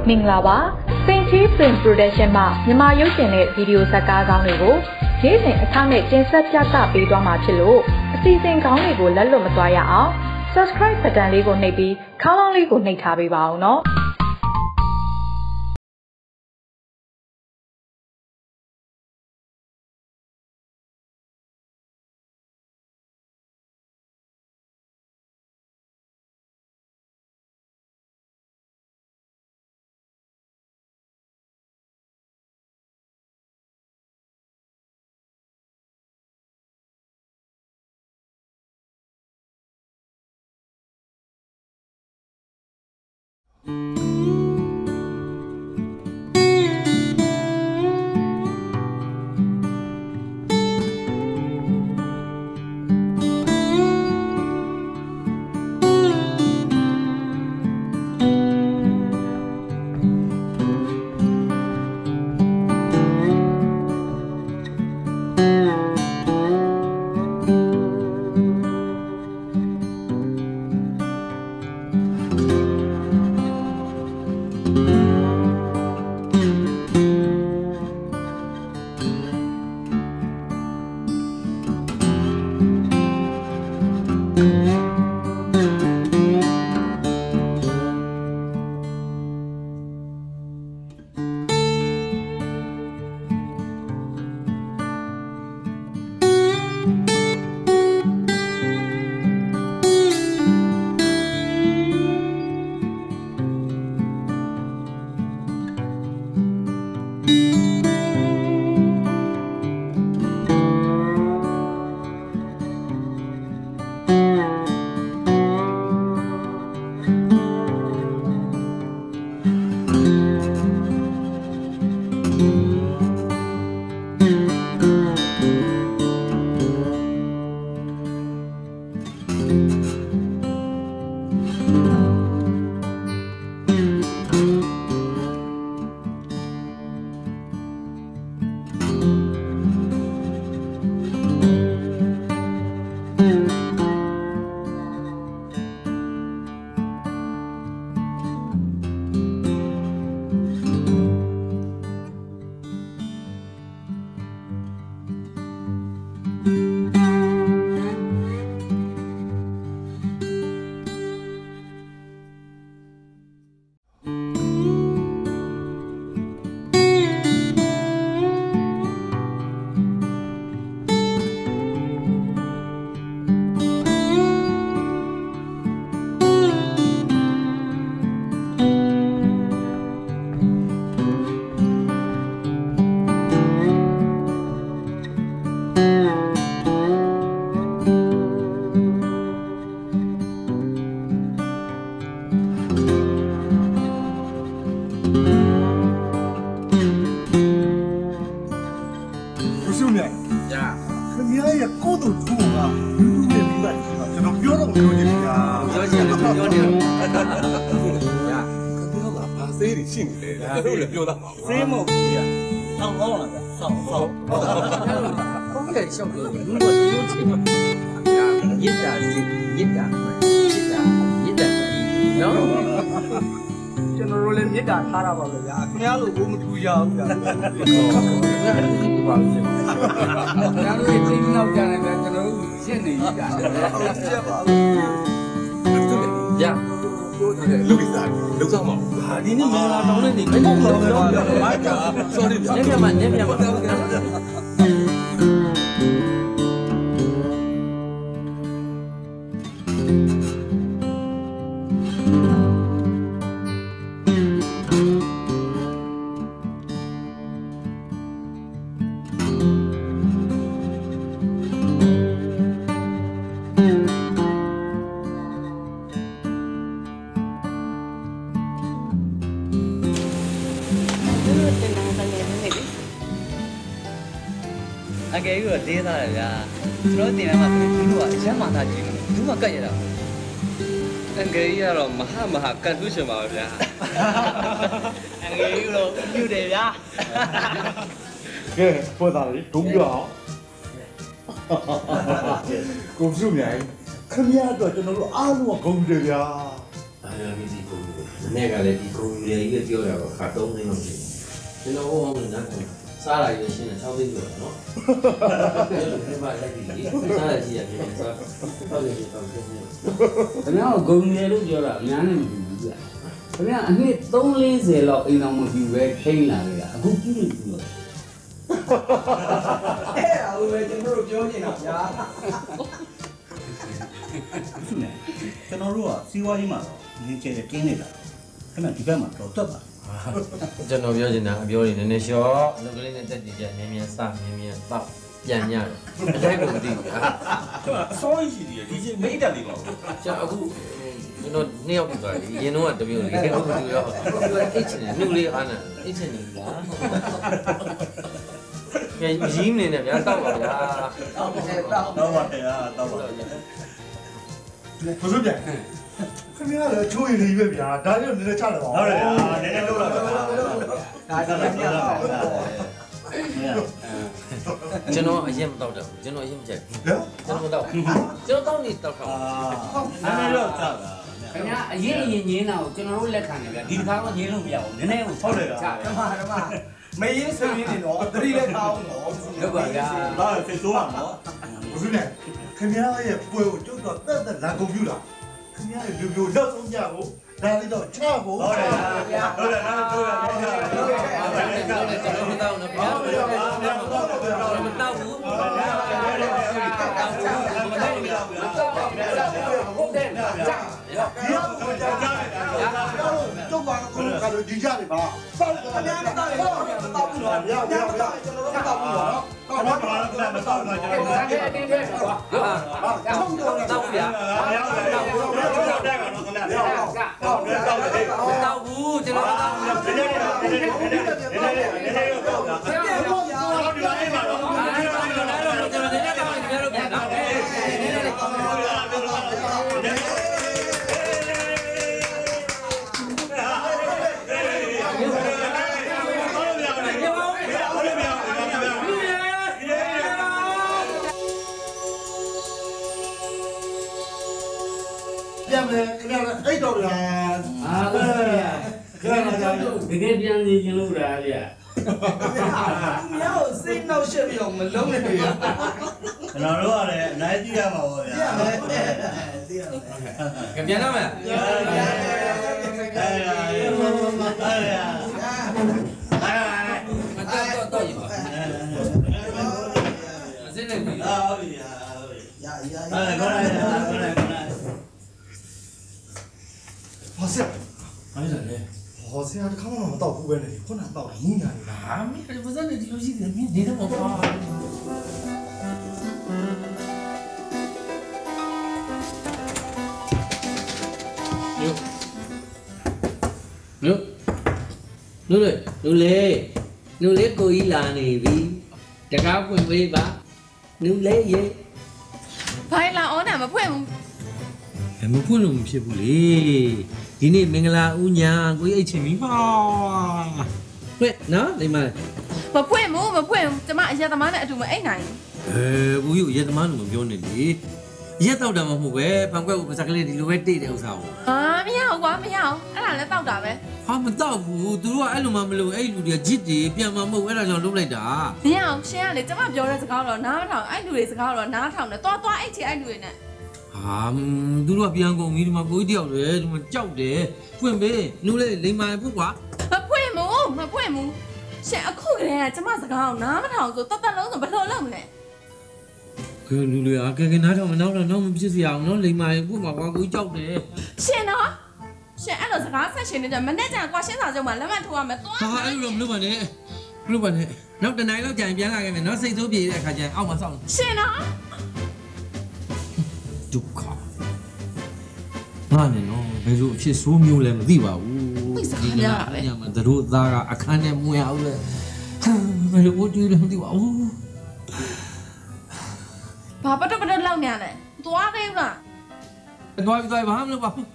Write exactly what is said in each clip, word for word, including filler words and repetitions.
မင်္ဂလာပါ Saint-Chi Film Production မှမြန်မာရုပ်ရှင်နဲ့ဗီဒီယိုဇာတ်ကားကောင်းတွေကိုနေ့စဉ်အခမဲ့တင်ဆက်ပြသပေးသွားမှာဖြစ်လို့အစီအစဉ်ကောင်းတွေကိုလက်လွတ်မသွားရအောင် Subscribe ဘတ်တန်လေးကိုနှိပ်ပြီးခေါင်းလောင်းလေးကိုနှိပ်ထားပေးပါအောင်နော်ပြောတာပါစေးမဟုတ်ဘူးကြာဆောင်းကောင်းလာတာဆောင်းဆောင်းဘုံရဲ့ရှောက်လို့လူတို့ရိုးချင်ပါရစ်တာစစ်ရစ်တာရစ်တာရစ်တာနော်ကျွန်တော်တို့လည်းမြစ်တာထားတာပါပဲဗျာခင်ဗျားလိုဘုံမထူရဘူးဗျာဟုတ်ပါဘူးခင်ဗျားတို့စိတ်နောက်ကြတယ်ဗျာကျွန်တော်တို့ရှင်းနေကြတယ်ချက်ပါဘူးဗျာလူကြီးသားလုံဆောင်ပါဟာဒီနေ့မင်္ဂလာတောင်းနေနေဘယ်လိုလဲဘာက sorry ဗျာနေပြမနေပြမအကယ်၍တော့သေးသားတယ်ဗျာကျွန်တော်တင်ထဲမှာသူတို့ကအရမ်းမာတာကြီးဘူးမှကတ်ရတာအကယ်၍ကတော့မဟာမဟာကတ်လို့ရှင်ပါဗျာအကယ်၍တော့ပြုတယ်ဗျာကဲပေါ်တာလေဒုံပြအောင်ကိုစုမြိုင်ခင်ဗျားတော့ကျွန်တော်တို့အားလုံးကဂုဏ်တယ်ဗျာအားရမီစီဂုဏ်တယ်那个嘞，地沟里一个掉了，卡东那种的。现在我们那个啥来着？现在超低了，喏。哈哈哈！你妈来地，啥来地啊？你啥？超低超低。 咱们沟里都掉了，伢那不住啊。咱们你东里是老一两么就会偏来的，沟里住了。哈哈哈哈哈！ 哎，我们今儿表演了呀。 是呢，ကျွန်တော်တို့ကစီးပွားရေးမှာတော့နေကျတဲ့တင်းနေတာအဲ့မဲ့ဒီဘက်မှာတော့တက်ပါကျွန်တော်ပြောချင်တာအပြောနေနည်းနည်းရှော့အလုပ်ကလေးနဲ့တက်တည်ကြမြင်းမြန်းစမြင်းမြန်းတော့ပြန်ညတယ်အတိုင်းကိုမသိဘူးဟာစောကြီးကြီးဒီချင်းမိတ်တက်လေးပါဘူးကျွန်တော်အခုကျွန်တော်နှစ်ယောက်ပြသွားတယ်ရင်တော့တမျိုးလေးအခုတူရောအိတ်ချင်တယ်နှုတ်လေးအားနာအိတ်ချင်နေလားပြန်ရင်းနေတယ်ဗျာတောက်ပါဗျာတောက်တယ်တောက်တော့ပါဗျာတော့ပါ不是的，肯定要抽一粒月饼啊，大家你得吃了吧？ ဟုတ်တယ်啊，နည်းနည်းလောက်လာတာဒါကလည်းမရပါဘူးကျွန်တော်အရင်မတောက်တယ်ကျွန်တော်အရင်မကြိုက်ဘူးကျွန်တော်မတောက်ကျွန်တော်တောက်နေတောက်ခါနည်းနည်းလောက်ကြတာခင်ဗျာအရင်ရင်ငင်းတာကိုကျွန်တော်တို့လက်ခံတယ်ဗျာဒီတစ်ခါတော့ငင်းလို့မရဘူးနည်းနည်းကိုဟုတ်တယ်ဗျာဓမ္မဓမ္မမရင်းဆွေးရင်းနေတော့သတိလက်ထားအောင်တော့ဟုတ်ပါဗျာဒါစစ်ဆိုးမှာနော်不是的，肯定也不会就到那那拿工具了，肯定也就就老中家伙，哪里到差不？ ဟုတ်တယ်ဟုတ်တယ်နားတို့ရတယ်ဟုတ်တယ်ဟုတ်တယ်ကျွန်တော်မတောက်နဲ့ဗျာမတောက်ဘူးမတောက်ဘူးတော့ဘာလို့ကတော့ဒီကြတယ်ပါစောက်တယ်ဗျာမတောက်ဘူးမတောက်ဘူးလားဗျာဗျာဗျာကျွန်တော်တို့မတောက်ဘူးနော်ဘာလို့ဘာလို့မတောက်တော့ကျွန်တော်အဲ့ဒီတဲ့ကွာဟာချုံတော့တောက်ဗျာတောက်ဘူးတောက်တယ်ကတော့ခဏတောက်တောက်တောက်တောက်ဘူးကျွန်တော်တောက်ဘူးနည်းနည်းနည်းနည်းနည်းနည်းနည်းတောက်တာအဲ့ဒီမှာတော့ကျွန်တော်နည်းနည်းတောက်နေကြတော့ဗျာနော်နည်းနည်းလေးပြန်မယ်ခင်ဗျာအိတ်တော်ရအာဟုတ်ပါဗျာခဏကြာတကယ်ပြန်နေခြင်းလို့လားဗျာမြောက်စိတ်နှောက်ရှက်ပြီးတော့မလုံးနဲ့ဗျာကျွန်တော်တို့ကလည်းအနိုင်ကြည့်ရမှာပေါ့ဗျာသိရမယ်ပြန်တော့မယ်အဲ့ဒါအဲ့ဒါအဲ့ဒါမတော့တော့ရပါအစင်းနေပြီအာဟုတ်ပြီရရရအဲ့ဒါခေါ်လိုက်ခေါ်လိုက်ခေါ်လိုက်ဘာစက်ဘာလဲလဲဟောဆရာတခါမှမတော့ဘူးပဲနေခုနတော့မူးညာနေတာဟာမင်းကလည်းဘာစက်နေဒီလိုရှိတယ်မင်းနေတော့မပါညညနုလေနုလေနုလေကိုကြီးလာနေပြီတကားဖွင့်ပေးပါနုလေရေဘာလာအောနာမဖွင့်ဘူးမဖွင့်လို့မဖြစ်ဘူးလေဒီနေ့မင်္ဂလာဦးညာကိုကြီးအိတ်ချင်ပြီပါဖွင့်နော်ဒီမှာမဖွင့်ဘူးမဖွင့်ဘူးကျမအရက်သမားနဲ့အတူမအိတ်နိုင်ဘူးအဲဘူးကြီးအရက်သမားလို့မပြောနဲ့လေရက်တော့တာမဟုတ်ပဲဖန်ခွက်ကိုပါစကလေးဒီလိုပဲတိတ်တဲ့ဥစ္စာကိုအာမရဘူးကွာမရအောင်အဲ့ဒါလည်းတောက်တာပဲဟာမတောက်ဘူးသူတို့ကအဲ့လိုမှမလုပ်အဲ့လူတွေကဂျစ်တွေပြန်မှမဟုတ်အဲ့ဒါကြောင့်လုပ်လိုက်တာမရအောင်ရှင်ကလေကျမပြောတဲ့စကားတော့နားမထောင်အဲ့လူတွေစကားတော့နားထောင်တယ်သွားသွားအိတ်ချအဲ့လူတွေနဲ့ဟာသူတို့ကပြန်ကုန်ပြီဒီမှာကိုကြီးတယောက်လေဒီမှာကြောက်တယ်ဖွင့်ပေးနူးလေးလိမ္မာဖွင့်ကွာမဖွင့်ဘူးမဖွင့်ဘူးရှင်အခုကလေးကကျမစကားကိုနားမထောင်ဆိုတတ်တတ်လုံးဆိုဘယ်လိုလုပ်မလဲကဲလူလေးအကဲကဲနားထောင်မနောက်တော့နောက်မဖြစ်စီအောင်နော်လိမ္မာဖွင့်မှာကွာကိုကြီးကြောက်တယ်ရှင်နော်ရှင်အဲ့လိုစကားဆက်ရှင်နေတယ်မနေ့ကကွာရှင်းစာချုပ်မှာလက်မှတ်ထိုးရမယ်သွားဟာအဲ့လိုမလုပ်ပါနဲ့မလုပ်ပါနဲ့နောက်တနိုင်လောက်ကြာရင်ပြန်လာခဲ့မယ်နော်စိတ်ဆိုးပြေတဲ့အခါကျရင်အောက်မှာစောင့်ရှင်နော်ဒုက္ခငါနဲ့နော်ဘယ်လိုအဖြစ်ဆိုးမျိုးလဲမသိပါဘူးဒီကနေ့ညမှာတို့သားကအခန်းထဲမွေအောင်လဲဘယ်လိုဝတ်ကြည့်လဲမသိပါဘူးဘာပတပတလောက်နေရလဲသွားခဲ့ဦးလားသွားပြီးသွားဘာမှမလုပ်ပါဘူး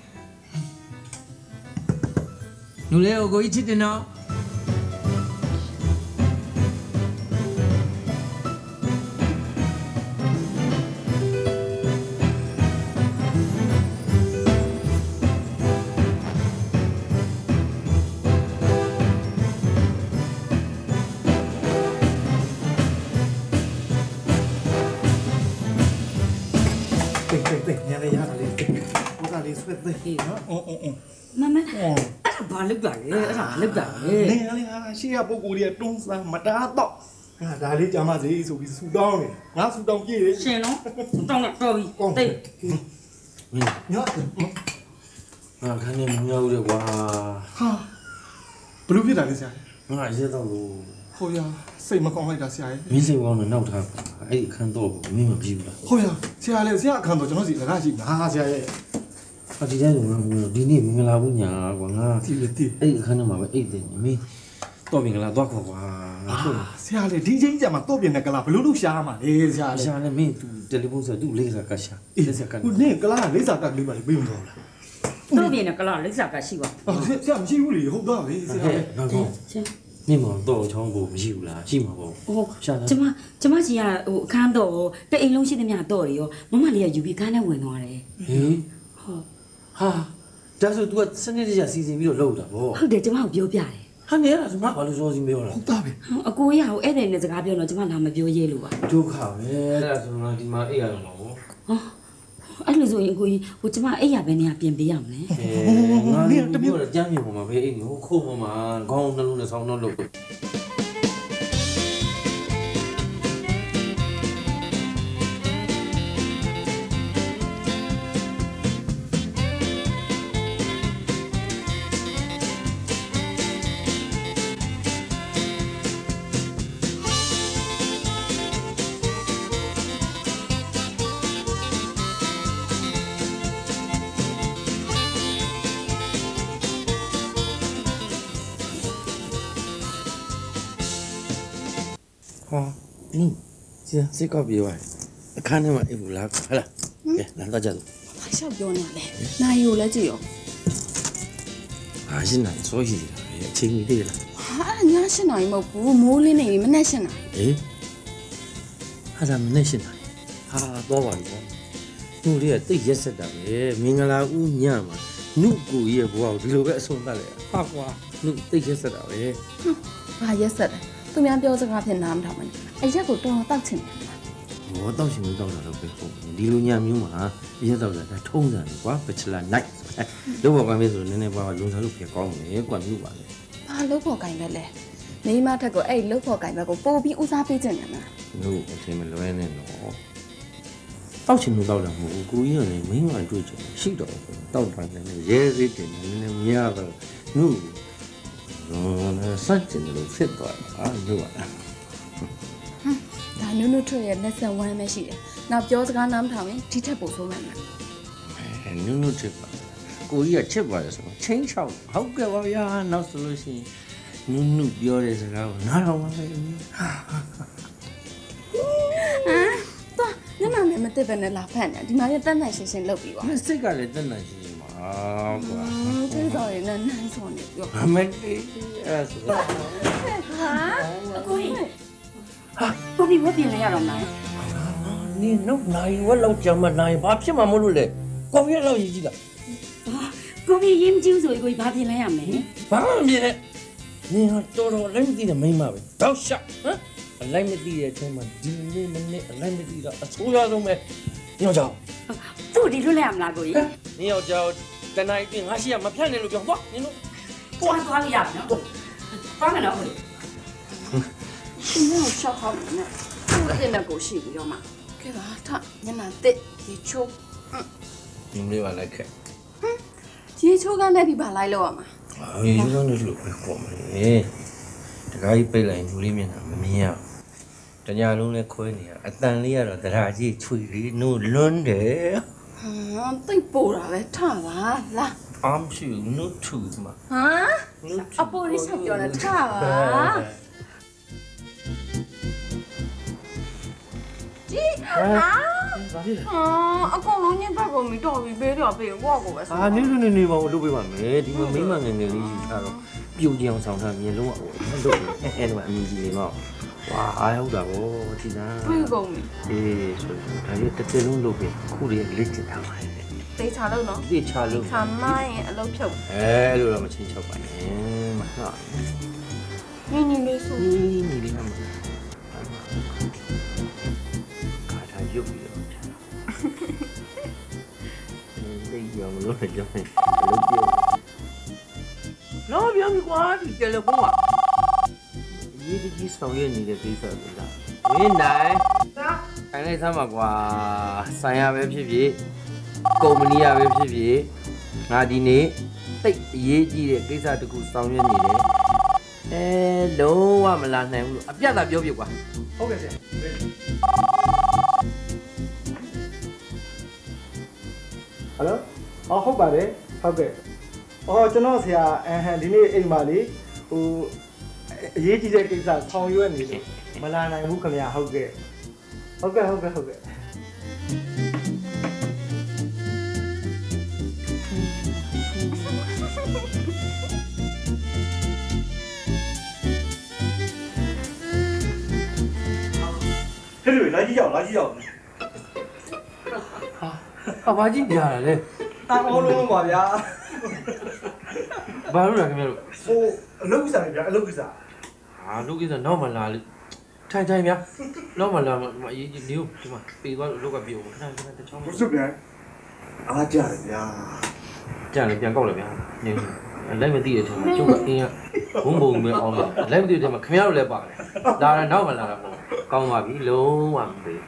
လူလေးကိုကိုကြီးချစ်တယ်နော်သိသိသိညနေရတာလေးဘုရားလေးဆွဲသိနော်အုံအုံအုံမမဘာလုပ်တာလဲအဲ့ဒါလုပ်တာလေနေရလေးဟာရှေ့ကပုဂ္ဂိုလ်တွေကတွန်းစားမတားတော့ဟာဒါလေးကြာမစေဆိုပြီးဆူတောင်းနေငါဆူတောင်းကြည့်လေရှင်နော်တောင်းတော့တော်ပြီတိတ်ညောငါခန်းနေမမြောက်တယ်ကွာဟာဘလို့ဖြစ်တာလဲဆရာငါရဲတော့လို့ဟိုရစိတ်မကောင်းလိုက်တာဆရာရဲ့မင်းစိတ်ကောင်းတော့နောက်ထားအဲ့ဒီအခန်းတော့မင်းမပြီးဘူးလားဟိုရဆရာလေးဆရာအခန်းတော့ကျွန်တော်စီလကားရှိငါဆရာရဲ့အဒီတိုင်းကငါဒီနေ့မင်္ဂလာဘူးညာကွာငါတီတီအဲ့ဒီအခန်းထဲမှာပဲအိတ်တယ်မင်းတော့မင်္ဂလာတော့ခေါ်ကွာငါဆိုဆရာလေးဒီချင်းကြမှာတော့ပြင်တဲ့ကလာဘလို့လို့ရှားမှာလေဆရာလေးရှာလည်းမင်းသူတယ်လီဖုန်းဆိုသူလေးစားကရှာလေးစားကဟိုနေကလာလေးစားကကလေးပါလေပြေးမတော့လားတို့ပြင်းကလားလိစ္ဆာကရှိပါအော်ဆရာမရှိဘူးလေဟုတ်တော့လေဆရာလေးငါကောရှင်မင်းကတော့ချောင်းဖို့မရှိဘူးလားရှိမှာပေါ့ဟိုကျမကျမကြီးကဟိုအခန်းတော့တအိမ်လုံးရှိသမျှတော့ရောမမလေးကယူပြီးခန်းထဲဝင်သွားတယ်ဟင်ဟာဒါဆို तू ကစနေတည်းစီစဉ်ပြီးတော့လှုပ်တာဗောဟုတ်တယ်ကျမကိုပြောပြတယ်ဟာနေရတာငါဘာလို့စောစီပြောတာဟုတ်တာပဲအကိုရဟိုဧည့်သည်နဲ့စကားပြောတော့ကျမလာမပြောရဲလို့ပါဒုက္ခပဲအဲ့ဒါဆိုတော့ဒီမှာအိတ်ရတော့မှာဗောဟောအဲ့လိုဆိုရင်ကိုကြီးဟိုကျမအိပ်ရပဲနေရပြင်ပေးရမလဲအဲငါလည်းတမျိုးတော့ကြမ်းမြေပေါ်မှာပဲအိတ်ကိုခိုးပေါ်မှာခေါင်းနှလုံးနဲ့ဆောင်းတော့လို့ ဟာနင်းစီစိတ်ကောက်ပြေးသွားတယ်အခန်းထဲမှာအိပ်ဘူးလားဟဲ့လားကဲလာတော့ကြတော့ဘာလျှောက်ပြောနေလဲနိုင်ကိုလည်းကြည့်ရောဟာရှင်းနိုင်စိုးရည်တယ်အချိန်ကြီးသေးလားဟာညရှင်းနိုင်မဟုတ်ဘူးမိုးလင်းနေပြီမနဲ့ရှင်းနိုင်ဟေးဟာဒါမနဲ့ရှင်းနိုင်ဟာတော့ပါတော့သူတွေကတိတ်ရက်ဆက်တာပဲမင်္ဂလာဦးညမှာနုကိုရဲ့ဘဝကိုဒီလိုပဲအဆုံးသတ်လိုက်ဟာကွာနုတိတ်ရက်ဆက်တာပဲဘာရက်ဆက်တယ်သူများပြောစကားဖြစ်နားမထောင်ဘူးအဲ့ရက်ကိုတော်တော်တောက်ချင်တယ်ဟောတောက်ရှင်မတောက်တာတော့ပဲဟုတ်ဒီလိုညမျိုးမှာရက်တော့တာထုံးစံလေကွာဘချလာနိုင်လို့ဘောကမ်းမေးဆိုနည်းနည်းပါးလုံစားလို့ဖြစ်ကောင်းတယ်ကွာမြို့ပါလေဘာလို့ဖို့ကင်ပဲလဲမိမထက်ကိုအဲ့လို့ဖို့ကင်ပဲကိုပို့ပြီးဦးစားပေးချင်တယ်မလားလို့အထင်မလွဲနဲ့တော့တောက်ချင်လို့တောက်တာမဟုတ်ဘူးကိုကြီးကလည်းမင်းကတွေ့ချင်ရှိတော့တောက်တိုင်းလည်းရဲစိတ်တင်နည်းနည်းများတော့နုနော်စัจကျင်လို့ဖြစ်သွားတာလို့ပါဒါနုနုထွေရဲ့လက်ဆက်ဝမ်းပဲရှိတယ်နောက်ပြောစကားနားမထောင်ရင်ဒီထက်ပိုဆိုးမှန်းလားအဲနုနုချစ်ပါကိုကြီးကချစ်ပါတယ်ဆိုတော့ချင်းချောက်ဟုတ်ကဲ့ပါဗျာနောက်ဆိုလို့ရှိရင်နုနုပြောတဲ့စကားကိုနားထောင်ပါမယ်ဟာဟမ်တော့ညမမဲမတက်ပဲနဲ့လာဖက်နေဒီမှာလည်းတတ်နိုင်ရှင်းရှင်းလုပ်ပြီးပါမစိတ်ကလည်းတက်နိုင်ရှိမှာကွာကျေးဇူးရည်နဲ့နိုင်ဆုံးနေပြောအမေအဲ့ဆိုတော့ဟာအကိုကြီးဟာကိုပြီးဝတ်ပြင်လဲရတော့မလားနင်နှုတ်နိုင်ဝက်လောက်ကြာမှနိုင်ဘာဖြစ်မှာမလို့လဲကော်ဖီလောက်ရည်ကြီးလားကိုပြီးရင်ကျူးဆိုကိုကြီးဘာပြင်လဲရမလဲဘာမှမဖြစ်နဲ့နင်ဟာတော်တော်လည်းမသိတဲ့မိန်းမပဲတောက်ရှက်ဟမ်အလိုက်မသိတဲ့အချိန်မှာဒီနေ့မနေ့အလိုက်မသိတော့အဆိုးရဆုံးပဲညောင်ကြောင်သူ့ဒီလွတ်လဲရမလားကိုကြီးနင်ယောက်ျားတနိုင်ပြင်ငါရှိရမဖြတ်နဲ့လို့ပြောသွားနင်တို့သွားသွားလို့ရပြီနော်သွားမယ်နော်ကိုကြီးဒီနေ့ရှောက်ဟောက်နေတယ်သူ့တဲ့နဲ့ကိုရှိပြီးတော့မှကဲပါထညနာတက်ရေချိုးဒီနေ့ပါလိုက်ခဲ့ရေချိုးကလည်းဒီပါလိုက်လို့ရမှာအေးရုံးနေလို့ပဲပေါ့မလဲတခါကြီးပိတ်လိုက်လူလေးမျက်နှာမမြင်ရတညာလုံးလဲခွဲနေရအတန်လေးကတော့တရားကြီးချွေလေးနို့လွန်းတယ်ဟာတိတ်ပို့တာပဲထပါလားအမ်ရှူနုထူမှာဟမ်အပေါ်လေးဆက်ပြောနေထပါဒီအာဟာအကောင်လုံးညက်ပတ်ကုန်ပြီတော်ပြီပေးတော့ပေးကိုကိုပဲအာနေနေနေနေပါဦးလုပ်ပေးပါမယ်ဒီမှာမိမငယ်ငယ်လေးယူထားတော့ပြုတ်ကြအောင်ဆောင်ထားမြင်လုံးအောင်လုပ်ပေးအဲအဲ့ဒါအမြင်ကြီးလေးတော့ဝါအားဟုတ်တာဗောဒီနာပြေကုန်ပြီအေးဆိုတော့ဒါလေးတစ်စလုံးလုပ်ပေးခုလေးလက်ကျင်ထားပါတယ်တေးချလို့နော်ဒီချလို့ခါမိုင်းအလုပ်ဖြုတ်အဲလိုတော့မချင်းချောက်ပါနဲ့မဟုတ်နင်းနင်းလေးဆိုနီးနီးလေးမှမဟုတ်ကာထားရုပ်ပြီးတော့တိတ်ပြောမလို့ကြောင်းဘယ်လိုပြောနော်ပြောပြီကွာဒီတယ်လီဖုန်းကအရေးကြီးဆောင်ရွက်နေတဲ့ကိစ္စတွေလားဝင်းနိုင်ဆိုင်လိုက်စမ်းပါကွာဆိုင်ရပဲဖြစ်ဖြစ်ကုမ္ပဏီရပဲဖြစ်ဖြစ်ငါဒီနေ့တိတ်အရေးကြီးတဲ့ကိစ္စတခုဆောင်ရွက်နေတယ်အဲလုံးဝမလာနိုင်ဘူးလို့အပြတ်သာပြောပြကွာဟုတ်ကဲ့ဆရာဟယ်လိုအော်ဟုတ်ပါတယ်ဟုတ်ကဲ့အော်ကျွန်တော်ဆရာအဟန်ဒီနေ့အိမ်မှာလေဟိုအရေးကြီးတဲ့ကိစ္စဆောင်ရွက်နေလို့မလာနိုင်ဘူးခင်ဗျာဟုတ်ကဲ့ဟုတ်ကဲ့ဟုတ်ကဲ့ဟုတ်ကဲ့ဟဲ့လေလာကြီးရောက်လာကြီးရောက်ဟာဘာကြီးပြရလဲတာအောင်လုံးပါဗျာဘာလို့လဲခင်ဗျားတို့ဟိုအလုပ်ကိစ္စဗျာအလုပ်ကိစ္စဟာလုပ်ကိစ္စတော့မလာလေထိုင်ထိုင်ဗျာတော့မလာမအရေးကြီးနေဦးဒီမှာပေသွားလို့လောက်ကပြေဦးခဏခဏတချောင်းဘုစွပြန်အားကြတယ်ဗျာကြတယ်ပြန်ကောက်လိုက်ဗျာနေလိုက်မသိတဲ့ထဲမှာကျုပ်ကအင်းကဘုံဘုံပဲအောင်တယ်လိုက်မသိတဲ့ထဲမှာခင်ဗျားတို့လည်းပါတယ်လာတယ်တော့မလာတာပေါ့ကောင်းသွားပြီလုံးဝမပေး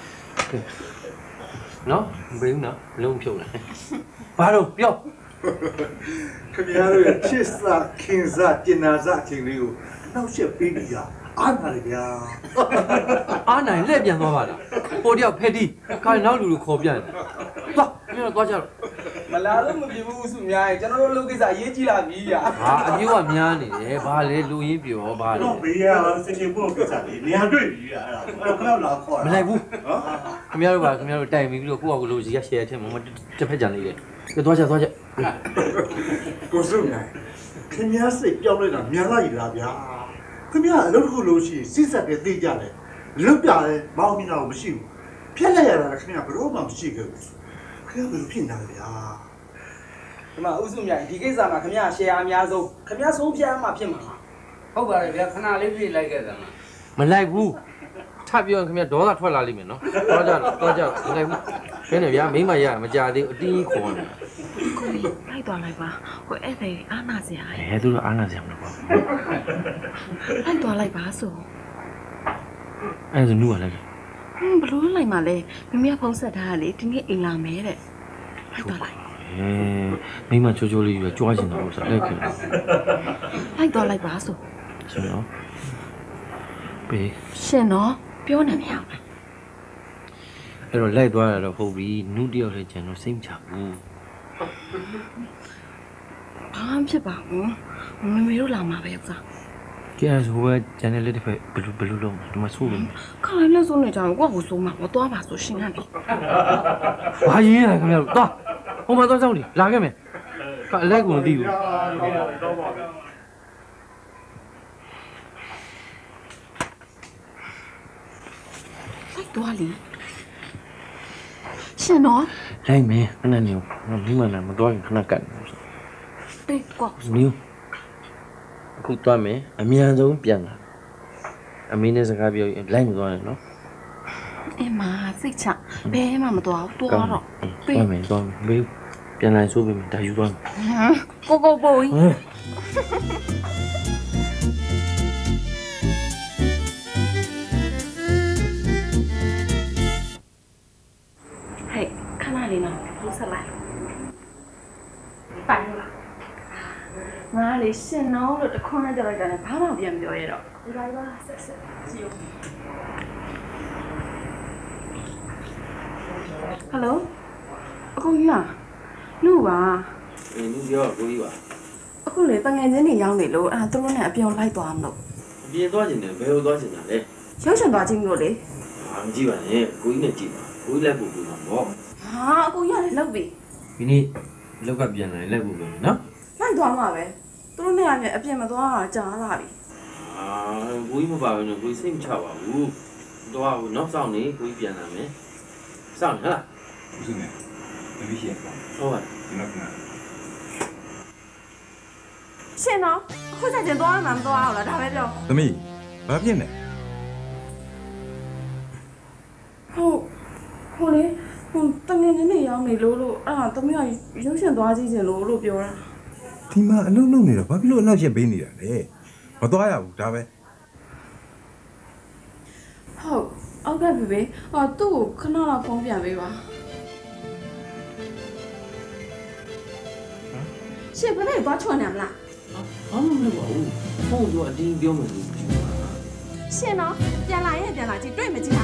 နော်မပေးဘူးနော်လုံးဖြုတ်လိုက်ဘာလို့ပြောခင်ဗျားတို့ရဲ့ချစ်စာခင်စာကျင်နာစာအချိန်လေးကိုနောက်ဆက်ပေးနေကြအားနာလေဗျာအားနိုင်လက်ပြန်သွားပါလားပိုတယောက်ဖက်တီခိုင်နောက်လူကိုခေါ်ပြန်တယ်သွားပြန်တော့သွားကြတော့မလာလို့မပြေဘူးစုများရဲ့ကျွန်တော်တို့လုပ်ကိစ္စအရေးကြီးလာပြီဗျာဟာအမျိုးကများနေတယ်ဘာလဲလူရင်းပြောဘာလဲတော့ဘေးကစင်ချင်းပို့ကိစ္စလေးနေရာတွေ့ပြီဗျာအဲ့ဒါခဏလာခေါ်မလိုက်ဘူးခင်ဗျားတို့ကခင်ဗျားတို့တိုင်ပြီးပြီးတော့ကိုယ့်အကူလိုစီရရှယ်ထင်မှာတစ်ဖက်ကြံနေတယ်ကဲသွားကြသွားကြကိုစုများခင်ဗျားစိတ်ပြောင်းလိုက်တာမြန်လိုက်လားဗျာခင်ဗျားအလုပ်တစ်ခုလို့ရှိရင်စစ်ဆက်တဲ့သိကြတယ်လွတ်ပြတယ်မောင်းနေတာမရှိဘူးဖြက်လိုက်ရတာခင်ဗျားဘယ်တော့မှမရှိခဲ့ဘူးခင်ဗျားဘယ်လိုဖြစ်နေတာလဲဗျာဒီမှာဥစုမြိုင်ဒီကိစ္စမှာခင်ဗျားရှယ်ယာအများဆုံးခင်ဗျားဆုံးဖြတ်မှဖြစ်မှာဟုတ်ပါတယ်ဗျာခဏလေးပြေးလိုက်ခဲ့တာမလိုက်ဘူးထပ်ပြောရင်ခင်ဗျားဒေါသထွက်လာလိမ့်မယ်နော်သွားကြသွားကြမလိုက်ဘူးခင်းနေဗျာမိမရမကြသေးဘူးအတင်းခေါ်နေလိုက်သွားလိုက်ပါဟိုအဲ့ဒါအားနာစရာဟဲ့သူတို့အားနာစရာမလိုပါဘူးလိုက်သွားလိုက်ပါဆိုအဲ့ဒါနူးကလည်းဟင်းဘလို့လိုက်မှာလဲမမေကဖုန်းဆက်ထားတာလေဒီနေ့အိမ်လာမယ်တဲ့လိုက်သွားလိုက်ဟဲ့မိမချိုးချိုးလေးရွယ်ကြွားချင်တာလို့ဆိုအဲ့ခင်လိုက်သွားလိုက်ပါဆိုရှင်နော်ဘေးရှင်နော်ပြောနေမရဘူးအဲ့တော့လိုက်သွားရတော့ဟုတ်ပြီနူးတယောက်လည်းကျန်တော့စိတ်မချဘူးဘာမှဖြစ်ပါဘူးမမေတို့လာမှာပဲဥစားကျန်ဆိုပဲကျန်တဲ့လက်တစ်ဖက်ဘလူးဘလူးလုံးဒီမှာဆိုးပြီခိုင်းလက်ဆိုးနေကြတော့ကိုကကိုဆိုးမှာတော့သွားပါဆိုရှင်ရတယ်ဘာရင်းရခင်ဗျားတို့သွားဟိုမှာသွားဆောင်နေလာခဲ့မယ်အလိုက်ကိုမသိဘူးလိုက်သွားလीရှင်နော်လိုက်မယ်ခဏနေမိမနာမသွားရင်ခဏကတ်နေတေးကောမျိုးအခုသွားမယ်အမြန်ဆုံးပြန်လာအမေနဲ့စကားပြောရင်လိုက်မသွားနဲ့နော်အမစိတ်ချဘဲမှမသွားဘူးသွားတော့သွားမယ်သွားမယ်ဘေးပြန်လာဆိုပြီးဒါယူသွားမယ်ကိုကိုပိုးလေးနော်ဘုဆက်လိုက်ပိုင်လားငါလေးရှင်နော်လို့တခွန်းနဲ့ကြောက်လိုက်တာနဲ့ဘာမှပြန်ပြောရတော့ဒီပါပါဆက်ဆက်ကြည့်ဦးဟယ်လိုအကိုကြီးလားလူပါအေးလူပြောကိုကြီးပါအခုလေတငယ်ချင်းတွေရောက်နေလို့အဲ့သူတို့နဲ့အပြောင်းလိုက်သွားမလို့အပြင်သွားချင်တယ်ဘယ်လိုသွားချင်တာလဲရောက်ချင်သွားချင်းလို့လေဟာမကြည့်ပါနဲ့ကိုကြီးနဲ့ကြည့်ပါကိုကြီးလက်ပို့ပြီးမှာပေါ့ဟာအကိုကြီးကလည်းလောက်ပြီဒီနေ့လောက်ကပြန်လာလက်ပို့ပြီးနော်လိုက်သွားမှာပဲသူတို့နဲ့အပြင်အပြင်မသွားတာကြာလာပြီအာကိုကြီးမပါဘူးနော်ကိုကြီးစိတ်မချပါဘူးသွားဘူးနောက်ဆောင်နေကိုကြီးပြန်လာမယ်ဆောင်ဟလားဟုတ်ကဲ့ဘယ်လိုရှိရပါဟုတ်ပါဒီမှာကရှင်နော်အခုချက်ချင်းသွားမှမသွားအောင်လားဒါပဲပြောသမီးဘာဖြစ်နေဟုတ်ဟိုလေဟိုတငယ်ချင်းတွေရောက်နေလို့လို့အဲ့ဒါသမီးကရုပ်ရှင်သွားကြည့်ချင်လို့လို့ပြောတာဒီမှာအလုံးလုံးနေတော့ဘာဖြစ်လို့အနောက်ရက်ပေးနေတာလဲမသွားရဘူးဒါပဲဟုတ်အောက်ကဖေဖေအော်သူ့ကိုခဏလောက်ဖုန်းပြန်ပေးပါရှင်ဘယ်နဲ့သွားချွန်နေမလားဘာမှမလုပ်ပါဘူးဖုန်းတော့အတင်းပြောမယ်လို့ရှင်နော်ပြန်လာရင်ပြန်လာကြည့်တွေ့မကြည့်လား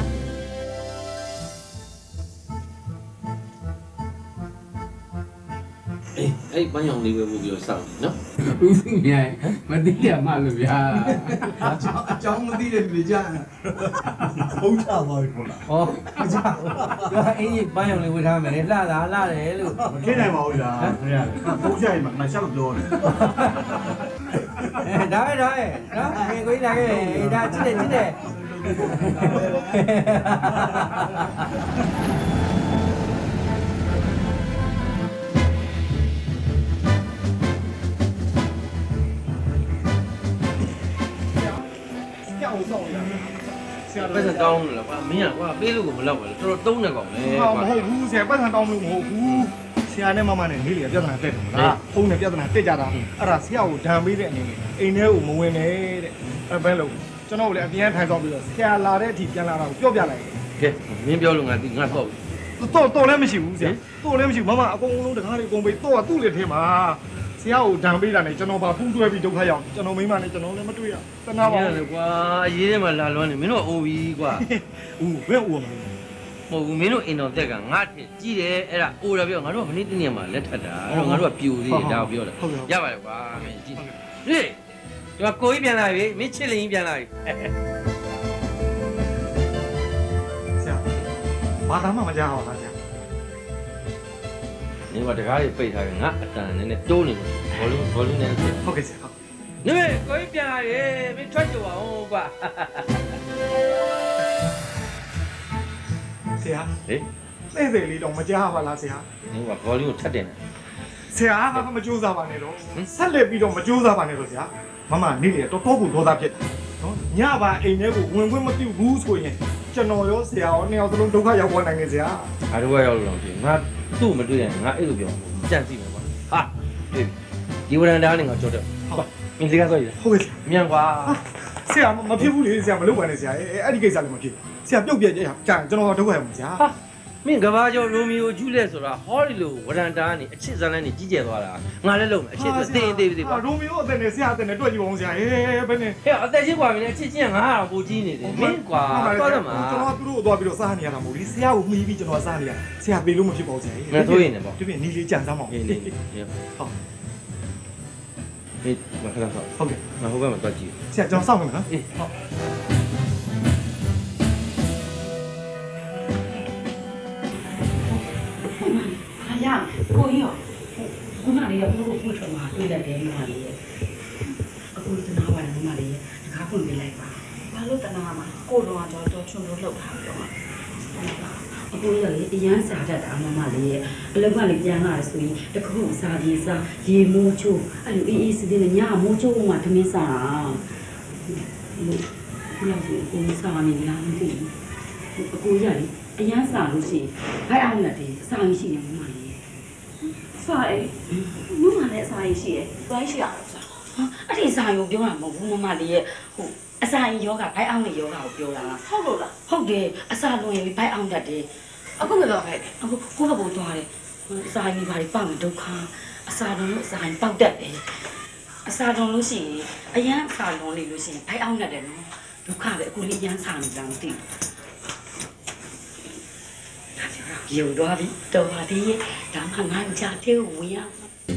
အေးအဲ့ဘန်းရောင်လေးပဲပို့ပြီးတော့စောင့်နော်ဦးစိမြိုင်မသိရမှလို့ဗျာအကြောင်းအကြောင်းမသိတဲ့လူကြဖုန်းချသွားပြီပေါ့လားဟောအကြောင်းပြောအင်းကြီးဘန်းရောင်လေးဝေထားမယ်လေလှတာလှတယ်လို့မခင်းနိုင်ပါဘူးလားခင်ဗျာဖုန်းချရင်မှငါရှောက်ပြောတယ်အဲဒါပဲဒါပဲနော်ငယ်ကိုလာခဲ့ဒါကြည့်တယ်ကြည့်တယ် ပတ်စံတောင်းလို့လားကွာမင်းကကွာပေးလို့ကိုမလောက်ပါဘူးတော်တော်တုံးနေကောင်လေဟာမဟုတ်ဘူးဆရာပတ်စံတောင်းလို့မဟုတ်ဘူးဆရာနဲ့မမနဲ့နေလေပြဿနာတက်တယ်မလားဖုန်းနဲ့ပြဿနာတက်ကြတာအဲ့ဒါဆရာကိုဒဏ်ပေးတဲ့အနေနဲ့အိမ်ထဲကိုမဝင်နဲ့တဲ့အဲ့ဘယ်လိုကျွန်တော်လည်းအပြန်ထိုင်တော့ပြီးတော့ဆရာလာတဲ့အထိပြန်လာတာကိုပြောပြလိုက်ကဲမင်းပြောလို့ငါဒီငါတော့တော့တော့လည်းမရှိဘူးဆရာတော့လည်းမရှိဘူးမမအကုန်လုံးတကားတွေအကုန်ပေးတော့သူ့လေထဲမှာဆရာကိုဒဏ်ပေးတာနဲ့ကျွန်တော်ဘာဖုန်းတွဲပြီးဒုက္ခရောက်ကျွန်တော်မိမနဲ့ကျွန်တော်လည်းမတွေ့ရတနာပါဘူးလေကွာအရေးထဲမှာလာလွမ်းနေမင်းတို့အိုပြီကွာဦးဘယ်ဦးမှာမဟုတ်ဘူးမင်းတို့အင်တော်တက်ကငါ့ထက်ကြီးတယ်အဲ့ဒါအိုတာပြောငါတို့ကမနေ့တနေ့မှာလက်ထပ်တာအဲ့တော့ငါတို့ကပြူသေးတယ်ဒါကိုပြောတာရပါတယ်ကွာမင်းကြည့်ဟေးဒီမှာကိုကြီးပြန်လာပြီမင်းချစ်လင်းကြီးပြန်လာပြီဆရာဘာသာမှမကြားအောင်လားဆရာနေမှာတကားတွေပိတ်ထားတယ်ငါအတန်နဲ့တိုးနေတယ်ဘောလုံးဘောလုံးနဲ့ဆိုဟုတ်ကဲ့ဆရာဟုတ်နေမေကိုကြီးပြန်လာပြီမင်းထွက်ကြပါဦးကွာဆရာဟေးသိသိလေးတော့မကြားပါလားဆရာနေကဘောလုံးကိုထပ်တင်တယ်ဆရာကမကြိုးစားပါနဲ့တော့ဆက်လက်ပြီးတော့မကြိုးစားပါနဲ့တော့ဆရာမမနေလေတော့တော့ကိုဒေါသဖြစ်တယ်နော်ညပါအိမ်ထဲကိုဝင်ခွင့်မပြုဘူးဆိုရင်ကျွန်တော်ရောဆရာရောနှစ်ယောက်သလုံးဒုက္ခရောက်ပေါ်နိုင်နေဆရာအားတော့ရောက်လို့တော့ငါသူ့မတွေ့ရင်ငါအဲ့လိုပြောကြံစီမယ်ကွာဟာတွေ့ဒီဝရန်ဒါနဲ့ငါကြောက်တယ်ဟုတ်မင်းစကားဆိုရဟုတ်ကဲ့ဆရာမြန်ကွာဆရာမဖြစ်ဘူးလေဆရာမလုပ်ပါနဲ့ဆရာအဲ့ဒီကိစ္စလည်းမဖြစ်ဆရာပြုတ်ပြကြကြာကျွန်တော်ဒုက္ခရောက်မှာဆရာဟာမင်းကဘာကျော်ရိုမီယိုဂျူလက်ဆိုတာဟောဒီလိုဝရန်တာကနေအချစ်ဇာတ်လမ်းနေကြီးကျယ်သွားတာငါလည်းလုံးမယ်အချစ်ဆိုတင်းတင်းသေးသေးပါရိုမီယိုအသက်နဲ့ဆရာအသက်နဲ့တွေ့ကြည့်ပါဦးဆရာဟေးဘယ်နဲ့ဟဲ့အသက်ချင်းกว่าပြီလေအချစ်ချင်းကငါအောင်ပိုကြီးနေတယ်မင်းကွာတော့တယ်မှာကျွန်တော်သူတို့သွားပြီးတော့စားနေရတာမဟုတ်ဘူးဆရာကိုမှီးပြီးကျွန်တော်စားနေရဆရာပေးလို့မဖြစ်ပါဘူးဆရာငါဆိုရင်လည်းပေါ့ဒီပြင်နီးလေးကြံစားမအောင်နေနေဟုတ်ဟေးဘာခလာဆောက်ဟုတ်ကဲ့ငါဟိုဘက်မှာတွားကြည့်ဆရာကျွန်တော်စောင့်နေမယ်နော်အေးဟုတ်哎呀，ကိုကြီးရောခုနလေးကဘိုးဘိုးဖွင့်ထွက်มาတွေ့တတ်တယ်မလေးရဲ့အခုတနာပါလားမလေးရဲ့တကားဖွင့်ပေးလိုက်ပါဘာလို့တနာမှာကိုတော့တော့တော့ချွန်လို့လှုပ်ထားပြောမှာအခုရလေအရန်စားတတ်တာမမလေးရဲ့အလောက်ကလည်းပြန်လာဆိုရင်တခုစားပြီးစားရေမိုးချိုးအဲ့လိုအေးအေးစသေးနဲ့ညမိုးချိုးမှသမင်းစားတာလို့ရောက်စီကိုစားနေလားမသိဘူးအခုရလေအရန်စားလို့ရှိရင်ဘိုက်အောင်လက်တည်းစားရရှိတယ်မမလေးစားအေးမမလည်းစားရရှိရဲ့ဘိုင်းရှိအောင်စားအဲ့ဒီစားရုံပြောတာမဟုတ်ဘူးမမလေးရဲ့ဟိုအစာရင်ယောဂဘိုက်အောင်နဲ့ယောဂကိုပြောတာဟုတ်လို့လားဟုတ်တယ်အစာလွန်ရင်ဘိုက်အောင်တတ်တယ်အခုမတော့ခိုင်းတယ်အခုကိုယ့်ဘက်ကိုသွားတယ်အစာရင်ဘာတွေပေါက်နေဒုက္ခအစာလွန်လို့အစာရင်ပေါက်တတ်တယ်အစာလွန်လို့ရှိရင်အရန်အစာလွန်နေလို့ရှိရင်ဘိုက်အောင်တတ်တယ်နော်ဒုက္ခပဲအခုလေးအရန်စားနေကြမသိဘူးယူတော့ပြီတော်ပါသေးရဲ့ဒါမှငါ့ကြတဲ့ဝင်ရ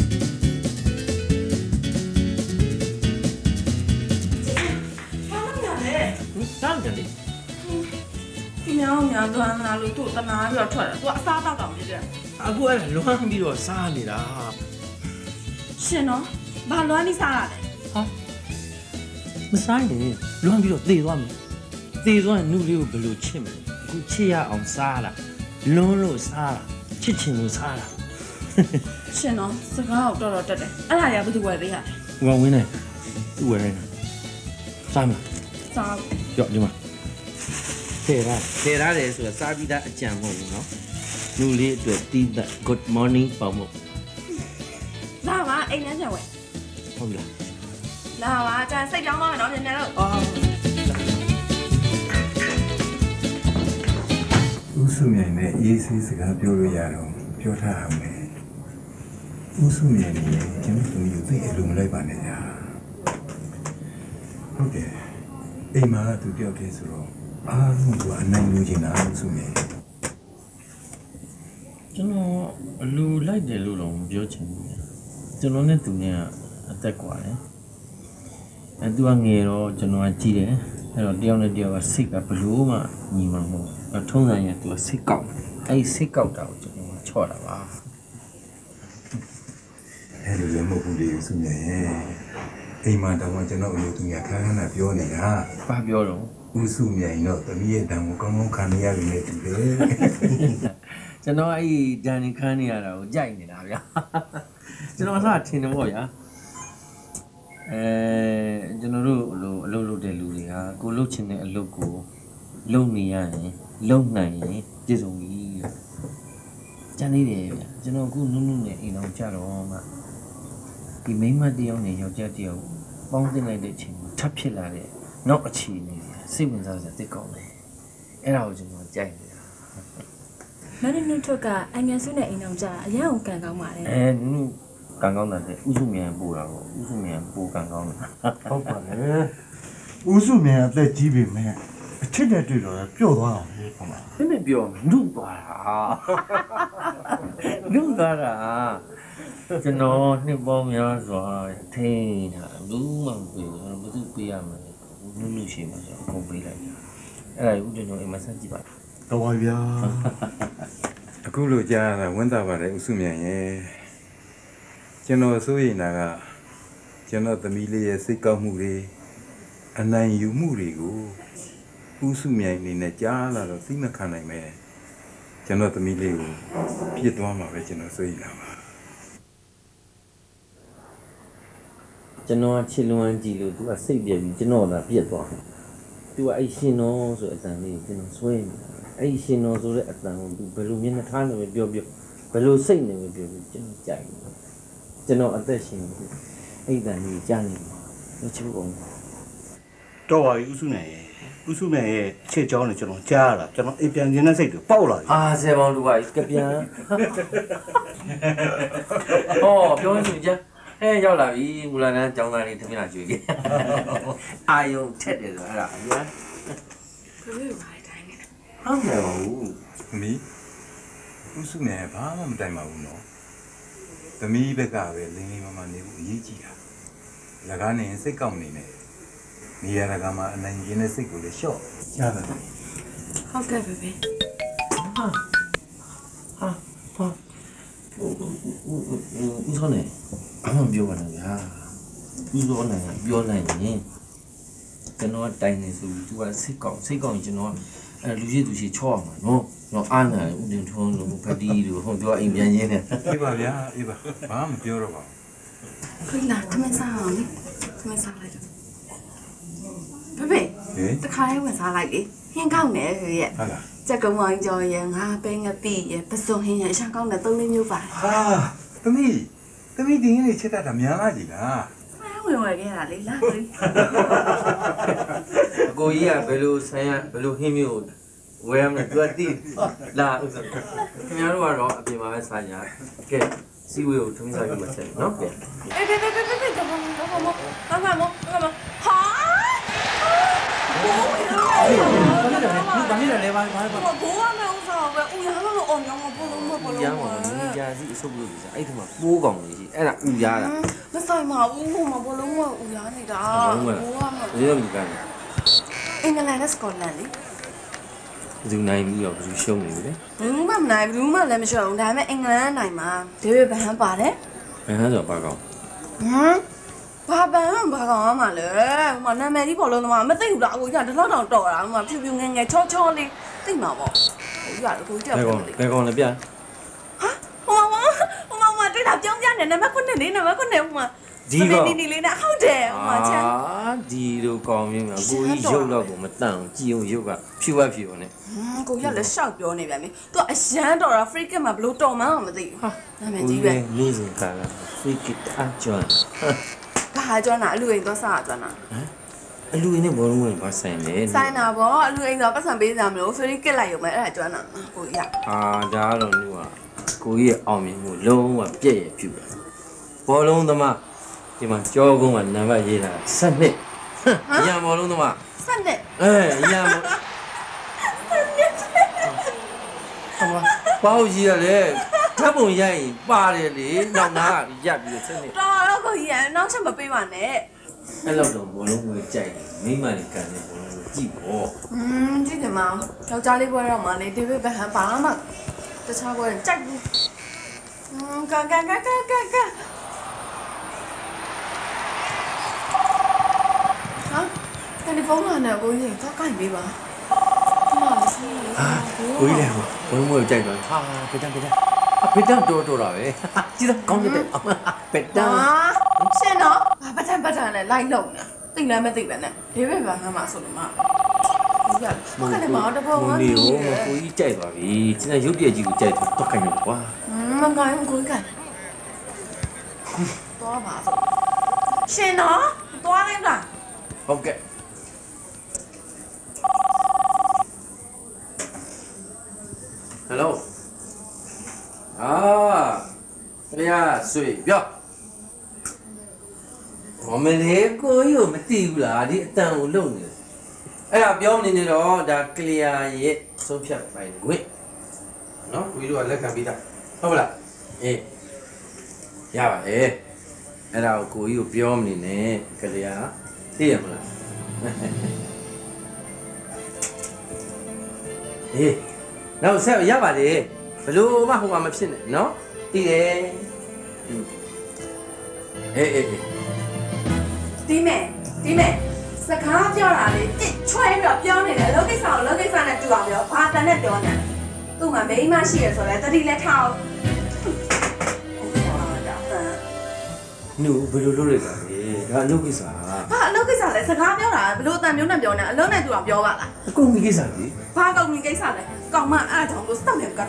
တောင်းတယ်လေဒီမြောင်းများသွမ်းလာလို့သူ့တနာပြီးတော့ထွက်တယ်သူကအစားတောက်တောင်ဖြစ်တယ်အခုအဲ့လွမ်းပြီးတော့စားနေတာရှင်နော်ဘာလွမ်းနေစားရလဲဟာမစားရင်လွမ်းပြီးတော့သေသွားမယ်သေသွားရင်နှုတ်လေးကိုဘယ်လိုချစ်မလဲအခုချစ်ရအောင်စားတာလွန်းလို့စားတာချစ်ချင်လို့စားတာရှင်နော်စကားကိုတော်တော်တက်တယ်အဲ့ဒါရဘယ်သူဝယ်ပေးရလဲဟိုကဝင်းနေသူ့ဝယ်နေစားမလားစားကြောက်ဒီမှာထဲထားထဲထားတယ်ဆိုတာစားပြီးသားအကြံမဟုတ်ဘူးနော်လူလေးအတွက်တီးသက် good morning ပေါ့မို့လာပါအိမ်ထဲပြန်ဝင်ဟုတ်လားလာပါကျန်စိတ်ကြောင်းသွားမယ်နော်မြန်မြန်လို့ဦးစုမြိုင်နဲ့အေးဆေးစကားပြောလို့ရတော့ပြောထားအောင်လေဦးစုမြိုင်နဲ့ကျွန်တော်တို့ယူသိအလိုမလိုက်ပါနဲ့ညာဟုတ်တယ်အိမ်မှာကသူတယောက်တည်းဆိုတော့အားလုံးကအနိုင်လို့ချင်တာဦးစုမြိုင်ကျွန်တော်အလူလိုက်တယ်လို့တော့မပြောချင်ဘူးကျွန်တော်နဲ့သူနဲ့အသက်ကွာတယ်အဲသူကငယ်တော့ကျွန်တော်ကကြီးတယ်အဲ့တော့တယောက်နဲ့တယောက်ကစိတ်ကဘလို့မှညီမှာမဟုတ်ဘူးထုံးစံရသူကစိတ်ကောက်အဲ့စိတ်ကောက်တာကိုကျွန်တော်ချော့တာပါအဲ့လိုလည်းမဟုတ်ဘူးလေဦးစုမြိုင်ရဲ့အိမ်မှာတော့ကျွန်တော်အလိုသူများခါခါနာပြောနေတာဘာပြောတော့ဦးစုမြိုင်တော့သမီးရဲ့တန်ကိုကောင်းကောင်းခံရပြီနဲ့တူတယ်ကျွန်တော်အဲ့ဒီဒန်နေခန်းနေရတာကိုကြိုက်နေတာဗျာကျွန်တော်အစားထင်တယ်ပေါ့ဗျာအဲကျွန်တော်တို့လိုအလုပ်လုပ်တဲ့လူတွေကကိုလုပ်ချင်တဲ့အလုပ်ကိုလုပ်နေရရင်လုပ်နိုင်ရင်ပြည့်စုံပြီကျန်နေတယ်ဗျာကျွန်တော်အခုနုနုနဲ့အိမ်အောင်ကြတော့မှဒီမိန်းမတယောက်နဲ့ယောက်ျားတယောက်ပေါင်းတင်လိုက်တဲ့အချိန်မှာထပ်ဖြစ်လာတဲ့နောက်အခြေအနေစိတ်ဝင်စားစရာတိတ်ကောင်းတယ်အဲ့ဒါကိုကျွန်တော်ကြိုက်နေတာမင်းတို့ထွတ်ကအငယ်စုနဲ့အိမ်အောင်ကြာအရန်ကိုကန်ကောင်းပါလေအဲနုကန်ကောင်းတဲ့ဥစုမြန်ပို့တာကိုဥစုမြန်ပို့ကန်ကောင်းတာဟုတ်ပါလေဦးစုမြန်အသက်ကြီးပြီမဲ့အချစ်နဲ့တွေ့တော့ပျော့သွားအောင်လေဟုတ်လားမင်းမပြောနုသွားတာနုသွားတာကျွန်တော်နှစ်ပေါင်းများစွာထိန်းတာဘူးမှမပြောဘူးဘယ်သူပေးရမလဲနုနုရှိမှဆိုအကုန်ပေးလိုက်တာအဲ့ဒါကိုကျွန်တော်အိမ်မှာဆက်ကြည့်ပါတော်ပါဗျာအခုလိုကြားရတာဝန်တာပါတယ်ဦးစုမြိုင်ရဲ့ကျွန်တော်စိုးရိမ်တာကကျွန်တော်သမီးလေးရဲ့စိတ်ကောက်မှုတွေအနိုင်ယူမှုတွေကိုဦးစုမြိုင်နေနဲ့ကြားလာတော့သိမခံနိုင်မယ်ကျွန်တော်သမီးလေးကိုပြစ်သွားမှာပဲကျွန်တော်စိုးရိမ်တာပါကျွန်တော်ချစ်လွန်ကြည့်လို့ तू ကစိတ်ပြက်ပြီးကျွန်တော်သာပြက်သွားတယ် तू ကအဲ့ရှင်တော်ဆိုအတန်လေးကျွန်တော်ဆွဲနေတာအဲ့ရှင်တော်ဆိုတဲ့အတန်ကို तू ဘယ်လိုမျက်နှာထားနေပဲပြောပြောဘယ်လိုစိတ်နေပဲပြောပြောကျွန်တော်ကြိုက်တယ်ကျွန်တော်အသက်ရှင်အဲ့တန်ကြီးကြားနေတယ်ချစ်ဖို့တော့ပါပြီဥစုနိုင်ရဲ့ဥစုနိုင်ရဲ့ချစ်ကြောင်းနဲ့ကျွန်တော်ကြားရတာကျွန်တော်အိမ်ပြန်ခြင်းနဲ့စိတ်တွေပေါက်လာပြီအာဆယ်ပေါင်းလူပါကပြန်ဟောပြောနေကြအဲရောက်လာပြီမူလာနန်းကျောင်းသားလေးသမီးလာကျွေးခဲ့အာယုံထက်တယ်ဆိုအဲ့ဒါအများဘယ်လိုပါတိုင်းလဲဟုတ်တယ်ဘူးသမီးဦးစုမြိုင်ဘာမှမတိုင်ပါဘူးနော်သမီးဘက်ကပဲလင်းလင်းမမနေဖို့အရေးကြီးတာလကားနေစိတ်ကောက်နေနေနေရတာကမှအနိုင်ကျင်းတဲ့စိတ်ကိုလည်းလျှော့ရတယ်ဟုတ်ကဲ့ဘယ်ပဲဟာဟာဟာဦးစောနေအမှန်ပြောပါနဲ့ဗျာဦးစောနေပြောနိုင်ရင်ကျွန်တော်တိုင်နေဆိုသူကစိတ်ကောက်စိတ်ကောက်ရင်ကျွန်တော်အဲလူကြီးသူရှိချော့အောင်နော်တော့အားနာဦးတင်ထွန်းလို့ဖတီးလို့ဟိုပြောအိမ်ပြန်ရင်းနေအေးပါဗျာအေးပါဘာမှမပြောတော့ပါဘူးခိလာခမစားအောင်လေခမစားလိုက်တော့ဘယ်ဘယ်တခါလေးဝင်စားလိုက်လေဟင်းကောက်နေရဲ့ဟုတ်လားကြက်ကုံဝိုင်းကြော်ရဲ့ငါပဲငပိရဲ့ပစုံဟင်းရဲ့အရှာကောက်နဲ့သုံးလေးမျိုးပါဟာသမီးသမီးဒီနေ့ချက်တာများလားကြီးလားမဝင်ဝင်ခဲ့တာလေလားအကိုကြီးကဘယ်လိုဆိုင်ရဘယ်လိုဟင်းမျိုးဝယ်ရမလဲသူကတိလာဥစ္စာခင်ဗျားတို့ကတော့အပြင်မှာပဲစားကြကဲစီဝေးကိုထုံးစားပြီးမှဆက်နော်ကဲအေးဘေးဘေးဘေးဘေးဘေးတော့မတော့မတော့မတော့မတော့ဟာဘိုးဘာလဲလဲဘာလဲလဲဘာဘာဘိုးကလည်းဥစားပဲဦးရလို့အောင်ရောမဘိုးလုံးမဘိုးလုံးရမ်းပါဘူးညီကြာစီအဆုပ်လို့စားအဲ့ဒီမှာပိုးကောင်လေးရှိအဲ့ဒါဥရတာမဆိုင်ပါဘူးဟိုမှာဘိုးလုံးကဦးရနေတာဘိုးကဘယ်လိုလုပ်ကြလဲအင်္ဂလန်နဲ့စကော့တလန်လေဘယ်သူနိုင်ပြီးတော့ဘယ်သူရှုံးနေလဲဘယ်သူမှမနိုင်ဘူးမှလည်းမရှုံးဒါပေမဲ့အင်္ဂလန်ကနိုင်မှာဒေးဗစ်ဘန်ဟန်ပါတယ်ဘန်ဟန်ဆိုပါကောင်ဟမ်ဘာဘန်ဟန်ဘာကောင်မှလဲဟိုမှာနာမည်ကြီးပေါ်လုံးသမားမသိဘူးလားအခုကျဒီလောက်တောင်တော်တာဟိုမှာဖြူဖြူငယ်ငယ်ချောချောလေးသိမှာပေါ့ဟိုရတယ်ကိုကြောက်ဘယ်ကောင်ဘယ်ကောင်လဲပြဟာဟိုမှာဟိုမှာတွေ့တာပြောင်းပြနေနံပါတ်ခုနှစ်လေးနံပါတ်ခုနှစ်ဟိုမှာဟဒီကောနေနေလေးနဲ့ဟုတ်တယ်ဟိုမှာချမ်းအာဒီလိုကောင်းမျိုးများကိုကြီးရုပ်တော့ကိုမတန်ကြည်အောင်ရုပ်ကဖြူဖြူနဲ့ကိုရလည်းရှောက်ပြောနေပြန်ပြီသူကအရန်တော်တာ free kick မှာဘလို့တော်မှန်းမသိဘူးဟာနာမည်ကြီးပဲလေးစင်ကာလာ free kick အကျွမ်းဘာကျွမ်းတာအလူအိမ်တော့စားကျွမ်းတာအလူရင်းနဲ့ဘောလုံးဝင်ပါဆိုင်လေဆိုင်တာဗောအလူအိမ်တော့ပတ်စံပေးကြမလို့ free kick လိုက်ရုံပဲအဲ့ဒါကျွမ်းတာကိုရအာဒါတော့လူကကိုကြီးရဲ့အောင်မြင်မှုလုံးဝပြည့်ရဖြူပဲဘောလုံးသမားဒီမှာကြောကုန်းကနံပါတ်ရေးတာစနစ်ရံဘောလုံးသမားစက်နဲ့အဲရံဘောပေါ့ကြီးရတယ်ထပ်ပုံရိုက်ရင်ပါတယ်လေနောက်နာကရပ်ပြီးစနစ်တော်တော့ကိုရနောက်ချက်မပေးပါနဲ့အဲ့လောက်တော့ဘောလုံးကိုကြိုက်တယ်မိမလေးကန်တဲ့ဘောလုံးကိုကြည့်ပေါ့อืมကြည့်တယ်မယောက်ျားလေးပွဲတော့မှလေဒေးဗစ်ဘက်ဟန်ပါမှတခြားပွဲကြိုက်ဘူးอืมကန်ကန်ကန်ကန်ကန်ကန်ဟာတယ်လီဖုန်းလာနေကိုကြီးတော့ကိုင်ပေးပါမမလေးကိုကြီးလည်းဘောလုံးကိုကြိုက်တော့ဟာပက်တန်ပက်တန်အပက်တန်တော်တော်တာပဲကြည့်တော့ကောင်းတဲ့ပက်တန်ဟာရှင်တော့ဘာပထန်ပထန်နဲ့လိုက်လုံနေသိလည်းမသိပဲနဲ့ဒေးဗစ်ဘက်ဟန်မှာဆိုလို့မဟုတ်ရဘာကလည်းမတော့ဘောဝမ်းနေနေဟိုကိုကြီးကြိုက်သွားပြီကျန်တဲ့ရုပ်တရက်ကြီးကိုကြိုက်တော့ခိုင်းလို့ကွာမကိုင်းကိုကိုင်းတော့ပါရှင်နော်သွားလိုက်လားဟုတ်ကဲ့ဟယ်လိုအာဗျာဆွေပြောမမလေးကိုကြီးကိုမသိဘူးလားဒီအတန်ကိုလုံနေတယ်အဲ့ဒါပြောနေနေတော့ဒါကလျာရဲ့ဆုံးဖြတ်ပိုင်ခွင့်နော်ကိုကြီးတို့ကလက်ခံပြီးသားဟုတ်လားအေးရပါတယ်အဲ့ဒါကိုကိုကြီးကိုပြောမနေနဲ့ကလျာသိရမလားအေးနောက်ဆက်ရပါတယ်ဘလို့မှဟိုမှာမဖြစ်နဲ့နော်သိတယ်အေးအေးအေးဒီမဲ့ဒီမဲ့စကားပြောတာလေတစ်ချွဲပြီးတော့ပြောနေတယ်လောကိစ္စကိုလောကိစ္စနဲ့တူအောင်ပြောဘာတန်နဲ့ပြောနေသူ့မှာမိန်းမရှိရဆိုလဲတတိလက်ထောက်နူဘယ်လိုလုပ်လိုက်တာလဲဒါအလုပ်ကိစ္စဟာအလုပ်ကိစ္စလဲစကားပြောတာဘလို့အတန်မျိုးနဲ့ပြောနေအလုံးနဲ့တူအောင်ပြောပါလားအကုန်ကြီးကိစ္စလေဘာကောင်းကြီးကိစ္စလဲကောင်းမအားကြောင့်လို့စောင့်နေက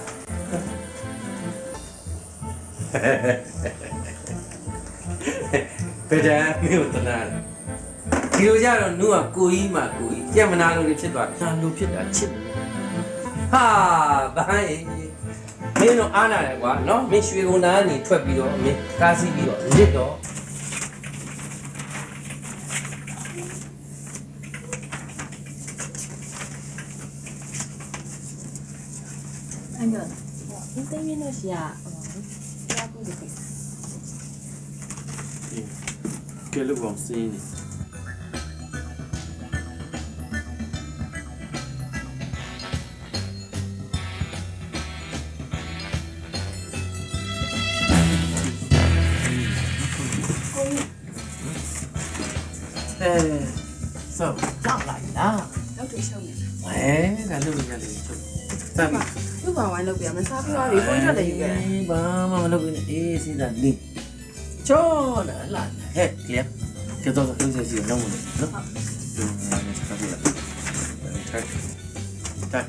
ဘယ်တမ်းမြို့တနာဒီလိုကြတော့နူကကိုကြီးမှကိုကြီးကြက်မနာလို့ဖြစ်သွားတာလို့ဖြစ်တာချစ်ဟာဘိုင်းမင်းတို့အားနာတယ်ကွာနော်မင်းရွှေကုန်သားကနေထွက်ပြီးတော့မင်းကားစီးပြီးတော့လစ်တော့အဲ့တော့ဒီတိုင်းရင်းလို့ရှိရဟိုဘာကူဒီကိစ္စကဲလို့အောင်စင်းနေ အဲဆောကောက်လိုက်လားလောက်တွေရှုံးနေဝဲဒါလုပ်လို့ရတယ်ချုပ်စမ်းပြီသူ့ဘာဝိုင်းလုပ်ပြမစားပြီးတော့လေကိုကြီးထွက်တယ်ယူခဲ့ဘာမှမလုပ်ဘူးနဲ့အေးစဉ်းစားနေချောလာလာဟဲ့ကလျာကတော့လုံးစစီလုံးမလို့နော်ဒီမှာနေစကားပြောလိုက်ထိုက်ထိုက်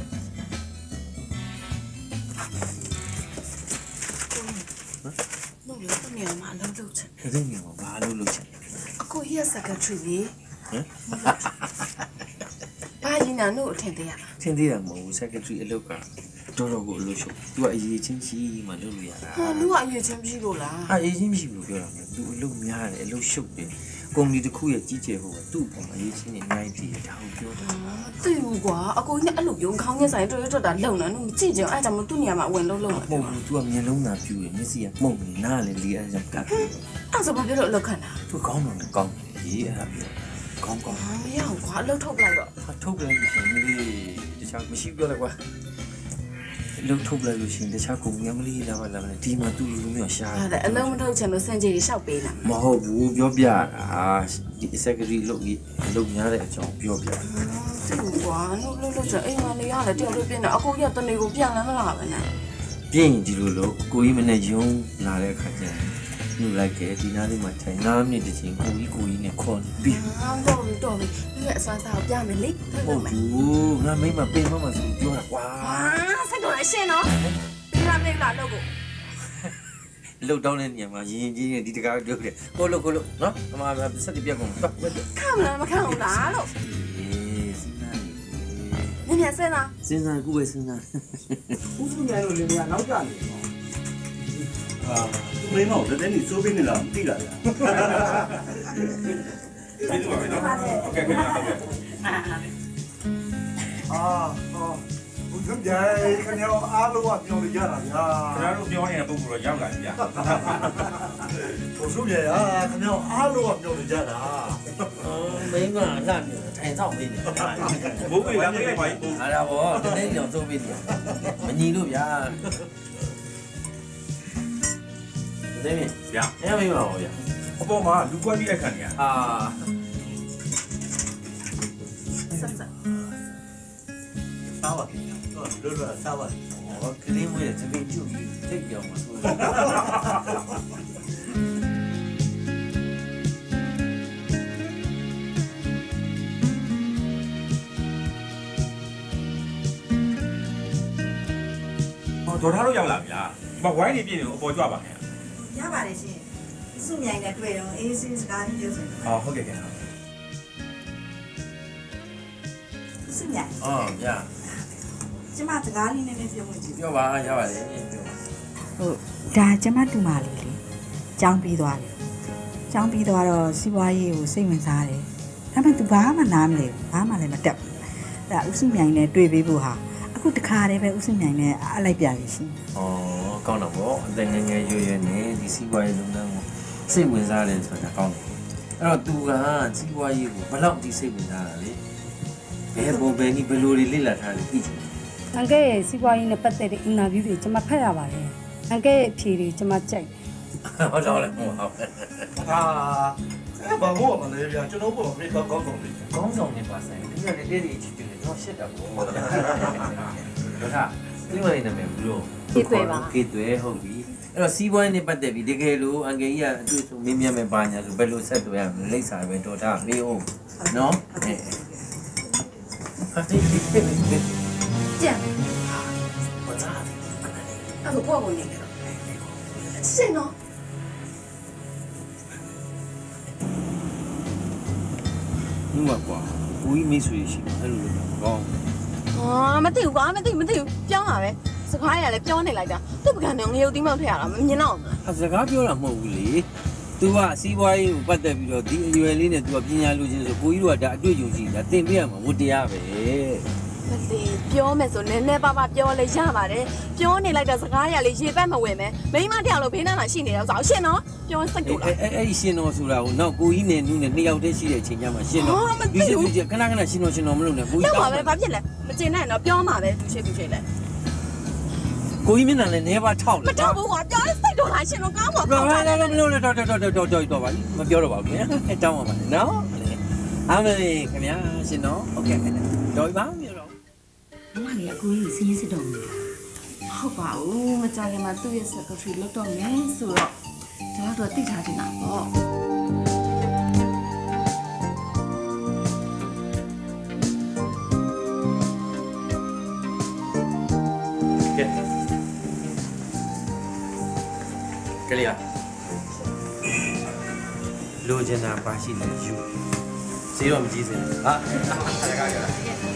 လို့လေသူ့နေရာမှာအလုပ်လုပ်ချင်ဒီနေ့ကဘာလို့လုပ်ချင်အခုရစကထရီလေဟမ်ဘာရင်နာတို့အထင်သေးရလားသင်သေးတာမဟုတ်ဘူး secretary အလုပ်ကတော်တော်ကိုအလုပ်ရှုပ်သူကအရေးချင်းရှိမှလုပ်လို့ရတာဟာလူကအရေးချင်းမရှိလို့လားအရေးချင်းမရှိဘူးပြောတာမသူအလုပ်များတယ်အလုပ်ရှုပ်တယ်ကုမ္ပဏီတစ်ခုရဲ့ကြီးကျယ်ဖို့ကသူ့အပေါ်မှာအရေးချင်းနေအများကြီးတည်တာကိုပြောတာသိဘူးကွာအကိုကြီးအဲ့လိုပြုံးခေါင်းနဲ့ဆိုင်တွေ့တွေ့တာလုံနေလို့ကြည့်ကြအောင်အဲ့ကြောင့်မသူ့နေရာမှာဝင်လုံးလုံးမဟုတ်ဘူး तू ကမျက်လုံးသာပြူရမျက်စိကမှုန့်နေနားလည်းလီအဲ့ကြောင့်ကပ်ပြီးအဲ့ဆိုဘာဖြစ်လို့အလုပ်ခံတာသူကောင်းမှလည်းကောင်းတယ်အဲ့ဒါပြောကောင်းကောင်းမရဘူးကွာအလုပ်ထုတ်လိုက်တော့ဟာထုတ်လိုက်လို့ရှိရင်မလေးတခြားမရှိပြောလိုက်ကွာအလုပ်ထုတ်လိုက်လို့ရှိရင်တခြားကုမ္ပဏီမလေးလာပါလာမယ်ဒီမှာသူ့လူမျိုးရှာအဲ့ဒါအလုံးမထုတ်ချင်လို့စင်ကြီးရှောက်ပေးတာမဟုတ်ဘူးပြောပြတာဒီ secretary လုပ်ပြီးလုပ်များတဲ့အကြောင်းပြောပြသိဘူးကွာလို့လို့လို့ချင်အိမ်မနေရတယ်တယောက်လေးပြင်းနေအကိုကြီးကတနေကိုပြန်လာမလားပဲနဲ့ပြင်းဒီလိုလို့ကိုကြီးမနဲ့ယုံလာတဲ့အခါကျရင်လူလိုက်ခဲ့ဒီနားလေးမှာထိုင်နားမြင့်တစ်ချိန်ကိုကြီးကိုကြီးနဲ့ခေါ်ပြီးဟာတော့တော့ပြီသူ့ရဲ့အစွမ်းစားကိုပြမယ်လေဟုတ်ဘူးငါမိမပင်မမဆိုပြောတာကွာဟာစိတ်တော်အရှင်းနော်ပြရမလေးလားလို့ကိုလှုပ်တောင်းတဲ့နေရာမှာရင်ကြီးနဲ့ဒီတကားပြောတယ်ကိုလို့ကိုလို့နော်အမကစက်တပြက်ကုန်တော့ပြတ်တယ်ခမလားမခံဘူးလားလို့အေးစဉ်းစားနင်မြန်စင်းလားစဉ်းစားခုပဲစဉ်းစားဦးစုမြိုင်တို့လင်းကနောက်ကျနေတယ်အာသူမင်းမောင်တည်းနေစိုးပေးနေလားမသိလားဗျာကျေးဇူးပါပဲနော်โอเคခင်ဗျာဟုတ်ကဲ့အာဟောဘုရားကြိုင်ခင်ဗျာအားလုံးကပြောလို့ရတာဗျာခင်ဗျားတို့ပြောနေတဲ့ပုံကတော့ရောက်လာပြီဗျာဘုရားကြိုင်အားခင်ဗျာအားလုံးကပြောလို့ရတာမိမလှနေထိုင်ဆောင်ပေးနေဘိုးကြီးလာမေးလိုက်ပါဦးအားရပါတနေ့ကြောင်သုံးပေးနေမညီလို့ဗျာနေမင်းဗျာအဲ့မိမဟောဗျာအပေါ်မှာလူကွက်ပြီးတဲ့ခံနေရအာဆက်ဆက်စားပါခင်ဗျာတော့လွတ်လွတ်စားပါဟောကလေးမွေးတဲ့သမီးကျုပ်ပြီးတိတ်ကြောင်မဆိုးဟောဒေါ်ထားတို့ရောက်လာပြီလားဒီမှာဝိုင်းနေပြည့်နေကိုအပေါ်ကြွပါခင်ဗျာရပါတယ်ရှင်စုမြိုင်နဲ့တွေ့တော့အေးစင်းစကားကြီးပြောစင်အော်ဟုတ်ကဲ့ခင်ဗျာစုမြိုင်အော်ဗျာကျမစကားလေးနည်းနည်းပြောဝင်ကြည့်ပြောပါရပါတယ်ပြောဟုတ်ဒါကျမတူမလေးလေကျောင်းပြီးသွားတယ်ကျောင်းပြီးသွားတော့စီးပွားရေးကိုစိတ်ဝင်စားတယ်ဒါပေမဲ့ तू ဘာမှနားမလဲဘာမှလည်းမတက်ဘူးဒါဥစုမြိုင်နဲ့တွေ့ပေးဖို့ဟာအခုတခါတည်းပဲဥစုမြိုင်နဲ့အလိုက်ပြရရှင်อ๋อကောင်းတော့ဗောအသက်ငယ်ငယ်ရွယ်ရွယ်နဲ့ဒီစီးပွားရေးလုပ်ငန်းကိုစိတ်ဝင်စားတယ်ဆိုတာကောင်းတယ်အဲ့တော့ तू ကစီးပွားရေးကိုဘယ်လောက်ဒီစိတ်ဝင်စားတာလဲဘယ်ပုံပဲဒီဘယ်လိုတွေလေ့လာထားလဲသိချင်အန်ကဲရဲ့စီးပွားရေးနဲ့ပတ်သက်တဲ့အင်တာဗျူးတွေကျွန်မဖတ်ရပါတယ်အန်ကဲရဲ့အဖြေတွေကျွန်မကြိုက်ဟုတ်တော့လေဟုတ်ဟုတ်အာဘာမို့မလဲဗျာကျွန်တော်ဘောမေကောင်းကောင်းကောင်းလေးကောင်းဆောင်နေပါဆိုင်ဒီကလည်းတဲ့ဒီအချစ်တွေတော့ရှက်တာဗောဒါကဒီမလေးနာမည်ဘူးလို့ကေသွဲပါကေသွဲဟုတ်ပြီအဲ့တော့စီးပွားရေးနဲ့ပတ်သက်ပြီးတကယ်လို့အန်ကယ်ကြီးကအတွေ့အကြုံမင်းမြတ်မဲ့ပါညာဆိုဘယ်လိုဆက်သွဲရမလဲလိပ်စာပဲတော်တာမေးအောင်နော်အဲဟာတိတိတိကြံဘာသာအဲ့ဒါကိုကိုနေတယ်ရှင်းနော်နူးကွာကိုကြီးမိတ်ဆွေရှိတယ်အဲ့လိုလုပ်တာကောင်းဟာမသိဘူးကွာမသိဘူးမသိဘူးပြောင်းပါပဲစကားရလည်းပြောနေလိုက်တာသူ့ပကံနဲ့ငရုတ်တိမောက်ထည့်ရတာမမြင်တော့ဘူးအစကားပြောတာမဟုတ်ဘူးလေ तू ကစီးပွားရေးကိုပတ်သက်ပြီးတော့ဒီအရွယ်လေးနဲ့ तू ကပညာလူချင်းဆိုကိုကြီးတို့ကဒါအတွေ့အကြုံရှိတာသင်ပေးရမှာဝတ္တရားပဲမသိပြောမယ်ဆိုနည်းနည်းပါးပါးပြောလဲရပါတယ်ပြောနေလိုက်တဲ့စကားရလေးရေပတ်မဝင်မဲမိမတယောက်လို့ဘေးနားမှာရှိနေတော့ဆိုရှင်းနော်ပြောစိတ်တူလားအဲ့အဲ့ဒီရှင်တော်ဆိုတာကိုနောက်ကိုကြီးနဲ့နူးနဲ့နှစ်ယောက်တည်းရှိတဲ့အချိန်ကျမှရှင်တော်ဒီစစ်သူကြီးခဏခဏရှင်တော်ရှင်တော်မလုပ်နဲ့ကိုကြီးတော့ပါပဲဘာဖြစ်လဲမကျင်နဲ့တော့ပြောမှာပဲသူရှိသူရှိလဲကိုကြီးမျက်နှာလည်းနေပါထောက်မလေတော့ဘူးကွာပြောစိတ်တူလားရှင်တော့ကောင်းပါတော့လာလာမလို့နဲ့တော့တော့တော့တော့တော့တော့ပါမပြောတော့ပါဘူးခင်ဗျာတောင်းပါပါနော်အားမလေးခင်ဗျာရှင်တော်โอเคခင်ဗျာတော့ပါမြေတော့မမလေးအကူကြီးစီးရင်စစ်တော်မူဟုတ်ပါဘူးမကြခင်မှာသူ့ရဲ့ secretary လောက်တော့မယ်ဆိုတော့ဒါတော့သိထားတင်တာပေါ့ကဲကလေးလိုချင်တာပါရှိနေယူစီတော့မကြည့်စင်ဟာတကားကြလား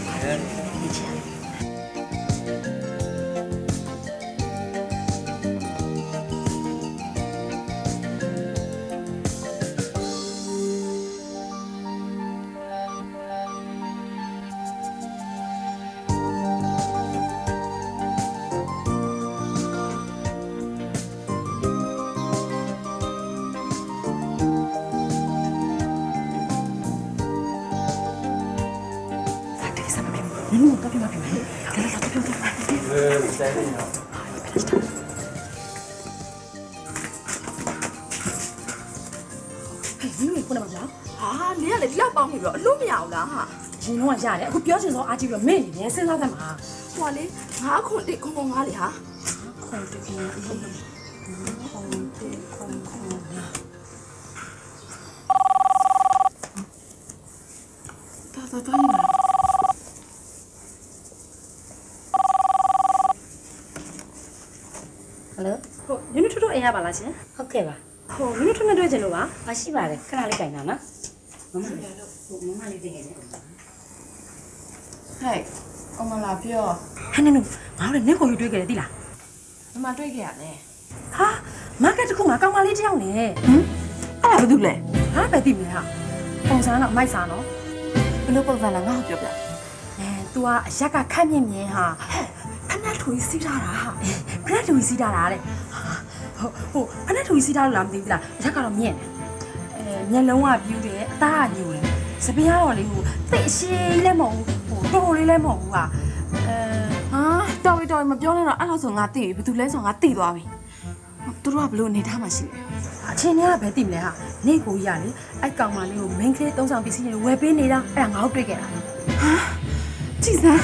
ဟာနင်ကလည်းဒီလောက်ပေါင်းနေပြီးတော့အလို့မရဘူးလားဟာရှင်တော့ရတယ်အခုပြောချင်ဆုံးအားကြီးပြီးတော့မင်းနေပြန်စဉ်းစားသမှာဟိုကလေငါးခွန်တစ်ခွန်ခွန်ငါးလေဟာခွန်တကယ်တော်တော်နေဟယ်လိုဟုတ်ယူနီထွတ်အိမ်ရပါလားရှင်ဟုတ်ကဲ့ပါဟိုယူနီထွတ်နဲ့တွေ့ကြလို့ပါမရှိပါနဲ့ခဏလေးကြင်တာနော်မမလေးတော့ဟိုမမလေးတကယ်နဲ့ဟဲ့အမလာပြောဟဲ့နင်တို့ငါတို့လည်းနေကိုယူတွေ့ကြတယ်သိလားမမတွေ့ကြရတယ်ဟာမားကတ်တခုငါကောင်းမလေးတယောက်နဲ့ဟမ်အဲ့ဒါဘာလုပ်လဲဟာပဲသိမလဲဟာပုံစံတော့မိုက်စားနော်ဘယ်လိုပုံစံလဲငါ့ကိုပြောပြအဲ तू ကအရက်ကခက်မြင့်မြင်ဟာဖက်နှက်ထွေးစီးထားတာဟာဖက်နှက်ထွေးစီးထားတာတဲ့ဟုတ်ဟုတ်ဖက်နှက်ထွေးစီးထားလို့လားမသိဘူးလားအရက်ကတော့မြင့်တယ်အဲမျက်လုံးကပြူးတယ်အသားကညိုတယ်စပင်းကတော့လေဟိုသိအရှိလည်းမဟုတ်ဘူးဟိုတော်လေးလည်းမဟုတ်ဘူးဟာအဲဟာတော်ပြီတော်ပြီမပြောနဲ့တော့အဲ့လိုဆိုငါသိပြီဘယ်သူလဲဆိုငါသိသွားပြီသူတို့ကဘလို့နေထားမှရှိတယ်အချင်းတွေကဘယ်သိမလဲဟာနေကိုကြီးကလေအဲ့ကောင်မလေးကို main ကလေးသုံးဆောင်ပစ္စည်းတွေဝယ်ပေးနေတာအဲ့ဒါငါတို့တွေ့ခဲ့တာဟာကြည်စမ်း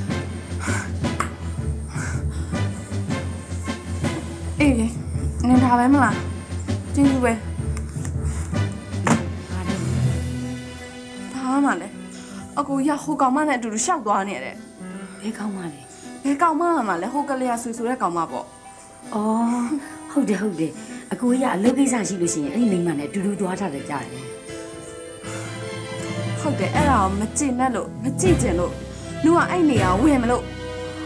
အေးနေတာပဲမလားကျေးဇူးပဲဘာမှလဲအကူရဟိုကောင်မနဲ့အတူတူရှောက်သွားနေတဲ့ဘယ်ကောင်မလဲဘယ်ကောင်မမှလဲဟိုကလေးကဆွေဆွေတဲ့ကောင်မပေါ့အော်ဟုတ်တယ်ဟုတ်တယ်အကူရအလုပ်ကိစ္စရှိလို့ရှိရင်အဲ့ဒီမိန်းမနဲ့အတူတူသွားထားတယ်ကြားတယ်ဟုတ်တယ်အဲ့ဒါကိုမကြည့်နဲ့လို့မကြည့်ကျင်လို့လူကအဲ့နေရာဝင်မလို့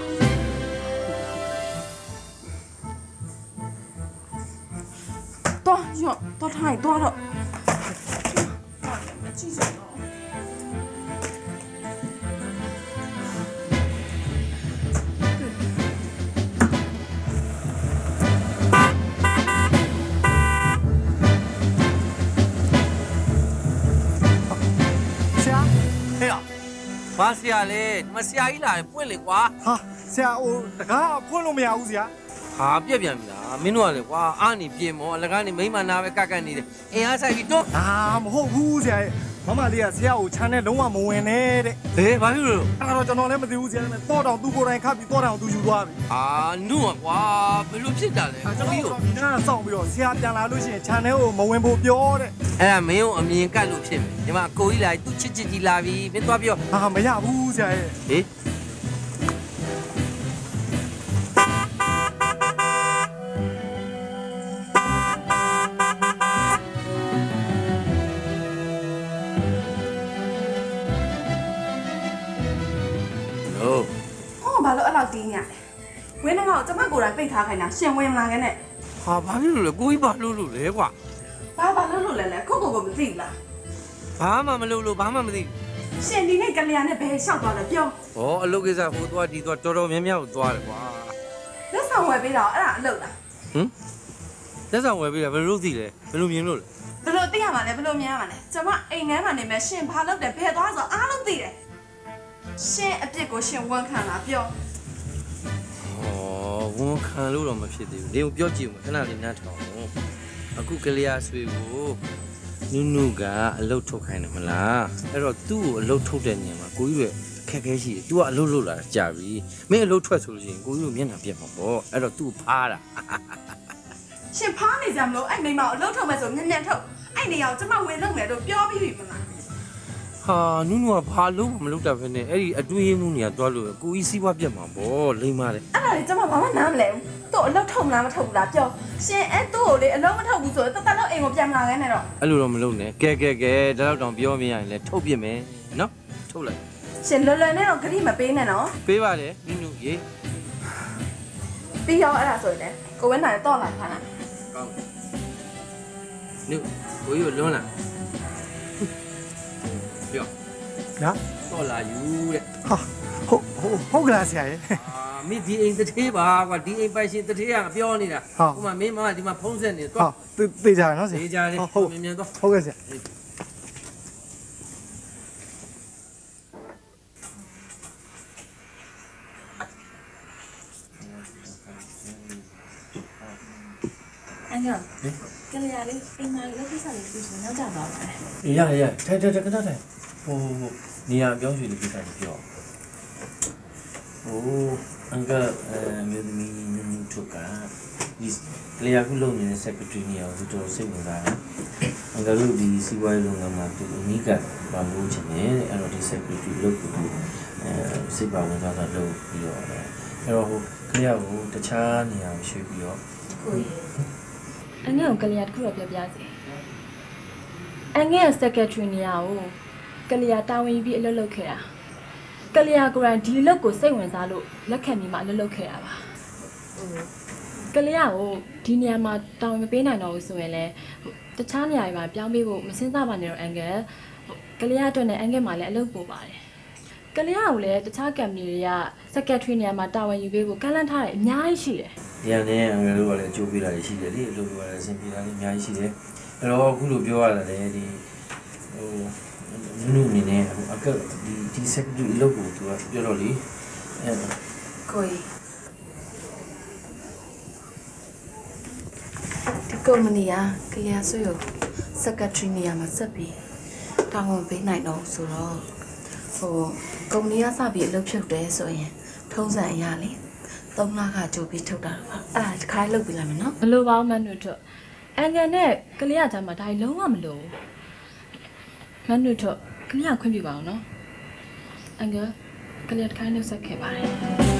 တော့ရောတော့ထိုင်တော့တော့မကြည့်စမ်းတော့ဘာဆရာလဲမဆရာကြီးလာတယ်ပွင့်လေကွာဟာဆရာဟိုတကားဖွင့်လို့မရဘူးဆရာဟာပြက်ပြန်ပြီလားမင်းတို့ကလေကွာအာနေပြေမောအလကားနေမိမနာပဲကက်ကက်နေတယ်အင်အားဆိုင်ပြီးတော့ဟာမဟုတ်ဘူးဆရာမမလေးကဆရာကိုခြံနဲ့လုံးဝမဝင်နဲ့တဲ့ဟေးဘာဖြစ်လို့အဲ့တော့ကျွန်တော်လည်းမသိဘူးဆရာနဲ့တော့တောင်သူကိုယ်တိုင်ခတ်ပြီးတော့တောင်သူယူသွားပြီအာနုကွာဘယ်လိုဖြစ်တာလဲကျွန်တော်ဒီနားစောင့်ပြီးတော့ဆရာပြန်လာလို့ရှိရင်ခြံထဲကိုမဝင်ဖို့ပြောတဲ့အဲ့ဒါမင်းကိုအမြင်ကတ်လို့ဖြစ်မယ်ဒီမှာကိုကြီးလာသူချစ်ချစ်ကြီးလာပြီမင်းသွားပြောဟာမရဘူးဆရာရဲ့ဟေးဘာလို့အဲ့လောက်တင်းညာဝင်းတော့ကျမကိုယ်တိုင်ပိတ်ထားခိုင်းတာရှင်ဝင်မလာခဲ့နဲ့ဟာဘာဖြစ်လို့လဲကိုကြီးဘာလို့လို့လဲကွာဘာဘာလို့လို့လဲလဲကိုကိုကိုမသိဘူးလားဘာမှမလုပ်လို့ဘာမှမသိဘူးရှင်ဒီနေ့ကလျာနဲ့ဘယ်လျှောက်သွားလဲပြောဟောအလုပ်ကိစ္စဟိုသွားဒီသွားတော်တော်များများကိုသွားတယ်ကွာလက်ဆောင်ဝယ်ပေးတော့အဲ့ဒါအလုပ်လားဟမ်လက်ဆောင်ဝယ်ပေးတာဘယ်လိုသိလဲဘယ်လိုမြင်လို့လဲဘယ်လိုသိရမှာလဲဘယ်လိုမြင်ရမှာလဲကျမအိမ်ထဲမှာနေမယ်ရှင်ဘာလုပ်တယ်ဘယ်သွားဆိုအားလုံးသိတယ်ရှင်အပြစ်ကိုရှင်ဝန်ခံလာပြောဩဝန်ခံလို့တော့မဖြစ်သေးဘူးနေကိုပြောကြည့်ဦးခဏလေးနားထောင်အခုကလေးအားဆွေကိုနုနုကအလုတ်ထုတ်ခိုင်းတယ်မလားအဲ့တော့သူ့ကိုအလုတ်ထုတ်တဲ့ညမှာကိုကြီးရဲ့ခက်ခဲရှိတယ် तू ကအလုတ်လုတ်လာတာကြာပြီမင်းအလုတ်ထွက်ဆိုလို့ရှိရင်ကိုကြီးတို့မျက်နှာပြက်မှာပေါ့အဲ့တော့ तू ဖားတာရှင်ဖားနေကြမလို့အဲ့မိမအလုတ်ထုတ်မယ်ဆိုမျက်မျက်ထုတ်အဲ့နေရာကိုကျမဝင်လုပ်မယ်လို့ပြောပြီးပြီမလားဟာနုနုကဘာလို့မလုပ်တာပဲနဲ့အဲ့ဒီအတွေးမှုနေရာသွားလို့ကိုကြီးစီးပွားပြတ်မှာပေါ့လိမ့်ပါလေအဲ့ဒါလေကျမဘာမှနားမလဲဘူးသူ့အလုပ်ထုတ်မလားမထုတ်ဘူးလားပြောရှင်အဲ့သူ့ကိုလေအလုပ်မထုတ်ဘူးဆိုတော့တသက်လုံးအိမ်ကိုပြန်မလာခဲ့နဲ့တော့အဲ့လိုတော့မလုပ်နဲ့ကဲကဲကဲဒါတော့တောင်ပြောမရရင်လေထုတ်ပြစ်မယ်နော်ထုတ်လိုက်ရှင်လွယ်လွယ်နဲ့တော့ဂရိမပေးနဲ့နော်ပေးပါလေနုနုရေပြီးရောအဲ့ဒါဆိုရင်လေကိုဝင်းနိုင်တော့လာခါလားကောင်းနုကိုကြီးကိုလွန်းလာပြောနော်တော့လာယူတဲ့ဟာဟုတ်ဟုတ်ဟုတ်ကလားဆရာရဲ့အာမင်းဒီအိမ်တထေးပါကွာဒီအိမ်ပိုင်ရှင်တထေးကပြောနေတာဟိုမှာမင်းမမဒီမှာဖုံးဆက်နေတော့ဟုတ်သိကြရနော်ဆရာသိကြတယ်ဟုတ်မြန်မြန်တော့ဟုတ်ကဲ့ဆရာအန်ကကလေးရလေးအိမ်မှာလောက်ကိစ္စလေးသူနောက်ကြပါပါလေရရထဲထဲထဲကတော့ဟိုနေရာပြောင်းရွှေ့လေးကိစ္စလေးပြောဟိုအန်ကအဲမြေသမီးနုနုထုတ်ကဒီလေယာခုလုံနေတဲ့ secretary နေရာကိုကျွန်တော်စိတ်ဝင်စားတယ်။အင်္ဂလိပ်ဒီစီးပွားရေးလုပ်ငန်းမှာသူအနီးကပ်ပါလို့ချင်တယ်တဲ့အဲ့တော့ဒီ secretary လုပ်ပြီးအဲစိတ်ပါဝင်စားတာလုပ်ပြီးတော့အဲ့တော့ဟိုကလေးကိုတခြားနေရာကိုရွှေ့ပြီးတော့ကိုကြီးအငဲ့ကိုကလေးတခုတော့ပြောပြစီအငဲ့ရဲ့ secretary နေရာကိုကလေးတာဝန်ယူပြီးအလုပ်လုပ်ခဲ့တာကလေးကိုရန်ဒီလုပ်ကိုစိတ်ဝင်စားလို့လက်ခံပြီးမှအလုပ်လုပ်ခဲ့တာပါကလေးကိုဒီနေရာမှာတာဝန်မပေးနိုင်တော့ဘူးဆိုရင်လည်းတခြားနေရာတွေမှာပြောင်းပေးဖို့မစင်စားပါနဲ့တော့အန်ကယ်ကလေးအတွက်နဲ့အန်ကယ်မှာလည်းအလုပ်ပို့ပါတယ်ကလေးကိုလည်းတခြားကမ္ပဏီတွေက secretary နေရာမှာတာဝန်ယူပေးဖို့ကန့်လန့်ထားတယ်အများကြီးရှိတယ်ဒီကနေအန်ကယ်တို့ကလည်းကြိုးပေးတာရှိတယ်လေအလုပ်တွေကလည်းအဆင်ပြေတာလည်းအများကြီးရှိတယ်အဲ့တော့အခုလိုပြောရတာလေဒီဟိုနုနေနေအကဒီဒီ secretary အလုပ်ကိုသူကပြောတော့လေအဲ့ကိုကြီးဒီကုမ္ပဏီကကလျာဆွေကို secretary နေရာမှာဆက်ပြီးတာဝန်ပေးနိုင်တော့ဆိုတော့ဟိုကုမ္ပဏီကစပြီးအလုပ်ဖြုတ်တယ်ဆိုရင်ထုံးစံအရာလေသုံးလကကြိုပြီးထုတ်တာတော့အဲ့ဒါတစ်ခါလုပ်ပြီးလိုက်မယ်နော်ဘလို့ပါမန်တို့တို့အန်ကန်နဲ့ကလျာချမ်းမှာဒါလုံးဝမလို့မန်တို့တို့ကလျာခွင့်ပြပါအောင်နော်အန်ကန်ကလျာတစ်ခါနှုတ်ဆက်ခဲ့ပါတယ်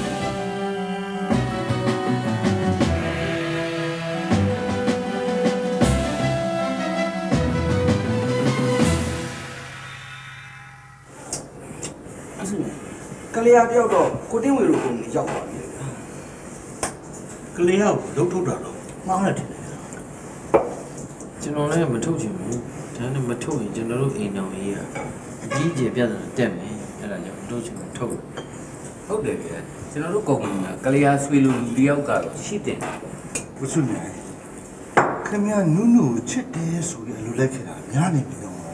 ကလေးရတယောက်တော့ကိုတင်းဝေတို့ကိုရောက်ပါပြီကလေးရကိုလှုပ်ထုတ်တာတော့မှားတယ်တယ်ကျွန်တော်လည်းမထုတ်ချင်ဘူးဒါနဲ့မထုတ်ရင်ကျွန်တော်တို့အိမ်တော်ကြီးကအကြီးကျယ်ပြဿနာတက်မယ်အဲ့ဒါကြောင့်ထုတ်ချင်ထုတ်ဟုတ်တယ်ဗျာကျွန်တော်တို့ကုမ္ပဏီကကလေးရဆွေလူတယောက်ကတော့ရှိတယ်ဘုဆုနေခင်ဗျာနုနုချစ်တယ်ဆိုပြီးအလိုလိုက်ခဲ့တာများနေပြီတော့ဟာ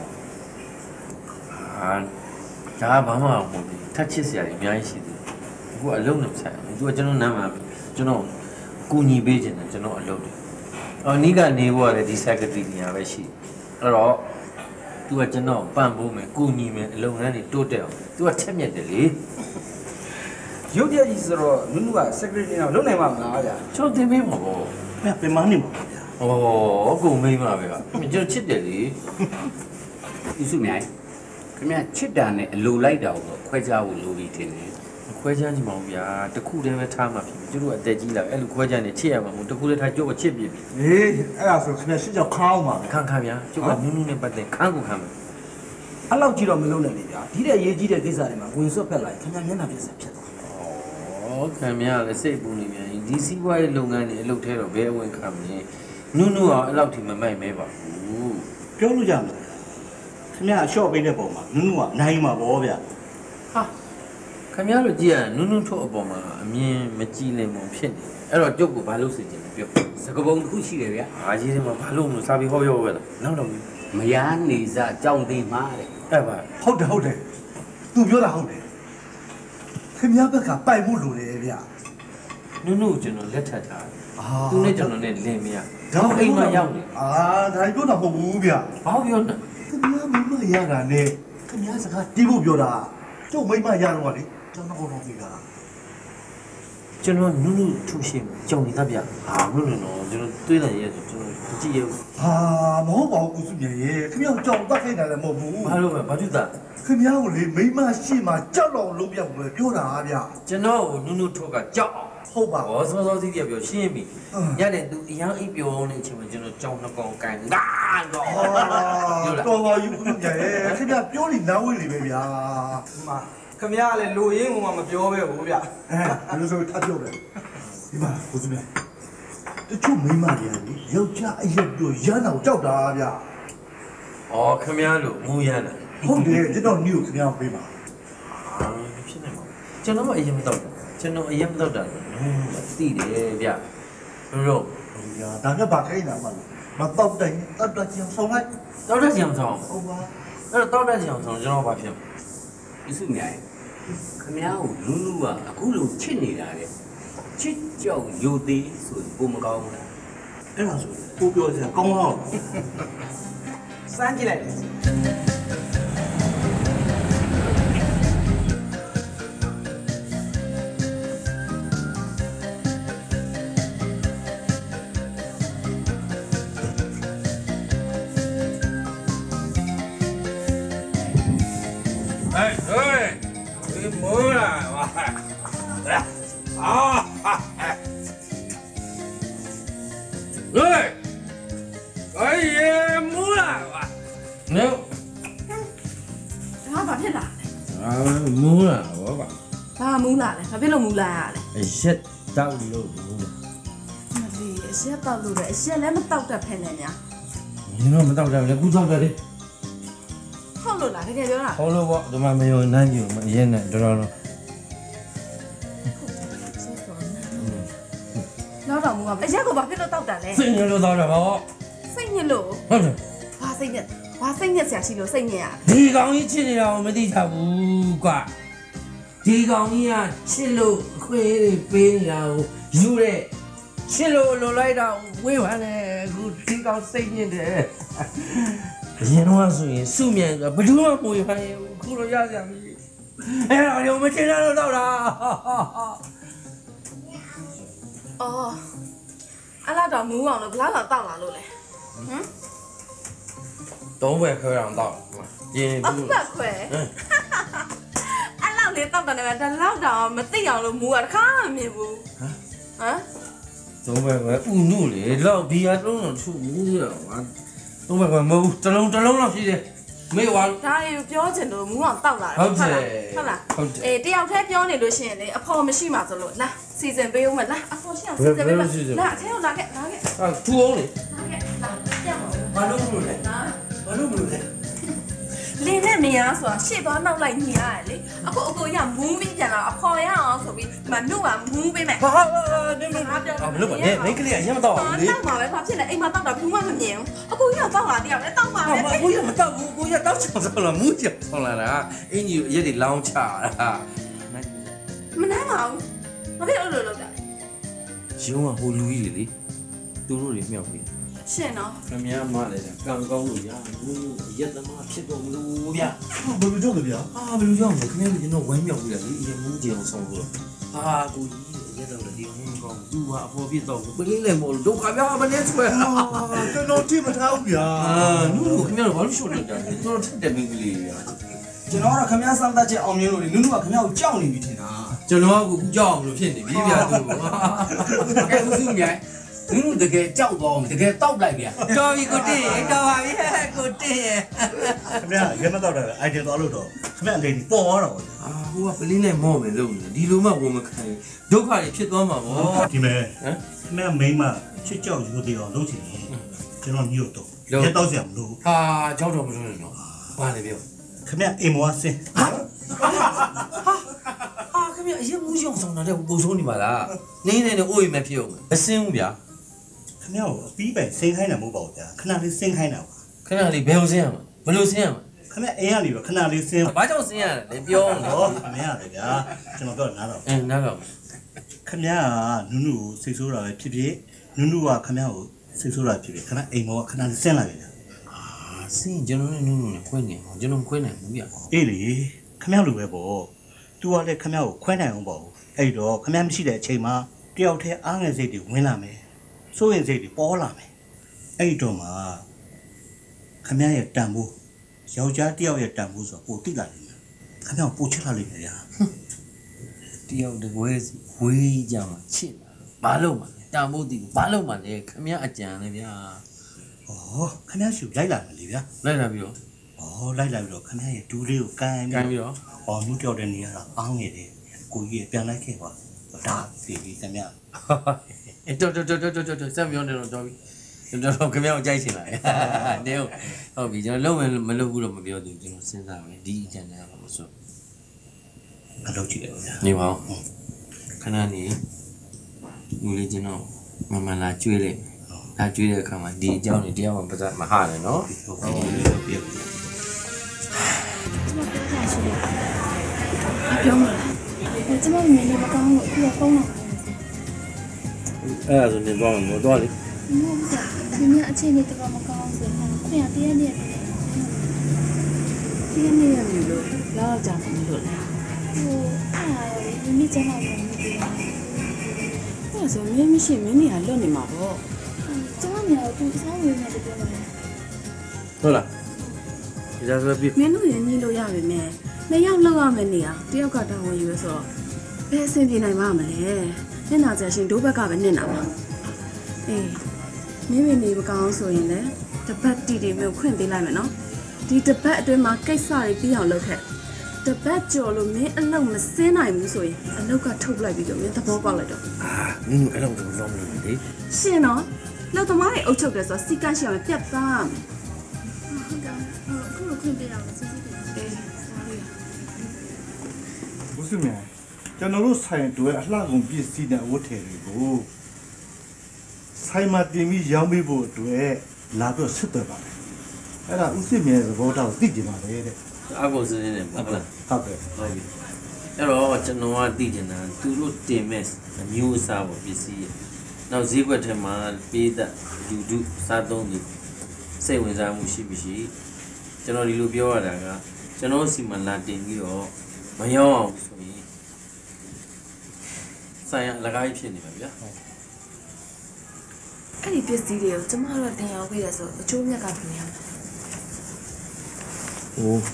ဒါဘာမှမဟုတ်ဘူးထက်ချစ်စရာအများကြီးရှိတယ်အခုအလုံးနဲ့ဆိုင်ဘူးသူကကျွန်တော်နားမှာကျွန်တော်ကူညီပေးခြင်းတယ်ကျွန်တော်အလုပ်တယ်အော်နီးကနေဖို့ရတယ်ဒီ secretary နေရာပဲရှိအဲ့တော့သူကကျွန်တော်ပံ့ပိုးမယ်ကူညီမယ်အလုပ်ငန်းတွေတိုးတက်အောင်သူကချက်မြက်တယ်လေရုပ်တရက်ကြီးဆိုတော့နုနုက secretary နေရာလုံနိုင်မှာမလားဗျာကျွန်တော်တင်ပေးမှာပေါ့ဗျာပြင်မနေမှာဗျာဩအကုန်မိမှာပဲကျွန်တော်ချစ်တယ်လေဒီစုမြိုင်ခင်ဗျချစ်တာနဲ့အလိုလိုက်တာကိုခွဲခြားဖို့လိုပြီးတင်တယ်ခွဲခြားကြည့်မအောင်ဗျာတခုတည်းပဲထားမှာဖြစ်ပြီကျတို့အသက်ကြီးလာအဲ့လိုခွဲခြားနေချစ်ရမှာမဟုတ်တခုတည်းထားကြိုးကိုချစ်ပြပြီဟေးအဲ့ဒါဆိုခင်ဗျရှစ်ကြောက်ခါအောင်ပါခန်းခါဗျာကျုပ်ကနူးနူးနဲ့ပတ်သက်ခန်းကိုခန်းမယ်အဲ့လောက်ကြည့်တော့မလုံးနိုင်လေဗျာဒီတဲ့အရေးကြီးတဲ့ကိစ္စတွေမှာဝင်ဆွတ်ဖက်လိုက်ခင်ဗျမျက်နှာပြဆက်ဖြစ်သွားဩခင်ဗျလည်းစိတ်ပူနေပြန်ဒီစီးပွားရေးလုပ်ငန်းတွေအလုပ်ထဲတော့ဘယ်အဝင်ခံမလဲနူးနူးအောင်အဲ့လောက်ထိမမိုက်မဲပါဘူးပြောလို့ရမလားခင်ဗျအလျှော့ပေးတဲ့ပုံမှာနုနုကနိုင်မှာပေါ့ဗျာဟာခင်ဗျားတို့ကြည့်ရနုနုထုတ်အပေါ်မှာအမြင်မကြည့်နိုင်မှဖြစ်နေအဲ့တော့ကျုပ်ကဘာလို့စေချင်လဲပြောစကပုံတစ်ခုရှိတယ်ဗျာအားကြီးတယ်မှာဘာလို့မလို့စာပြီးဟောပြောပဲလားနောက်တော့မယားနေစားကြောင်းသေးမှာတဲ့အဲ့ပါဟုတ်တယ်ဟုတ်တယ်သူပြောတာဟုတ်တယ်ခင်ဗျားဘက်ကပိုက်မှုလိုတယ်ဗျာနုနုကျွန်တော်လက်ထပ်ထားအာသူနဲ့ကျွန်တော်နဲ့လင်းမရတော့အိမ်မှာရောက်နေအာဒါပြောတာမဟုတ်ဘူးဗျာဘာပြောနေခင်ဗျားမမရတာနဲ့ခင်ဗျားစကားတီးဖို့ပြောတာကျုပ်မိမရတော့လေကျွန်တော်တော့ပြီးတာကျွန်တော်နုနုထူရှင်ကြုံနေတာဗျာဟာနုနုတော့ကျွန်တော်တွေးလိုက်ရဲကျွန်တော်ကြည့်ရဟာမဟုတ်ပါဘူးကုစုမြရေခင်ဗျားကြောင်တတ်ခိုင်းတယ်လည်းမဟုတ်ဘူးဘာလို့ပဲဘာဖြစ်တာခင်ဗျားကိုလေမိမရှိမှကြောက်တော့လုံးပြောက်လို့ပြောတာဗျာကျွန်တော်ကိုနုနုထုတ်ကကြောက်ဟုတ်ပါဟောစောစောစီးပြပြောရှင်းပြီညနေသူအရန်အိပ်ပြောနေချိန်မှာကျွန်တော်ကြောင်နှကောင်ကန်ငါတော့တော်ပါယူခင်ဗျာခင်ဗျာပြောနေနားဝေးနေပဲဗျာဒီမှာခင်ဗျာလည်းလူရင်းကမပြောပဲဘူးဗျာအဲဘယ်လိုဆိုထပ်ပြောတယ်ဒီမှာကိုစုမြတချို့မိမတွေကလေယောက်ျားအရက်တို့ရမ်းအောင်ကြောက်တာဗျာဩခင်ဗျာလို့ငူရမ်းတယ်ဟုတ်တယ်ကျွန်တော်ညို့ခင်ဗျာပေးပါအာဖြစ်နေမှာကျွန်တော်အရင်မတော့ကျွန်တော်အရင်မတော့တာသိတယ်ဗျဘယ်လိုညာဒါကဘာခိုင်းတာမလဲမတော့တိုင်တော့တော့ချင်ဆောင်လိုက်တော့တော့ချင်ဆောင်ဟုတ်ပါအဲ့တော့တော့ချင်ဆောင်ကျွန်တော်ဘာဖြစ်ဒီစုမြိုင်ခမည်းကိုလူလူကအခုလိုချစ်နေတာတဲ့ချစ်ကြောက်ယူသေးဆိုပိုမကောင်းဘူးလားအဲ့ဒါဆိုကိုပြောစရာကောင်းတော့စမ်းကြည့်လိုက်哎对，你摸了哇！啊！哎，哎呀，摸了哇！没有。 ငါဘာဖြစ်လာလဲ啊，摸了我吧。 ဘာမူးလာလဲဘာဖြစ်လို့မူးလာရလဲ哎，shit，到路摸了。 မလီအရှက်တောက်လို့လေအရှက်လည်းမတောက်တတ်ဖ ೇನೆ ညာ你那么到这来，鼓掌这里。 ဟုတ်လို့လားတကယ်ပြောတာ好了不？他妈没有难就没也难，知道了。 နောက်တော့မူးကအရက်ကိုဘာဖြစ်လို့တောက်တာလဲစိတ်ညစ်လို့တော့တယ်ဗောစိတ်ညစ်လို့ဟုတ်တယ်ဘာစိတ်ညစ်ဘာစိတ်ညစ်ဆရာရှိလို့စိတ်ညစ်ရဒီကောင်ကြီးချစ်နေတာကိုမသိချဘူးကွာဒီကောင်ကြီးကချစ်လို့အခွင့်အရေးပေးနေတာကိုယူတဲ့ချစ်လို့လိုလိုက်တာဝေးပါနဲ့အခုဒီကောင်စိတ်ညစ်တယ်အရင်တော့ဆိုရင်စုမြန်ဆိုဘယ်သူမှမဝေးပါနဲ့အခုတော့ရကြပြီအဲ့ဒါရောမချင်တော့တော့တာအော်အဲ့လာတော့မူးအောင်လို့ဘလောက်လောက်တောက်လာလို့လဲဟမ်သုံးဘယ်ခွဲအောင်တော့ရင်းအခုကခွဲအဲ့လောက်လေးတောက်တယ်နဲ့ဒါလောက်တော့မသိအောင်လို့မူးကတခါမှမမြင်ဘူးဟမ်သုံးဘယ်ခွဲဥနုလေလောက်ဒီဟာလုံးတော့သူ့မူးရအောင်သုံးဘယ်ခွဲမဟုတ်တစ်လုံးတစ်လုံးလောက်ရှိတယ်မေ့သွားဒါရီပြောချင်လို့မူးအောင်တောက်လာတယ်ဟုတ်တယ်ဟုတ်လားဟုတ်တယ်အေးတယောက်တည်းပြောနေလို့ရှိရင်လေအဖော်မရှိမှဆိုလို့လာစီစဉ်ပေးဦးမလားအဖော်ရှိအောင်စီစဉ်ပေးမလားလာအထဲကိုလာခဲ့လာခဲ့啊，土翁嘞， လာခဲ့လာပြတ်ပါဦး马路不路嘞， လာ马路不路嘞。 လင်းနဲ့မရဆိုတာရှေ့သွားနောက်လိုက်ညီရတယ်လေအခုအကိုရမူးပြီးပြန်လာအဖော်ရအောင်ဆိုပြီးမနုကမူးပေးမယ်哈哈，你你啊，不路吧，你你个脸也没到， တော你က်မှာပဲဘာဖြစ်လဲအိမ်မှာတောက်တာဘူးမှမမြင်ဘူးအခုရတောက်လာတယောက်လည်းတောက်မှာပဲ啊，我也没到，我我也到墙上了，木匠上来了，哎，你也得浪卡了。 မနှမ်းပါဘူးဘာဖြစ်လို့လို့လောက်တာ行啊，我路易哩，都路哩妙哩。 ရှင်နော်他们家妈来的，刚刚路呀，我也他妈ဖြစ်တော့မလို့ဗျာဘယ်လိုကြောက်လဲဗျာအာဘယ်လိုကြောက်လဲခင်ဗျားတို့ကျွန်တော်ဝိုင်းမြောက်ပြီလားဒီအရင်မူးကြအောင်ဆောင်လို့အာကိုကြီးရဲတော့ဒီဟိုကောင်သူကအဖော်ပြတော့ပလင်းလည်းမလို့ဒုက္ခဗျာမနေဆွဲကျွန်တော်တိမထားဘူးဗျာအာနုခင်ဗျားတို့ဘာလို့ရှုပ်နေတာလဲကျွန်တော်ထက်တယ်မင်းကလေးဗျာကျွန်တော်ကတော့ခမည်းစောင့်တတ်ချက်အောင်မြင်လို့လေနုနုကခမည်းကိုကြောက်နေပြီထင်တာကျွန်တော်ကအခုကြောက်အောင်လို့ဖြစ်နေပြီဗျာသူကဲဦးစုမြိုင်နုနုတကယ်ကြောက်တော့တကယ်တောက်လိုက်ဗျာတော်ပြီကိုတင်းတော်ပါပြီကိုတင်းရဲ့ခင်ဗျာရဲမတော့တယ်အိုင်ဒီသွားလို့တော့ခင်ဗျာအနေနဲ့ပေါ်သွားတော့အာဟိုကပလင်းနဲ့မော့မယ်လို့ဒီလိုမှဝင်မခံဒုက္ခတွေဖြစ်သွားမှာပေါ့ဒီမဲ့ခင်ဗျာမိန်းမချစ်ကြောက်ယူသေးအောင်လုပ်ချင်ရင်ကျွန်တော်မြို့တော့ရဲတော့ဆရာမလို့ဟာကြောက်တော့မလို့နော်ဘာလဲပြောခင်ဗျာအိမ်မောဆင်းဟာခင်ဗျအရင်မူးရောင်ဆောင်တာတဲ့ပုံဆုံးနေပါလားနင်းနေနေအိုးအိမ်မဖြစ်အောင်မစင်းဘူးဗျာခင်ဗျာကိုအပြီးပိုင်ဆင်းခိုင်းတာမဟုတ်ပါဘူးဗျာခဏလေးဆင်းခိုင်းတာပါခဏလေးဘယ်လိုဆင်းရမှာဘယ်လိုဆင်းရမှာခင်ဗျာအိမ်ကနေတော့ခဏလေးဆင်းဘာကြောင့်ဆင်းရလဲပြောနေဟောခင်ဗျာလေဗျာကျွန်တော်ပြောနားတော့အင်းနားတော့ခင်ဗျာကနုနုကိုစိတ်ဆိုးတာပဲဖြစ်ဖြစ်နုနုကခင်ဗျာကိုစိတ်ဆိုးတာဖြစ်ဖြစ်ခဏအိမ်မောကခဏလေးဆင်းလာပြီဗျာအာဆင်းကျွန်တော်နဲ့နုနုနဲ့ခွဲနေအောင်ကျွန်တော်ခွဲနိုင်ဘူးဗျာအေးလေခင်ဗျာလိုပဲပေါ့ तू ကလည်းခင်ဗျာကိုခွဲနိုင်အောင်ပေါ့အဲ့တော့ခင်ဗျာမရှိတဲ့အချိန်မှာတယောက်တည်းအားငယ်စိတ်တွေဝင်လာမယ်စိုးရင်စိတ်တွေပေါ်လာမယ်အဲ့တော့မှခင်ဗျာရဲ့တန်ဖိုးယောက်ျားတယောက်ရဲ့တန်ဖိုးဆိုပိုတိလာတယ်ခင်ဗျာကိုပိုချစ်လာလိမ့်မယ်ဗျာတယောက်တကွဲစီဝေးကြမှာချစ်ဘာလို့မှတာမို့တီဘာလို့မှလဲခမရအကြံလေဗျာဩခင်ဗျာရှူလိုက်လာမယ်လေဗျာလိုက်လာပြီးတော့ဩလိုက်လာပြီးတော့ခင်ဗျာရဲ့ဒူးလေးကိုကန်ပြီးကန်ပြီးတော့ဩနုတယောက်တည်းနေရတာအားငယ်တယ်ကိုကြီးပြန်လိုက်ခဲ့ပါဒါစီပြီးခင်ဗျာအဲ့တော်တော်တော်တော်တော်စက်ပြောနေတော့တော်ပြီကျွန်တော်ခင်ဗျာကိုကြိုက်ချင်လာတယ်နေဟုတ်ပြီကျွန်တော်လုံးမမလုပ်ဘူးတော့မပြောသေးဘူးကျွန်တော်စဉ်းစားမယ်ဒီအကြံနဲ့တော့မဆိုအလုပ်ကြည့်တယ်ဗျာနေပါဦးခဏနေဦးလေးကျွန်တော်မမလာကျွေးလိုက်လာကျွေးတဲ့အခါမှာဒီအကြောင်းတွေတရားမှမပတ်မဟာနဲ့နော်ဟုတ်ကဲ့ဟုတ်ပြီပြောမလားကျမမြင်နေမကောင်းလို့အခုဖုန်းလာအဲ့ဒါဆိုနေတော့မတော်လေမဟုတ်ဘူးဒီနေ့အခြေအနေတော့မကောင်းဆိုရင်ခွင့်ရတရနေတယ်တရနေရလို့လောက်ကြတယ်လို့လားဟိုအဲ့ဒီနေ့ကျမလည်းမသိဘူးအဲ့ဆိုမင်းမရှိမင်းနေရလွတ်နေမှာပေါ့ကျမနေတော့သူစားဝင်နေတယ်ပြောတယ်ဟုတ်လားဒီစားဆိုပြီမင်းတို့ရင်းနှီးလို့ရပါမယ်နှစ်ယောက်လောက်ရမယ်နေရတယောက်ကတောင်းဝင်ယူဆိုတော့ဘယ်အဆင်ပြေနိုင်မှာမလဲမျက်နှာကျရှင်ဒိုးဘက်ကပဲနစ်နာမှာအေးမင်းမနေမကောင်းဆိုရင်လည်းတပတ်တီတီမျိုးခွင့်ပေးလိုက်မယ်နော်ဒီတပတ်အတွင်းမှာကိစ္စတွေပြီးအောင်လုပ်ခဲ့တပတ်ကြော်လို့မင်းအလုပ်မစင်းနိုင်ဘူးဆိုရင်အလုပ်ကထုတ်လိုက်ပြီးတော့မင်းသဘောပေါက်လိုက်တော့အာနင်တို့အဲ့လိုတော့လုံးမလို့လေရှင်နော်လောက်သမားတွေအုပ်ချုပ်တယ်ဆိုတော့စီကန့်ရှောင်ပြတ်သားမယ်ဟုတ်ကဲ့ခုလိုခွင့်ပေးရအောင်စစ်စစ်ပေးအေးဘုစုမြန်ကျွန်တော်တို့ဆိုင်တွေအလှကုန်ပစ္စည်းနဲ့ဝတ်ထည်တွေကိုဆိုင်မှာတင်ပြီးရောင်းပေးဖို့အတွက်လာပြီးဆက်သွယ်ပါတယ်အဲ့ဒါဥစစ်မြန်သဘောထားကိုသိကြပါလေတဲ့အကုန်စင်းနေပေါ့ဟုတ်ဟုတ်ကဲ့ဟုတ်ပြီအဲ့တော့ကျွန်တော်ကသိချင်တာသူတို့တင်မဲ့အမျိုးအစားပေါ့ပစ္စည်းနောက်ဈေးကွက်ထဲမှာပေးတဲ့လူတို့စားသုံးသူစိတ်ဝင်စားမှုရှိမရှိကျွန်တော်ဒီလိုပြောရတာကကျွန်တော်စီမံလာတင်ပြီးတော့မရောအောင်ဆိုရင်ဆိုင်ရလကားဖြစ်နေပါဗျာအဲ့ဒီပစ္စည်းတွေကိုကျမတို့တင်ရောက်ခဲ့ရဆိုအချိုးမြက်ကပြင်ရမှာဟို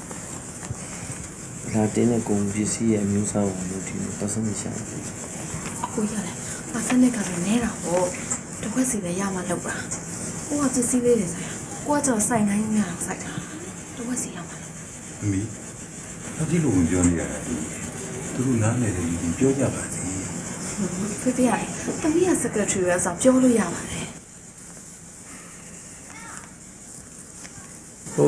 လာတင်တဲ့ကုန်ပစ္စည်းရဲ့အမျိုးအစားကိုလို့ဒီပတ်စံရှာတယ်ကိုရတယ်ပတ်စံနဲ့ကလည်းနဲတာပေါ့တစ်ခွက်စီပဲရမှလောက်ပါကိုကပစ္စည်းလေးတွေဆိုင်ကိုကကြော်ဆိုင်တိုင်းများဆိုင်တာတစ်ခွက်စီရမှာအမီဘာဒီလိုပြောနေရလဲသူတို့နားနေတယ်ဒီပြောကြပါစေဖေဖေရတယ်တမီးက secretary ပဲဆိုပြောလို့ရပါတယ်ဟို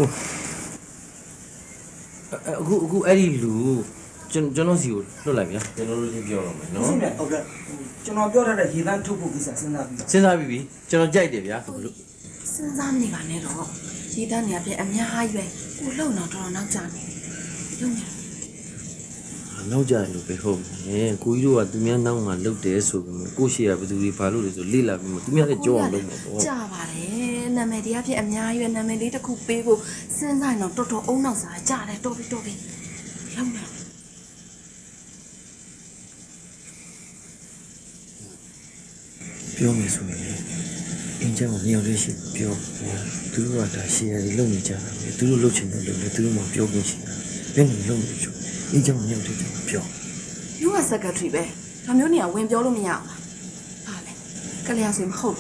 အခုအခုအဲ့ဒီလူကျွန်ကျွန်တော်စီကိုလွတ်လိုက်ဗျာကျွန်တော်တို့ချင်းပြောတော့မယ်နော်ဟုတ်ကဲ့ကျွန်တော်ပြောထားတဲ့ရေတန်းထုတ်ဖို့ကိစ္စစဉ်းစားပြီးစဉ်းစားပြီးပြီကျွန်တော်ကြိုက်တယ်ဗျာဘလို့စဉ်းစားနေပါနဲ့တော့ရေတန်းနေရာပြအများကြီးပဲကိုလှုပ်တော့တော်တော်နောက်ကျနေလုံနေနောက်ကြလို့ပဲဟုတ်မယ်ကိုကြီးတို့ကသူများနောက်မှာလှုပ်တယ်ဆိုပြီးကိုရှိရဘယ်သူတွေဘာလို့လဲဆိုလေ့လာပြီးမှသူများလည်းကြောအောင်လုပ်မှာပေါ့ကြာပါတယ်နာမည်တရားဖြစ်အများကြီးပဲနာမည်လေးတစ်ခုပေးဖို့စဉ်းစားရင်တော့တော်တော်အုံနောက်စားကြာတယ်တော်ပြီတော်ပြီလုံနေပြောမယ်ဆိုရင်အင်းကြောင့်မြောက်လေးရှိပြောသူတို့ကဒါရှေ့ရည်လုံနေကြတာပဲသူတို့လှုပ်ချင်တယ်လို့လေသူတို့မှပြောခွင့်ရှိတာဘယ်လိုလုပ်လို့ပြောအင်းကြောင့်မြောက်လေးပြောယူက secretary ပဲဒါမျိုးနေရာဝင်ပြောလို့မရအောင်လားဟာလေကလျာဆိုမဟုတ်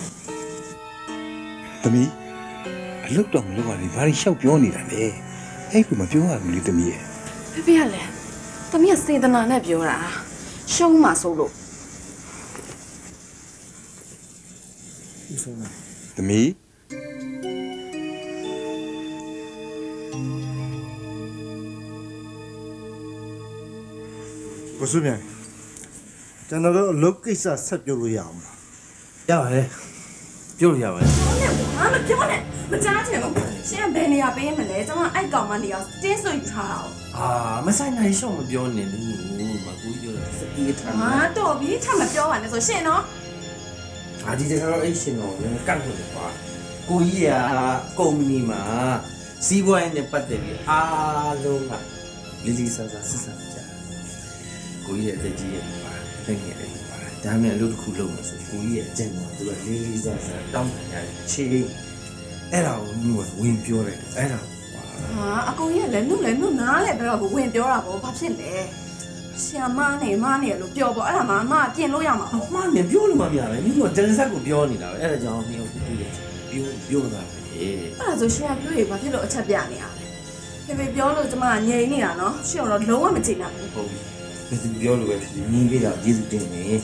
သမီးအလုတ်တော့မလုပ်ရလေဘာလို့ရှောက်ပြောနေတာလဲအဲ့ကမပြောရဘူးလေသမီးရဲ့ဖေဖေကလည်းသမီးကစေတနာနဲ့ပြောတာရှုံးမှဆိုလို့သမီးဘုစုမြန်ကျွန်တော်တို့အလုပ်ကိစ္စဆက်ပြောလို့ရအောင်လားရပါတယ်ပြောလို့ရပါတယ်ဟာမပြောနဲ့မကြားချင်ဘူးရှင်ကဘယ်နေရာပေးမလဲကျွန်မအဲ့ကောင်မနေရာတင်းဆွယူထားတာအာမဆိုင်နိုင်ရှော့မပြောနဲ့လူမကူပြောတာစတီးထားဟာတော်ပြီထပ်မပြောပါနဲ့ဆိုရှင်နော်အာဒီတခါတော့အဲ့ရှင်တော့လည်းကတ်လို့ပါကိုကြီးကကုမ္ပဏီမှာစီးပွားရေးနဲ့ပတ်သက်ပြီးအားလုံးကလီလီဆာဆာစစ်စစ်ကြကိုကြီးရဲ့အသက်ကြီးရဲ့ပါတက်ငယ်လေးပါဒါမှမဟုတ်အလုပ်တစ်ခုလုပ်မယ်ဆိုကိုကြီးရဲ့အကျင့်ကသူကလီလီဆာဆာတောင်းပန်ရတယ်ချေအဲ့ဒါကိုသူကဝင်ပြောတယ်အဲ့ဒါဟာအကိုကြီးကလည်းနှုတ်လည်းနှုတ်နားလည်းတော့ဝင်ပြောတာပေါ့ဘာဖြစ်လဲဆီယမနေမနေလို့ပြောပေါ့အဲ့ဒါမှအမပြင်လို့ရမှာအမနေပြောလို့မပြရတယ်ညီကဒလဆက်ကိုပြောနေတာပဲအဲ့ဒါကြောင့်ညီကိုပြောတယ်ပြောပြောတာပဲအဲ့ဒါဆိုရှင်ကပြောရဘာဖြစ်လို့အချက်ပြနေရလဲဖေဖေပြောလို့ကျမငြိမ်နေတာနော်ရှင်တော့လုံးဝမချိန်နိုင်ဘူးဟုတ်ပြီဘယ်သူပြောလို့ပဲဖြစ်ညီပေးတာကျေးဇူးတင်နေညီ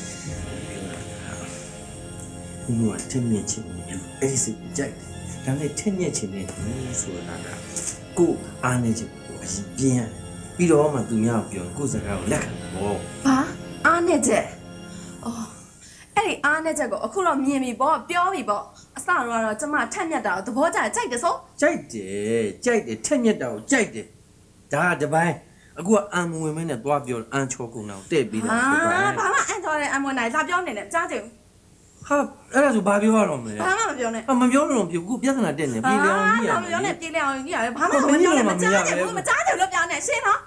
ကထင်မြင်ချင်းလူအဲ့ဒီစိတ်ကြိုက်တယ်ဒါနဲ့ထင်မြင်ချင်းနဲ့ဘူးဆိုတာကကိုအားနေချင်ကိုအရင်ပြင်းရတယ်ပြီးတော့မှသူများပြောကိုယ်စကားကိုလက်ခံပေါ့ဘာအားနေချက်အော်အဲ့ဒီအားနေချက်ကိုအခုတော့မြင်ပြီပေါ့ပြောပြီပေါ့အစတော့ကတော့ကျမထက်မြက်တာကိုသဘောကျကြိုက်တယ်ဆိုကြိုက်တယ်ကြိုက်တယ်ထက်မြက်တာကိုကြိုက်တယ်ဒါကတပိုင်းအခုကအံမဝင်မင်းနဲ့သွားပြောအန်ချောကုန်တာကိုတဲ့ပြီးတာဟာဘာမှအန်ချောတဲ့အံဝင်နိုင်လာပြောနေတယ်ကြားချင်ဟာအဲ့ဒါဆိုဘာပြောရတော့မလဲဘာမှမပြောနဲ့အမပြောလို့ပြောခုပြဿနာတက်နေပြေလျောင်းကြီးရတယ်ပြောနေပြေလျောင်းကြီးရတယ်ဘာမှမပြောနဲ့မကြားချင်ဘူးမကြားချင်လို့ပြောနေရှင်းနော်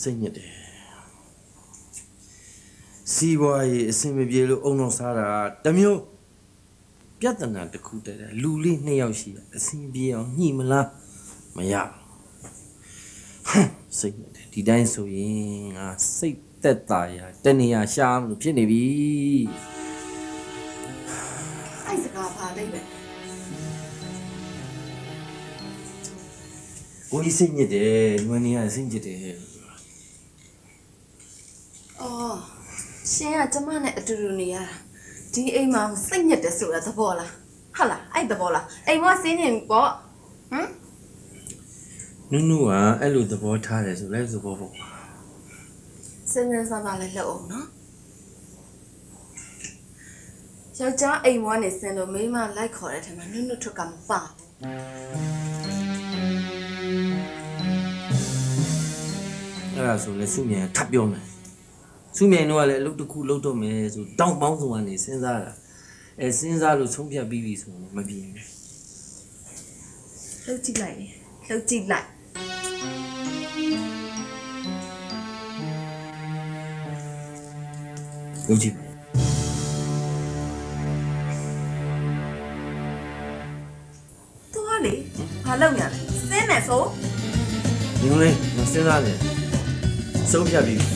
စိတ်ညစ်တယ်စီးပွားရေးအဆင်မပြေလို့အုံအောင်စားတာတမျိုးပြဿနာတစ်ခုတည်းလူလေးနှစ်ယောက်ရှိအဆင်ပြေအောင်ညှိမလားမရစိတ်ညစ်တယ်ဒီတိုင်းဆိုရင်ငါစိတ်သက်သာရာတနေရာရှားမလို့ဖြစ်နေပြီအဲ့စကားပါလိမ့်မယ်ကိုကြီးစိတ်ညစ်တယ်နွေးနေရစိတ်ညစ်တယ်အော်ရှင်ကကျမနဲ့အတူတူနေရတာဒီအိမ်မှာစိတ်ညစ်တယ်ဆိုတာသဘောလားဟုတ်လားအဲ့သဘောလားအိမ်မှာစင်းနေပေါ့ဟမ်နုနုကအဲ့လိုသဘောထားတယ်ဆိုလဲသဘောပေါ့စဉ်းစားစားပါလေလှုပ်အောင်နော်ယောက်ျားအိမ်ဝါနေစင်လို့မိမလိုက်ခေါ်တဲ့ထင်မှာနုနုထွက်ကမပါအဲ့ဒါဆိုလဲစုမြန်ထပ်ပြောမယ်စုမြန်တော့လည်းအလုပ်တစ်ခုလုပ်တော့မယ်ဆိုတောင်းပေါင်းစုံကနေစဉ်းစားတာအဲစဉ်းစားလို့ဆုံးဖြတ်ပြီးပြီဆိုရင်မပြေဘူးလှုပ်ကြည့်လိုက်လှုပ်ကြည့်လိုက်လှုပ်ကြည့်တော်လေဘာလုပ်ရလဲစင်းမယ်ဆိုဒီလိုလေးမစဉ်းစားနဲ့ဆုံးဖြတ်ပြီး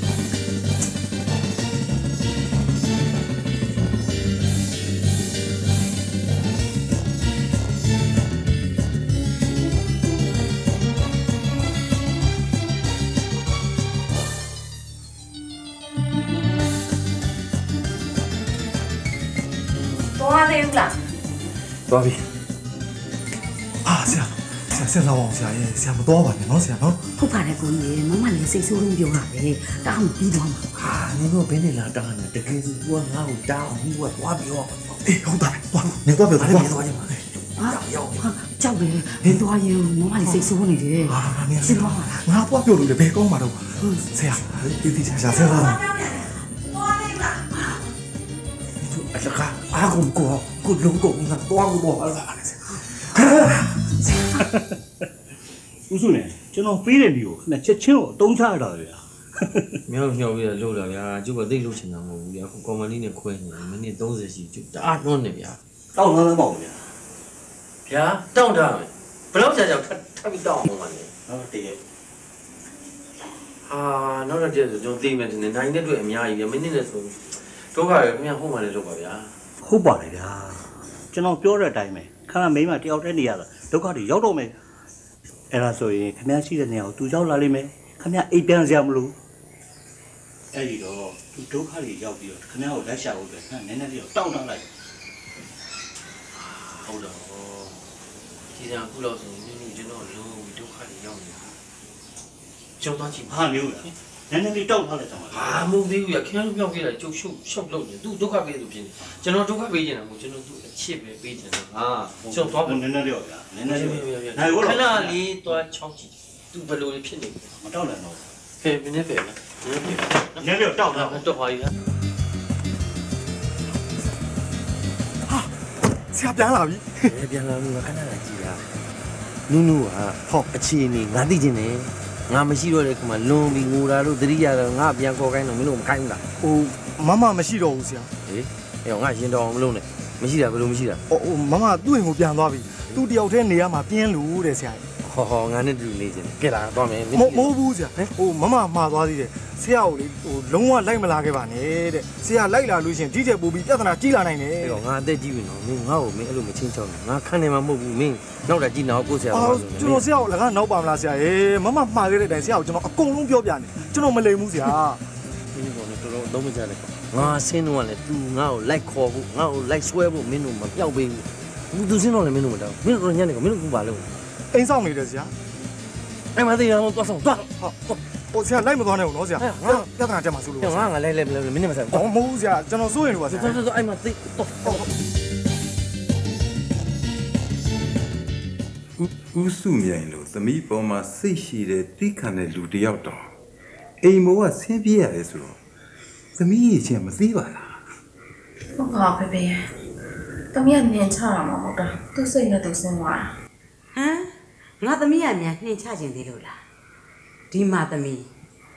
သွားလေဦးလားသွားပြီအာဆရာဆရာစဉ်းစားအောင်ဆရာရဲ့ဆရာမတော်ပါနဲ့နော်ဆရာနော်ဟုတ်ပါတယ်ကိုကြီးမမလည်းစိတ်ဆိုးလို့ပြောတာပဲတားမှပြီးသွားမှာဟာနင်တို့ဘယ်နဲ့လာတားနေတကယ်ဆိုကိုကငါ့ကိုတားအောင်ဘူးကသွားပြောအေးဟုတ်တာပဲသွားနေသွားပြောသွားသွားကြပါလေဟာရောက်ဟာကြောက်တယ်ဘယ်သွားရင်မမလည်းစိတ်ဆိုးနေတယ်ဟာနင်စဉ်းစားပါငါသွားပြောလို့လေဘယ်ကောင်းမှာတော့ဆရာဒီဒီဆရာစဉ်းစားပါအလကားအားကုန်ကိုကိုလုံးကုန်ငါတော့ကိုတော့အားလာတယ်ဦးစုနဲ့ကျွန်တော်ပေးတဲ့ဒီကိုနှစ်ချက်ချင်းကိုအတုံးချရတာဗျာမြောက်မြောက်ပြီးတော့လှုပ်လာဗျာကျုပ်ကသိလှုပ်ချင်တာမဟုတ်ဘူးဗျာအခုကောင်မလေးနဲ့ခွဲနေမိနစ်သုံးဆယ်ရှိကျုပ်တအားနှွန်းနေဗျာတောက်နှမ်းမပေါ့ဗျာဗျာတောက်တာမယ်ဘယ်တော့ကြာကြာထပ်ထပ်ပြီးတောက်အောင်ပါလေဟုတ်တယ်ဟာနောက်တစ်ချက်ဆိုကျွန်တော်သိမယ်တင်နေနိုင်တဲ့တွေ့အများကြီးဗျာမိနစ်နဲ့ဆိုဒုက္ခရခင်ဗျာဟုတ်မှလည်းလုပ်ပါဗျာဟုတ်ပါတယ်ဗျာကျွန်တော်ပြောတဲ့အတိုင်းပဲခဏမိမတယောက်တည်းနေရတာဒုက္ခတွေရောက်တော့မယ်အဲ့ဒါဆိုရင်ခင်ဗျားရှိတဲ့နေရာကိုသူရောက်လာလိမ့်မယ်ခင်ဗျားအိပ်ပြန်စရာမလိုအဲ့ဒီတော့သူဒုက္ခတွေရောက်ပြီးတော့ခင်ဗျားကိုလက်ရှာဖို့အတွက်နည်းနည်းလေးတောင်းတလိုက်ဟုတ်တော့ဒီကအခုလောက်ဆိုရင်နည်းနည်းကျွန်တော်လုံးဒုက္ခတွေရောက်နေတာကျောင်းသားကြီးဘာမျိုးလဲနည်းနည်းလေးတောက်ထားလိုက်ကြပါဟာမဟုတ်သေးဘူးရခင်ဗျားတို့ပြောက်ခဲ့တာကျုပ်ရှုပ်ရှောက်လို့နေသူဒုက္ခပေးလို့ဖြစ်နေကျွန်တော်ဒုက္ခပေးနေတာမဟုတ်ကျွန်တော်သူအချစ်ပဲပေးချင်တာဟာကျွန်တော်သွားနည်းနည်းလေးဗျာနည်းနည်းလေးနိုင်ဘူးလားခဏလေးသွားချောင်းကြည့်သူဘယ်လိုဖြစ်နေမတောက်လည်းတော့ဟဲ့မင်းနဲ့ပဲလားနည်းနည်းလေးတောက်ထားတော့ပါကြီးလားဟာဆရာပြန်လာပြီပြန်လာပြီခဏလာကြည့်လားနူးနူးဟာဟောအခြေအနေငါသိချင်တယ်ငါမရှိတော့တဲ့ခါမှာလွန်ပြီးငိုတာလို့သတိရတော့ငါပြန်ခေါ်ခိုင်းတော့မင်းတို့မခိုင်းဘူးလားဟိုမမမရှိတော့ဘူးဆရာဟေးအဲ့ငါရင်တော်အောင်မလုပ်နဲ့မရှိတာဘယ်လိုမရှိတာဟိုမမသူ့အိမ်ကိုပြန်သွားပြီသူတယောက်တည်းနေရမှာပြင်းလို့တဲ့ဆရာဟောဟောငါနဲ့တူနေချင်တယ်ကဲလာသွားမယ်မဟုတ်ဘူးဆရာဟိုမမမှားသွားသေးတယ်ဆရာကိုလေဟိုလုံးဝလိုက်မလာခဲ့ပါနဲ့တဲ့ဆရာလိုက်လာလို့ရှင်ဒီကျပို့ပြီးပြဿနာကြီးလာနိုင်တယ်အဲ့တော့ငါအသက်ကြီးပြီနော်မင်းငါ့ကိုမင်းအဲ့လိုမချင်းချောင်းနဲ့ငါခံနေမှာမဟုတ်ဘူးမင်းနောက်တာကြီးနောက်ကိုဆရာပါဆိုကျွန်တော်ဆရာကိုလည်းကနောက်ပါမလားဆရာရေမမမှားခဲ့တဲ့အတိုင်းဆရာကိုကျွန်တော်အကုန်လုံးပြောပြနေကျွန်တော်မလိမ်ဘူးဆရာဒီကောင်နဲ့တော်တော်အသုံးမချလိုက်ငါဆင်းတော့လည်း तू ငါ့ကိုလိုက်ခေါ်ဖို့ငါ့ကိုလိုက်ဆွဲဖို့မင်းတို့မပြောက်ပေးဘူး तू ဆင်းတော့လည်းမင်းတို့မတောင်းမင်းတို့ညနေကမင်းတို့ကူပါလို့အိမ်ဆောင်နေတယ်ဆရာအဲ့မသေးအောင်သွားဆောင်သွားဟိုဆရာလိုက်မသွားနဲ့ဘူးနော်ဆရာငါပြဿနာတက်မှာဆိုလို့ငါငါလိုက်လိုက်မလို့မင်းနဲ့မဆိုင်ဘူးမဟုတ်ဘူးဆရာကျွန်တော်စိုးရင်လို့ပါဆရာတော်တော်အဲ့မသိတော့ဦးစုမြိုင်လို့သမီးပေါ်မှာစိတ်ရှိတဲ့တိခါတဲ့လူတယောက်တော့အိမ်မောကဆင်းပြေးရတယ်ဆိုတော့သမီးရဲ့ချင်းမသိပါလားဟုတ်ပါဖေဖေသမီးကနင်ချတာမဟုတ်တာသူ့စိတ်နဲ့သူစဉ်းသွားတာဟမ်ငါသမီးကမြန်နှင်ချခြင်းသေးလို့လားဒီမှာသမီး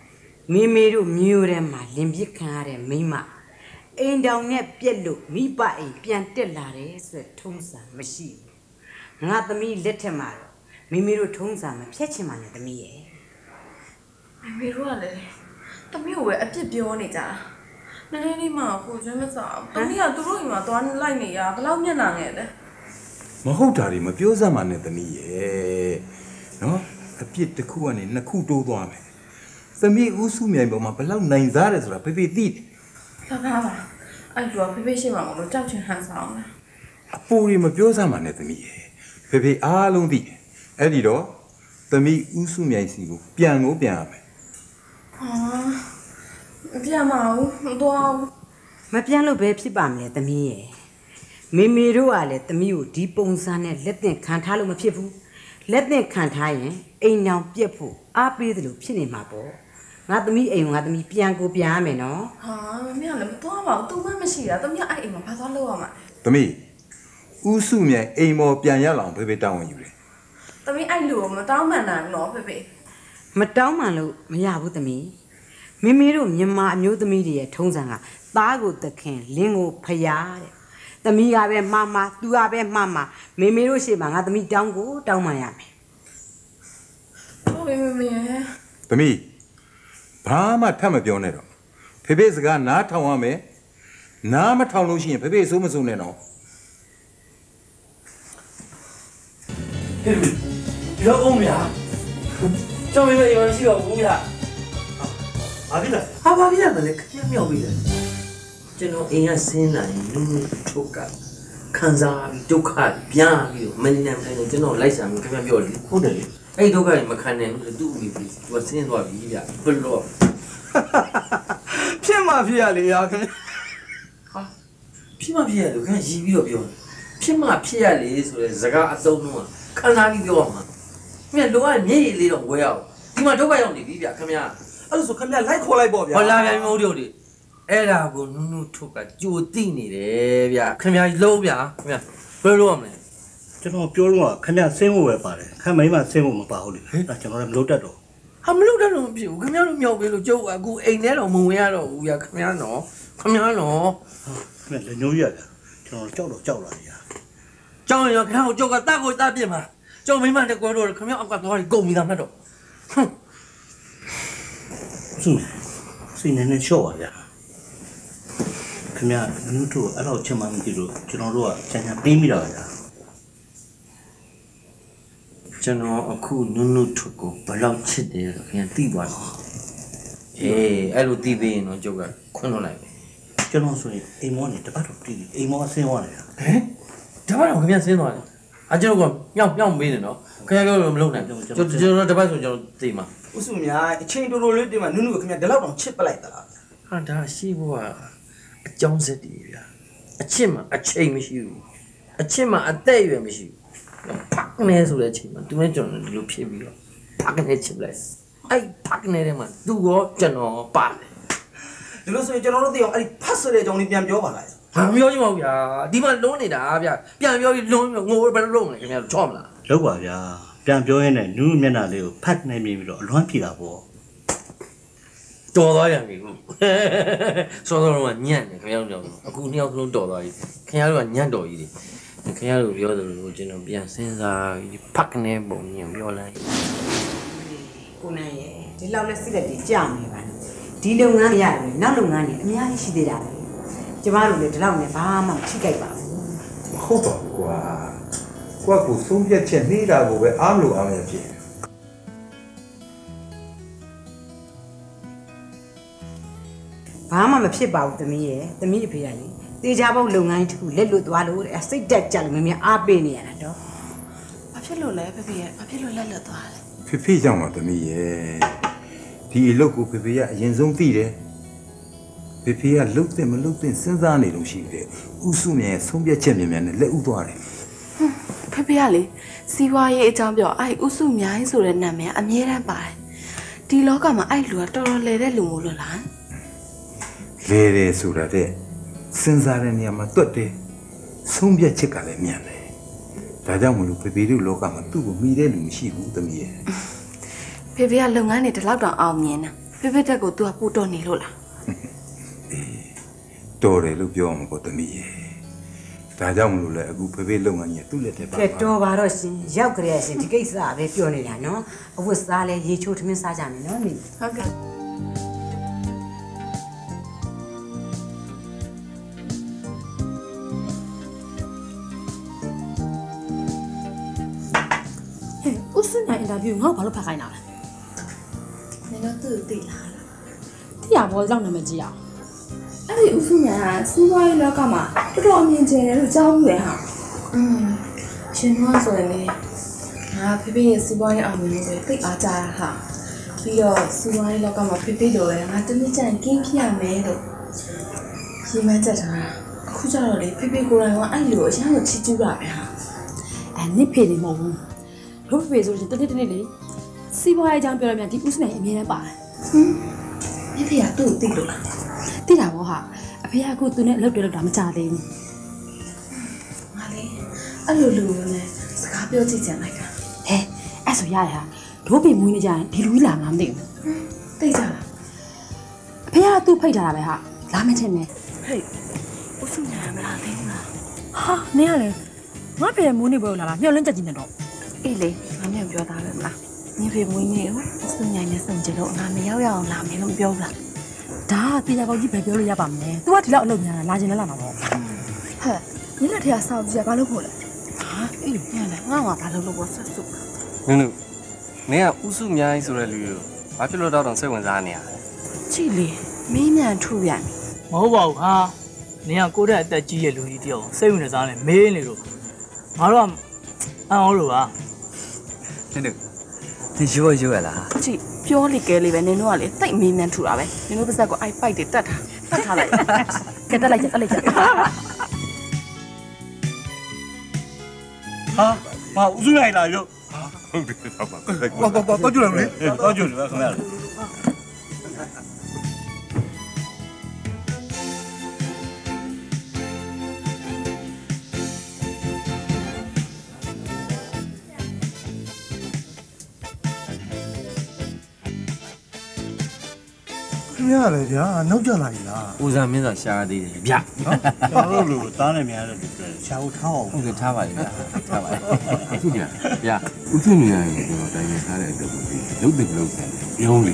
မိမိတို့မျိုးထဲမှာလင်ပြစ်ခံရတဲ့မိမအိမ်တောင်နဲ့ပြက်လို့မိဘအိမ်ပြန်တက်လာတယ်ဆိုထုံးစံမရှိဘူးငါသမီးလက်ထက်မှာတော့မိမိတို့ထုံးစံမဖြတ်ချင်ပါနဲ့သမီးရဲ့မိမိတို့ကလည်းသမီးကိုပဲအပြစ်ပြောနေကြတာနည်းနည်းလေးမှကိုကျွမ်းမစားသမီးကသူတို့အိမ်မှာသွားလိုက်နေရဘယ်လောက်မျက်နှာငယ်လဲမဟုတ်တာတွေမပြောစမ်းပါနဲ့သမီးရဲ့နော်အပြစ်တစ်ခုကနေနှစ်ခုတိုးသွားမယ်သမီးဦးစုမြိုင်ပေါ်မှာဘယ်လောက်နိုင်စားတယ်ဆိုတာဖေဖေသိတယ်သာသာပါအဲ့တော့ဖေဖေရှိမှာမလို့ကြောက်ချင်ဟန်ဆောင်လားအပူတွေမပြောစမ်းပါနဲ့သမီးရဲ့ဖေဖေအားလုံးသိတယ်အဲ့ဒီတော့သမီးဦးစုမြိုင်စီကိုပြန်ကိုပြန်ရမယ်ဟာပြန်မအောင်တော့မပြန်လို့ဘယ်ဖြစ်ပါမလဲသမီးရဲ့မိမိတို့ကလည်းသမီးကိုဒီပုံစံနဲ့လက်သင့်ခံထားလို့မဖြစ်ဘူးလက်သင့်ခံထားရင်အိမ်နောင်ပြက်ဖို့အားပေးတယ်လို့ဖြစ်နေမှာပေါ့ငါသမီးအိမ်ကငါသမီးပြန်ကိုပြန်ရမယ်နော်ဟာမမေကလည်းမသွားပါဘူးသူမှမရှိတာသမီးအဲ့အိမ်မှာဘာသွားလုပ်ရမှာသမီးဦးစုမြိုင်အိမ်မော်ပြန်ရအောင်ဖေဖေတောင်းဝင်ယူတယ်သမီးအဲ့လူကိုမတောင်းမှန်နိုင်ဘူးနော်ဖေဖေမတောင်းမှန်လို့မရဘူးသမီးမိမိတို့မြန်မာအမျိုးသမီးတွေရဲ့ထုံးစံကသားကိုသခင်လင်းကိုဖျားတဲ့သမီးကပဲမမသူကပဲမမမိမိတို့ရှေ့မှာငါသမီးတောင်းကိုတောင်းမှန်ရမယ်ဟုတ်ပြီမမေသမီးဘာမှထပ်မပြောနဲ့တော့ဖေဖေစကားနားထောင်ရမယ်နားမထောင်လို့ရှိရင်ဖေဖေစိုးမစိုးနဲ့တော့ဟဲ့ပြောအောင်ဗျာကျောင်းမေးအိမ်မရှိတော့ဘူးဗျာဘာဖြစ်လဲဟာဘာဖြစ်လဲမလဲခက်မြောက်ပြီလေကျွန်တော်အိမ်ကဆင်းလာရင်လူထုတ်ကခံစားပြီးဒုက္ခပြန်ပြီးတော့မနေနိုင်ဘူးကျွန်တော်လိုက်ဆံပြီးခင်ဗျပြောလေဟုတ်တယ်လေအဲ့ဒုက္ခကြီးမခံနိုင်ဘူးသူ့မိပြီသူကဆင်းသွားပြီဗျဘယ်လိုဖြစ်မှဖြစ်ရလေရခင်ဟာဖြစ်မှဖြစ်ရလို့ခင်ဗျရီးပြီးတော့ပြောဖြစ်မှဖြစ်ရလေဆိုတဲ့စကားအစုံလုံးကခံစားပြီးပြောမှာခင်ဗျလိုအပ်မျက်ရည်လေးတော့ဝဲအောင်ဒီမှာဒုက္ခရောက်နေပြီဗျခင်ဗျအဲ့လိုဆိုခင်ဗျလိုက်ခေါ်လိုက်ပေါ့ဗျာဟောလာပြန်မဟုတ်တို့ဒီအဲ့ဒါကိုနုနုထုတ်ကကြိုသိနေတယ်ဗျခင်ဗျာလုံးဗျာခင်ဗျာဘယ်လိုရမလဲကျွန်တော်ပြောလို့ကခင်ဗျဆင်းဖို့ပဲပါတယ်ခင်မိမဆင်းဖို့မပါဘူးလေဒါကျွန်တော်လည်းမလုပ်တတ်တော့ဟာမလုပ်တတ်တော့မဖြစ်ဘူးခင်ဗျားတို့မြောက်ပေးလို့ကျုပ်အခုအိမ်ထဲတော့မဝင်ရတော့ဘူးဗျခင်ဗျားနော်ခင်ဗျားနော်ခင်ဗျလက်ညှိုးရတာကျွန်တော်ကြောက်တော့ကြောက်လာတယ်ကြောက်ရင်ခင်ဗျားကိုကျုပ်ကတတ်ကိုတတ်ပြစ်မှာကျုပ်မိမတကွဲတော့ခင်ဗျားအောက်ကသွားပြီးကုန်ပြီသားမှတ်တော့ဟွန်းသူစိတ်နဲ့နဲ့ရှော့ပါဗျာခင်ဗျာနုတို့အဲ့တော့ချက်မှမကြည့်လို့ကျွန်တော်တို့ကချမ်းချမ်းပေးမိတာဗျာကျွန်တော်အခုနုနုထုတ်ကိုဘယ်လောက်ချစ်တယ်ဆိုခင်ဗျာသိသွားတယ်အေးအဲ့လိုသိသေးရင်တော့ကျုပ်ကခွန်းလွှတ်လိုက်မယ်ကျွန်တော်ဆိုရင်အိမ်မောနေတပတ်တော့တီးအိမ်မောဆင်းသွားတယ်ဟမ်တပတ်တော့ခင်ဗျာဆင်းသွားတယ်အကျွန်တော်ကမြောက်မြောက်မေးတယ်နော်ခင်ဗျာပြောလို့မလုပ်နိုင်ဘူးကျွန်တော်ကျွန်တော်တပတ်ဆိုကျွန်တော်သိမှာဥစုများအချိန်တိုတိုလေးတင်မှာနုနုကိုခင်ဗျာဒီလောက်တော့ချစ်ပလိုက်သလားဟာဒါရှိဖို့ကအကြောင်းစက်တည်းဗျာအချစ်မှာအချိန်မရှိဘူးအချစ်မှာအသက်အရွယ်မရှိဘူးဖက်နေဆိုတဲ့အချိန်မှာသူနဲ့ကျွန်တော်ဒီလိုဖြစ်ပြီးတော့ဖက်နေချစ်လိုက်အဲ့ဖက်နေတဲ့မှာသူရောကျွန်တော်ပါတယ်ဒီလိုဆိုရင်ကျွန်တော်တို့သိအောင်အဲ့ဒီဖတ်ဆိုတဲ့အကြောင်းလေးပြန်ပြောပါလားဟာမပြောချင်ပါဘူးဗျာဒီမှာလုံးနေတာဗျာပြန်ပြောပြီးလုံးငိုဘယ်လိုလုံးလဲခင်ဗျာချော့မလားလောက်ပါဗျာပြန်ပြောရင်းနဲ့နူးမျက်နှာလေးကိုဖတ်နေပြီးတော့အလွမ်းပြေတာပေါ့တော်သွားပြန်ပြီခုစောစောတော့ညံ့တယ်ခင်ဗျားတို့အခုနှစ်ယောက်လုံးတော်သွားပြီခင်ဗျားတို့ကညံ့တော်ကြီးတွေခင်ဗျားတို့ပြောသလိုကျွန်တော်ပြန်စဉ်းစားပြီးဖက်နေပုံကြီးပြောလိုက်ကိုနိုင်ရဲ့ဒီလောက်လက်စစ်လက်တွေကြာနေပါနဲ့ဒီလုပ်ငန်းမရဘူးနောက်လုပ်ငန်းတွေအများကြီးရှိသေးတာပဲကျမတို့လည်းဒီလောက်နဲ့ဘာမှထိကြိုက်ပါဘူးမဟုတ်ပါဘူးကွာကိုကကိုဆုံးဖြတ်ချက်နေတာကိုပဲအားမလို့အားမရဖြစ်ဘာမှမဖြစ်ပါဘူးသမီးရဲ့သမီးအဖေကလေတေချာပေါက်လုပ်ငန်းတစ်ခုလက်လွတ်သွားလို့တဲ့စိတ်တက်ကြလို့မင်းမအားပေးနေရတာတော့ဘာဖြစ်လို့လဲဖေဖေရဲ့ဘာဖြစ်လို့လက်လွတ်သွားလဲဖေဖေကြောင့်ပါသမီးရဲ့ဒီအလုပ်ကိုဖေဖေကအရင်ဆုံးသိတယ်ဖေဖေကလှုပ်တဲ့မလှုပ်တဲ့စဉ်းစားနေလို့ရှိတယ်ဥစုမြဲဆုံးဖြတ်ချက်မြင်မြန်နဲ့လက်ဥသွားတယ်ဖေဖေကလေစီးပွားရေးအကြောင်းပြောအဲ့ဥစုမြိုင်းဆိုတဲ့နာမည်အမြဲတမ်းပါတယ်ဒီလောကမှာအဲ့လူကတော်တော်လေတဲ့လူမို့လို့လားလေတယ်ဆိုတာတဲ့စဉ်းစားတဲ့နေရာမှာတွတ်တယ်ဆုံးဖြတ်ချက်ကလည်းမြန်တယ်ဒါကြောင့်မလို့ဖေဖေတို့လောကမှာသူ့ကိုမိတဲ့လူမရှိဘူးသမီးရဲ့ဖေဖေကလုပ်ငန်းတွေဒီလောက်တောင်အောင်မြင်တာဖေဖေတက်ကို तू ကပူတော်နေလို့လားတော်တယ်လို့ပြောမှာပေါ့သမီးရေဒါကြောင့်မလို့လဲအခုဖေဖေလုံငန်းကြီးသူ့လက်ထဲပါကဲတော်ပါတော့ရှင်ရောက်ကြရရှင်ဒီကိစ္စပဲပြောနေတာနော်အဝတ်စားလဲရေချိုးထမင်းစားကြမယ်နော်မိဟုတ်ကဲ့ဦးစင်နိုင်အင်တာဗျူးငါ့ကိုဘာလို့ဖတ်ခိုင်းတာလဲနင်တို့သူ့သိလားသိရဘောကြောင့်နာမည်ကြီးအောင်အဲ့ဒီဦးစင်နိုင်ကစီးပွားရေးလောကမှာတော်တော်အမြင်ကျတယ်လို့ကြားမှုလေဟာอืมရှင်မဆိုရင်လေငါဖေဖေရဲ့စီးပွားရေးအောင်မြင်မှုတွေသိအားကြတာဟာပြီးတော့စီးပွားရေးလောကမှာဖေဖေလိုလဲငါတမစ်ချန်ကင်းပြရမယ်လို့ရီမန်းချက်ထားတာအခုကျတော့လေဖေဖေကိုယ်တိုင်ကအဲ့လိုအရန်ကိုချီးကျူးတာပဲဟာအဲ့နစ်ဖေနေမဟုတ်ဘူးတို့ဖေဆိုရင်တနေ့တနေ့လေစီးပွားရေးအကြောင်းပြောရမြန်ဒီဦးစနေအမြင်နဲ့ပါတယ်ဟင်းမိဖေကသူ့ကိုသိလို့လားသိတာပေါ့ဟာအဖေကအခုသူနဲ့အလုပ်တွေလုပ်တာမကြသေးဘူးငါလေအဲ့လိုလူနဲ့စကားပြောကြည့်ချင်လိုက်တာဟဲအဲ့ဆိုရရတို့ပေမွေးနေကြရင်ဒီလူကြီးလာမှာမသိဘူးသိကြလားအဖေကသူ့ဖိတ်ထားတာပဲဟာလာမချင်းနဲ့ဟေးဦးစနေမလားသိဘူးလားဟာနေရလေငါဖေမွေးနေပွဲလာလားမျှော်လင့်ချက်ကြီးနေတော့အေးလေငါမျှော်ပြောသားပဲမလားညီဖေမွေးနေကိုစုညိုင်နဲ့စုံကြလို့ငါမရောက်ရအောင်လာမယ်လို့ပြောလားဒါကတရားကောင်းကြီးပဲပြောလို့ရပါမယ်။ तू ကဒီလောက်အလုပ်များတာလာခြင်းလည်းလာမှာပေါ့။ဟဲ့ညီလက်ထက်ဆောက်ကြည့်ရဘာလို့ဖို့လဲ။ဟာအေးညလည်းငါ့မှာဘာလို့လို့ပေါ့ဆက်စု။နင်တို့မင်းကဥစုမြိုင်းဆိုတဲ့လူကိုဘာဖြစ်လို့တော့တောင်စိတ်ဝင်စားနေရလဲ။ကြည့်လေမင်းမြန်ထူပြန်ပြီ။မဟုတ်ပါဘူးဟာ။နင်ကကိုယ့်တဲ့အသက်ကြီးရဲ့လူကြီးတယောက်စိတ်ဝင်စားနေမေးနေလို့ငါတို့ကအံ့ဩလို့ပါ။နင်တို့ဒီရိုးရိုးရလား။ကြည့်ပြောလိကဲလေးပဲနင်တို့ကလေတိတ်မင်းမြန်ထူတာပဲနင်တို့ပါဇက်ကိုအိုက်ပိုက်တွေတတ်တာတတ်ထားလိုက်ကဲတက်လိုက်ကြတက်လိုက်ကြဟာမဦးစုနိုင်လာရုပ်ဟုတ်တယ်ဟုတ်ပါတော့တော့တော့ကြည့်လိုက်လေတော့ကြည့်လိုက်ခင်ဗျာခင်ဗျာလေဗျာနောက်ကျလာပြီလားဦးစားမင်းစားရှားသေးတယ်ဗျနော်ကျွန်တော်တို့လူသားနဲ့များတယ်ရှားဖို့ထားအောင်ဟုတ်ကဲ့ထားပါလေဗျထားပါအခုဗျဗျဦးစုနေရရင်ကျွန်တော်တိုင်ပင်ထားတဲ့အလုပ်ကိုလုပ်တယ်လုပ်တယ်ရုံးလေ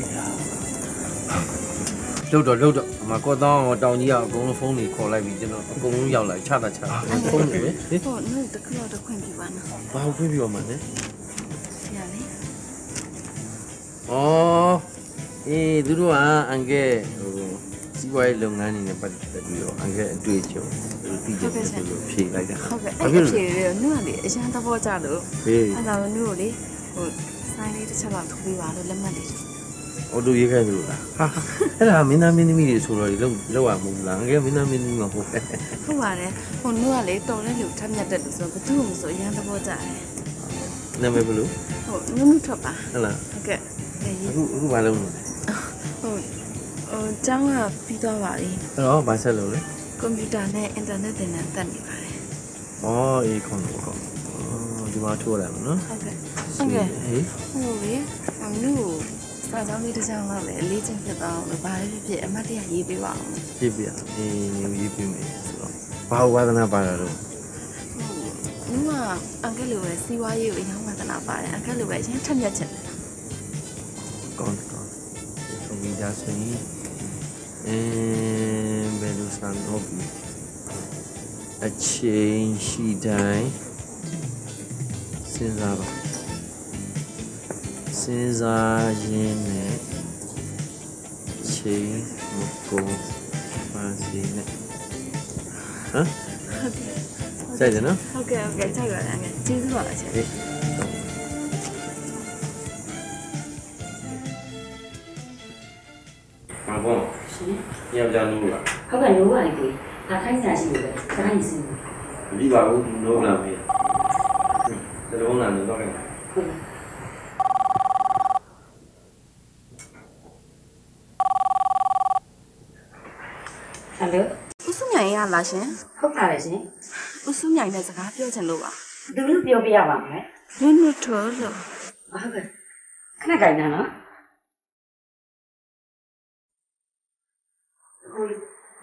လှုပ်တော့လှုပ်တော့အမကောတောင်းတောင်ကြီးကအကုန်လုံးဖုန်းတွေခေါ်လိုက်ပြီကျွန်တော်အကုန်လုံးရောက်လာချတာချတာဖုန်းတွေပဲဟိုနော်တခုတော့ခွင့်ပြပါနော်ဘာခွင့်ပြပါမလဲရလေအော်အေးသူတို့ကအန်ကဲဟိုစီးပွားရေးလုပ်ငန်းတွေနဲ့ပတ်သက်ပြီးတော့အန်ကဲအတွေ့အကြုံသူသိကြတယ်လို့ဖြေလိုက်တာဟုတ်ကဲ့အဲ့ဖြေတယ်နုကလေအရန်သဘောကျလို့အဲ့ဒါနုကိုလေဟိုဆိုင်လေးတစ်ချက်လောက်ထိုးပေးပါလို့လက်မှတ်လေးအော်တို့ရေးခဲ့လို့လားဟာအဲ့ဒါမင်းသားမင်းသမီးတွေဆိုတော့လောက်လောက်ရမဟုတ်လားအန်ကဲမင်းသားမင်းသမီးမဟုတ်ဟုတ်ပါတယ်ဟိုနုကလေတော်တဲ့လူထက်မြက်တဲ့လူဆိုဘသူ့ကိုဆိုအရန်သဘောကျတယ်နာမည်ဘယ်လိုဟိုနုနုထွက်ပါဟုတ်လားဟုတ်ကဲ့အခုအခုဘာလုပ်နေလဲဟုတ်ဟိုကျောင်းကပြီးသွားပါပြီအဲ့တော့ဘာဆက်လုပ်လဲကွန်ပျူတာနဲ့အင်တာနက်သင်တန်းတက်နေပါတယ်ဩအေးခေါင်းတော့ကောအော်ဒီမှာထိုးလိုက်မှာနော်ဟုတ်ကဲ့ဟုတ်ကဲ့ဟေးဟိုလေအနုစာကြောင်းလေးတစ်ချောင်းလောက်လေလေးချင်းဖြစ်သွားအောင်လို့ဘာလေးဖြစ်ဖြစ်အမတ်တရရေးပေးပါအောင်ရေးပေးရအေးရေးပေးမယ်ဆိုတော့ဘာဝါသနာပါတာတော့နုကအန်ကယ်လိုပဲစီးပွားရေးကိုအရင်ဝါသနာပါတယ်အန်ကယ်လိုပဲအရင်ထက်မြက်ချင်တယ်ကောင်းကောင်းဆိုပြီးဒါဆိုရင်အင်းဘယ်လိုစံတော့ပြီအချင်းရှိတိုင်းစဉ်းစားပါစဉ်းစားရင်းနဲ့ချင်းမကုန်ပါစေနဲ့ဟမ်စိုက်တယ်နော်ဟုတ်ကဲ့ဟုတ်ကဲ့စိုက်ပါတယ်ကျေးဇူးပါအချင်းမဘောရှင်ညပြောင်းလို့လားဟုတ်ကဲ့လို့ပါလေဒါခိုင်းစားရှိတယ်ဒါခိုင်းစီဒီပါဘူးလို့လာမေးတယ်လုံးလာနေတော့ခဲ့ဟုတ်ဟယ်လိုဦးစုမြိုင်ရလားရှင်ဟုတ်ပါတယ်ရှင်ဦးစုမြိုင်နဲ့စကားပြောချင်လို့ပါသူတို့ပြောပြရပါမယ်နုနုထောလို့ဟုတ်ကဲ့ခဏကြိုင်နာနော်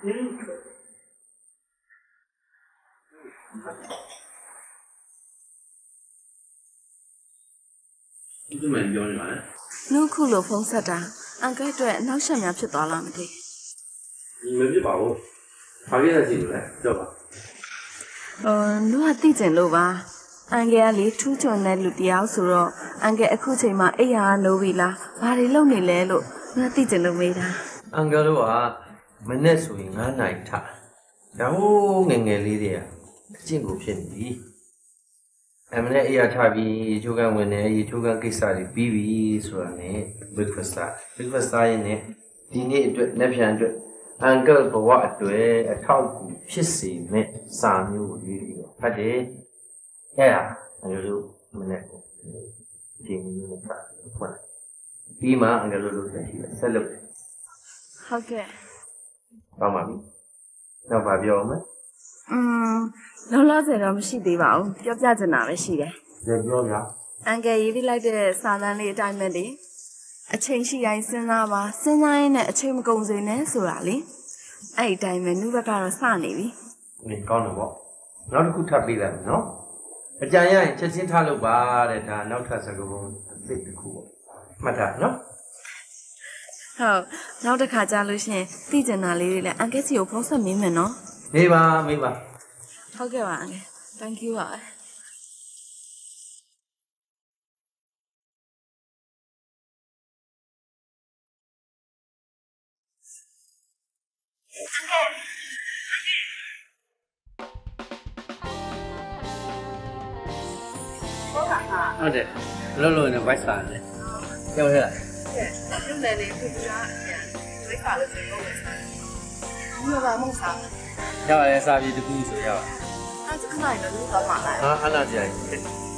ဒီမှာပြောနေပါလေနှုတ်ခုလိုဖုံးဆက်တာအန်ကဲအတွက်နောက်ဆက်များဖြစ်သွားလားမသိမဖြစ်ပါဘူးဘာဖြစ်ရစီလို့လဲပြောပါဟိုလူကသိကျင်လို့ပါအန်ကဲကလေထူးချွန်တဲ့လူတယောက်ဆိုတော့အန်ကဲအခုချိန်မှာအိယာနိုးပြီလားဘာတွေလုပ်နေလဲလို့ငါသိကျင်လို့မေးတာအန်ကယ်တို့ကမနေ့ဆိုရင်9နိုင်ထားဒါဟိုးငငယ်လေးတွေကအကျင့်ကိုဖြစ်နေပြီအမနဲ့အိယာထားပြီးချိုးကန်ဝင်နေရေချိုးကန်ကိစ္စတွေပြီးပြီဆိုတာနဲ့ breakfast breakfast ရင်ねဒီနေ့အတွက်လက်ဖြန်အတွက်အန်ကယ်ဘဝအတွက်အထောက်အကူဖြစ်စေမဲ့စာမျိုးကိုရေးပြီးတော့ဖတ်တယ်အဲ့ဒါအန်ကယ်တို့မနေ့ကဒီမျိုးနဲ့ဖတ်ဖွင့်ပြီးမှအန်ကယ်တို့လုပ်တယ်ရှိတယ်ဆက်လုပ်တယ်ဟုတ်ကဲ့ကောင်းပါပြီနောက်ပါပြောမယ်อืมလောလောဆယ်တော့မရှိသေးပါဘူးပြောပြချင်တာပဲရှိတယ်ပြောပြောပြအန်ကယ်ရေးပြလိုက်တဲ့စာတမ်းလေးအတိုင်းပဲလေအချိန်ရှိတိုင်းစဉ်းစားပါစဉ်းစားရင်းနဲ့အချိန်မကုန်စေနဲ့ဆိုတာလေအဲ့ဒီတိုင်းပဲနှုတ်ဘက်ကတော့စနေပြီဒီကောင်းတယ်ပေါ့နောက်တစ်ခုထပ်ပေးလိုက်မယ်နော်အကြံရရင်ချက်ချင်းထားလို့ပါတဲ့ဒါနောက်ထပ်စကားပုံအသိတစ်ခုပေါ့မှတ်ထားနော်ဟုတ်နောက်တစ်ခါကြားလို့ရှိရင်သိကျင်တာလေးတွေလည်းအန်ကယ်စီကိုဖုန်းဆက်မင်းမယ်နော်မေးပါမေးပါဟုတ်ကဲ့ပါအန်ကယ် thank you ပါဟုတ်တယ်လုံးလုံးနဲ့ဝိုက်စားတယ်ပြောရလားရုပ်လည်းလေးခုကဝိုက်စားလို့ပြောလို့ဘယ်မှာမဟုတ်စားရပါတယ်စာပြေတခုဆိုရပါအဲ့ဒါခဏလေးလို့သွားမှာလားဟာအလားကြာကြီး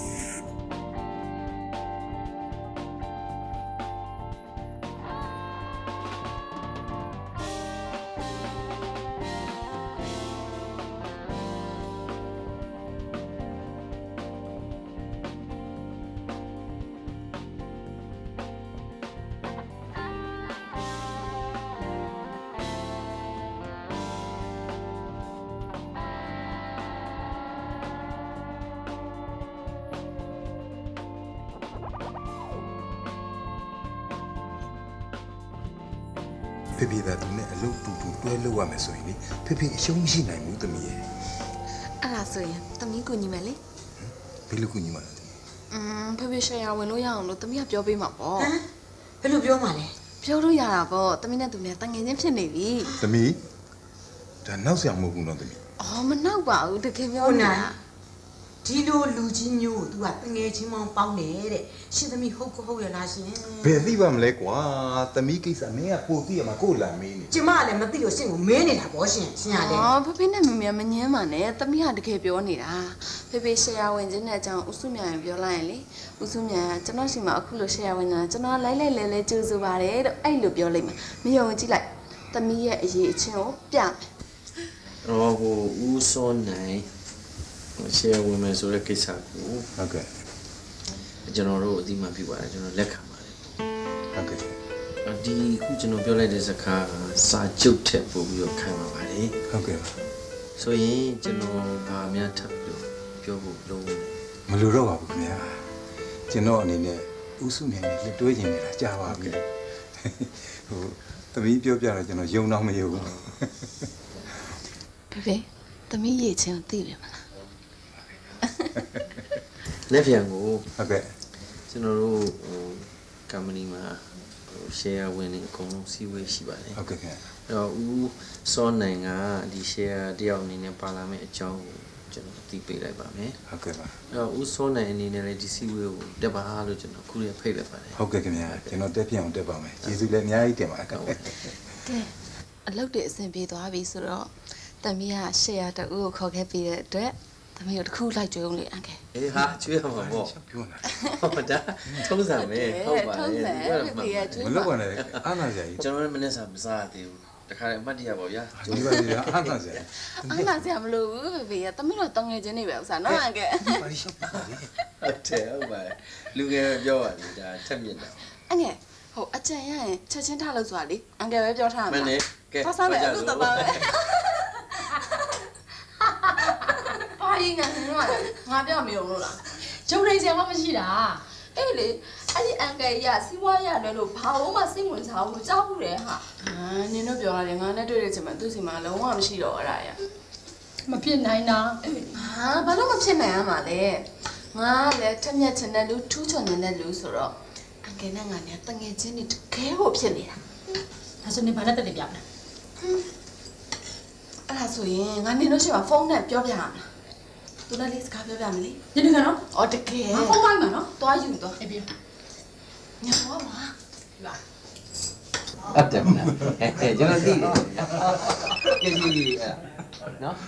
ဖေဖေသားသူနဲ့အလုပ်တူတူတွဲလုပ်ရမယ်ဆိုရင်လေဖေဖေအရှုံးမရှိနိုင်ဘူးသမီးရဲ့အဲ့ဒါဆိုရင်သမီးကိုညီမယ်လေဘယ်လိုကိုညီမလဲอืมဖေဖေရှယ်ယာဝင်လို့ရအောင်လို့သမီးကပြောပေးမှာပေါ့ဟမ်ဘယ်လိုပြောမှာလဲပြောလို့ရတာပေါ့သမီးနဲ့သူနဲ့တန်ငယ်ချင်းဖြစ်နေပြီသမီးဒါနောက်ဆရာမဟုတ်ဘူးနော်သမီးအော်မနောက်ပါဘူးတကယ်ပြောနေတာဒီလိုလူကြီးမျိုးကို तू ကတငယ်ချင်းမောင်ပေါင်းတယ်တဲ့ရှင်သမီးဟုတ်ကိုဟုတ်ရလားရှင်ဘယ်သိပါမလဲကွာသမီးကိစ္စမင်းကပို့သိရမှာကိုလာမင်းနေကျမကလည်းမသိလို့ရှင်ကိုမင်းနေတာပေါ့ရှင်ရှင်ရတယ်အော်ဖေဖေနဲ့မမေမငင်းပါနဲ့သမီးကတကယ်ပြောနေတာဖေဖေရှယ်ယာဝင်ခြင်းတဲ့အကြောင်းဦးစုမြန်ပြောလိုက်ရင်လေဦးစုမြန်ကျွန်တော်ရှိမှအခုလိုရှယ်ယာဝင်တာကျွန်တော်လိုက်လိုက်လဲလဲကြိုးစားပါတယ်တော့အဲ့လိုပြောလိုက်မှာမယုံကြည့်လိုက်သမီးရဲ့အရေးအချင်းကိုပြမယ်အော်ဟိုဦးစောနိုင်ရှယ်ယာဝင်မယ်ဆိုတဲ့ကိစ္စကိုဟုတ်ကဲ့ကျွန်တော်တို့အတိမပြပါတယ်ကျွန်တော်လက်ခံပါတယ်ဟုတ်ကဲ့ဒီခုကျွန်တော်ပြောလိုက်တဲ့စကားစာချုပ်ထက်ပို့ပြီးတော့ခံပါပါတယ်ဟုတ်ကဲ့ဆိုရင်ကျွန်တော်ဗာများထပ်ပြီးပြောဖို့လုံးမလိုတော့ပါဘူးခင်ဗျာကျွန်တော်အနေနဲ့ဦးစုမြန်နဲ့လက်တွဲခြင်းနေတာကြားပါပြီဟိုသမီးပြောပြတော့ကျွန်တော်ယုံတော့မယုံဘူးဖေဖေသမီးရေးချင်းသိတယ်မလားလက်ပြန်ကိုဟုတ်ကဲ့ကျွန်တော်တို့ဟို company မှာဟို share ဝင်နေအကုန်လုံးစီးဝေးရှိပါတယ်ဟုတ်ကဲ့ခင်ဗျအဲ့တော့ဦးစောနိုင်ကဒီ share တယောက်အနေနဲ့ပါလာမယ့်အကြောင်းကိုကျွန်တော်သိပေးလိုက်ပါမယ်ဟုတ်ကဲ့ပါအဲ့တော့ဦးစောနိုင်အနေနဲ့လည်းဒီစီးဝေးကိုတက်ပါလို့ကျွန်တော်ခုရဖိတ်လိုက်ပါတယ်ဟုတ်ကဲ့ခင်ဗျကျွန်တော်တက်ပြအောင်တက်ပါမယ်ကျေးဇူးလည်းအများကြီးတင်ပါတယ်ကဲအလုပ်တွေအဆင်ပြေသွားပြီဆိုတော့တမီးက share တူကိုခေါ်ခဲ့ပြီးတဲ့အတွက်သမီးတို့တစ်ခုလိုက်ကြွေးအောင်လေအန်ကယ်အေးဟာကျွေးရမှာပေါ့ပြောနေတာဟုတ်ဒါထုံးစံပဲဟုတ်ပါလေမလုပ်ပါနဲ့အားနာစရာကြီးကျွန်တော်လည်းမနေ့ကမစားသေးဘူးတခါလေအမှတ်တရပါဗျာဒီပါဒီအားနာစရာအားနာစရာမလိုဘူးဖေဖေကသမီးတို့တငယ်ချင်းနေပဲဥစားနော်အန်ကယ်ပါရီရှော့ပါလေဟုတ်တယ်ဟုတ်ပါလူငယ်ပြောပါလေဒါထက်မြင့်တာအန်ကယ်ဟဟုတ်အကျဉ်းရရင်ချက်ချင်းထားလို့ဆိုတာလေအန်ကယ်ပဲပြောထားမှာမင်းလေကဲသွားစားမယ်အခုတော့ပါပဲဘာရင်ငါနင်တို့ကငါပြောမယုံလို့လားဂျုံနေစရာမှမရှိတာအေးလေအဲ့ဒီအန်ကယ်ရစီးပွားရလွယ်လို့ဘာလို့မှစိတ်ဝင်စားဘူးကြောက်ဘူးလေဟာအာနင်တို့ပြောရတယ်ငါနဲ့တွေ့တဲ့ချိန်မှာသူ့စီမှာလုံးဝမရှိတော့အဲ့ဒါရမဖြစ်နိုင်တာဟာဘာလို့မဖြစ်နိုင်ရမှာလဲငါလည်းထက်မြက်ချင်တဲ့လူထူးချွန်နေတဲ့လူဆိုတော့အန်ကယ်နဲ့ငါနဲ့တငယ်ချင်းတွေတကယ်ကိုဖြစ်နေတာဒါဆိုနေဘာနဲ့တက်တယ်ပြမလားအဲ့ဒါဆိုရင်ငါနေလို့ရှိမှဖုန်းနဲ့ပြောပြရမှာသူနဲ့လေးစကားပြောပြမလဲညနေခါနော်အော်တကယ်ငါဖုန်းပိုင်းမှာနော်သွားယူသွားအေးပြေညောပါလာအတက်မလားအဲကျွန်တော်သိတယ်ကြည့်ကြည့်ကြည့်အဲ့နော်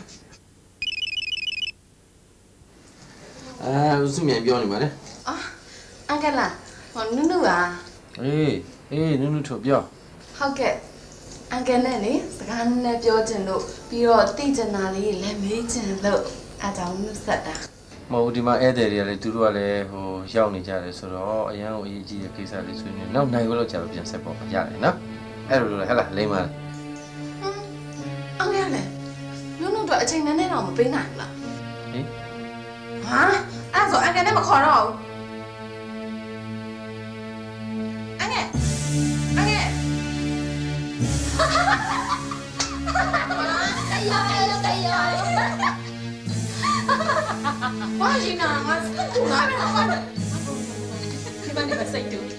အဲစုမြန်ပြောနေပါလေအာအန်ကယ်လာဟောနုနုပါအေးအေးနုနုထုတ်ပြောဟုတ်ကဲ့အန်ကယ်နဲ့လေစကားနဲ့ပြောချင်လို့ပြီးတော့သိချင်တာလေးလည်းမေးချင်လို့အားကြောင့်နုဆက်တာမဟုတ်ဒီမှာဧည့်သည်တွေကလည်းသူတို့ကလည်းဟိုရောက်နေကြတယ်ဆိုတော့အရန်ကိုအရေးကြီးတဲ့ကိစ္စလေးဆွေးနွေးနောက်နိုင်ခွလို့ကြာတော့ပြန်ဆက်ပေါ့ရတယ်နော်အဲ့လိုလိုဟဲ့လားလိမ့်ပါအန်ကယ်လေနုနုတော့အချိန်နဲ့နဲ့တော့မပေးနိုင်ဘူးလားဟင်ဟာအဲ့ဆိုအန်ကယ်နဲ့မခေါ်တော့ဘူးအန်ကယ်အန်ကယ်တရားတရားဘာကြီးနာငါစကူလာမယ်ဟာဒီမနေ့မစိတ်တူ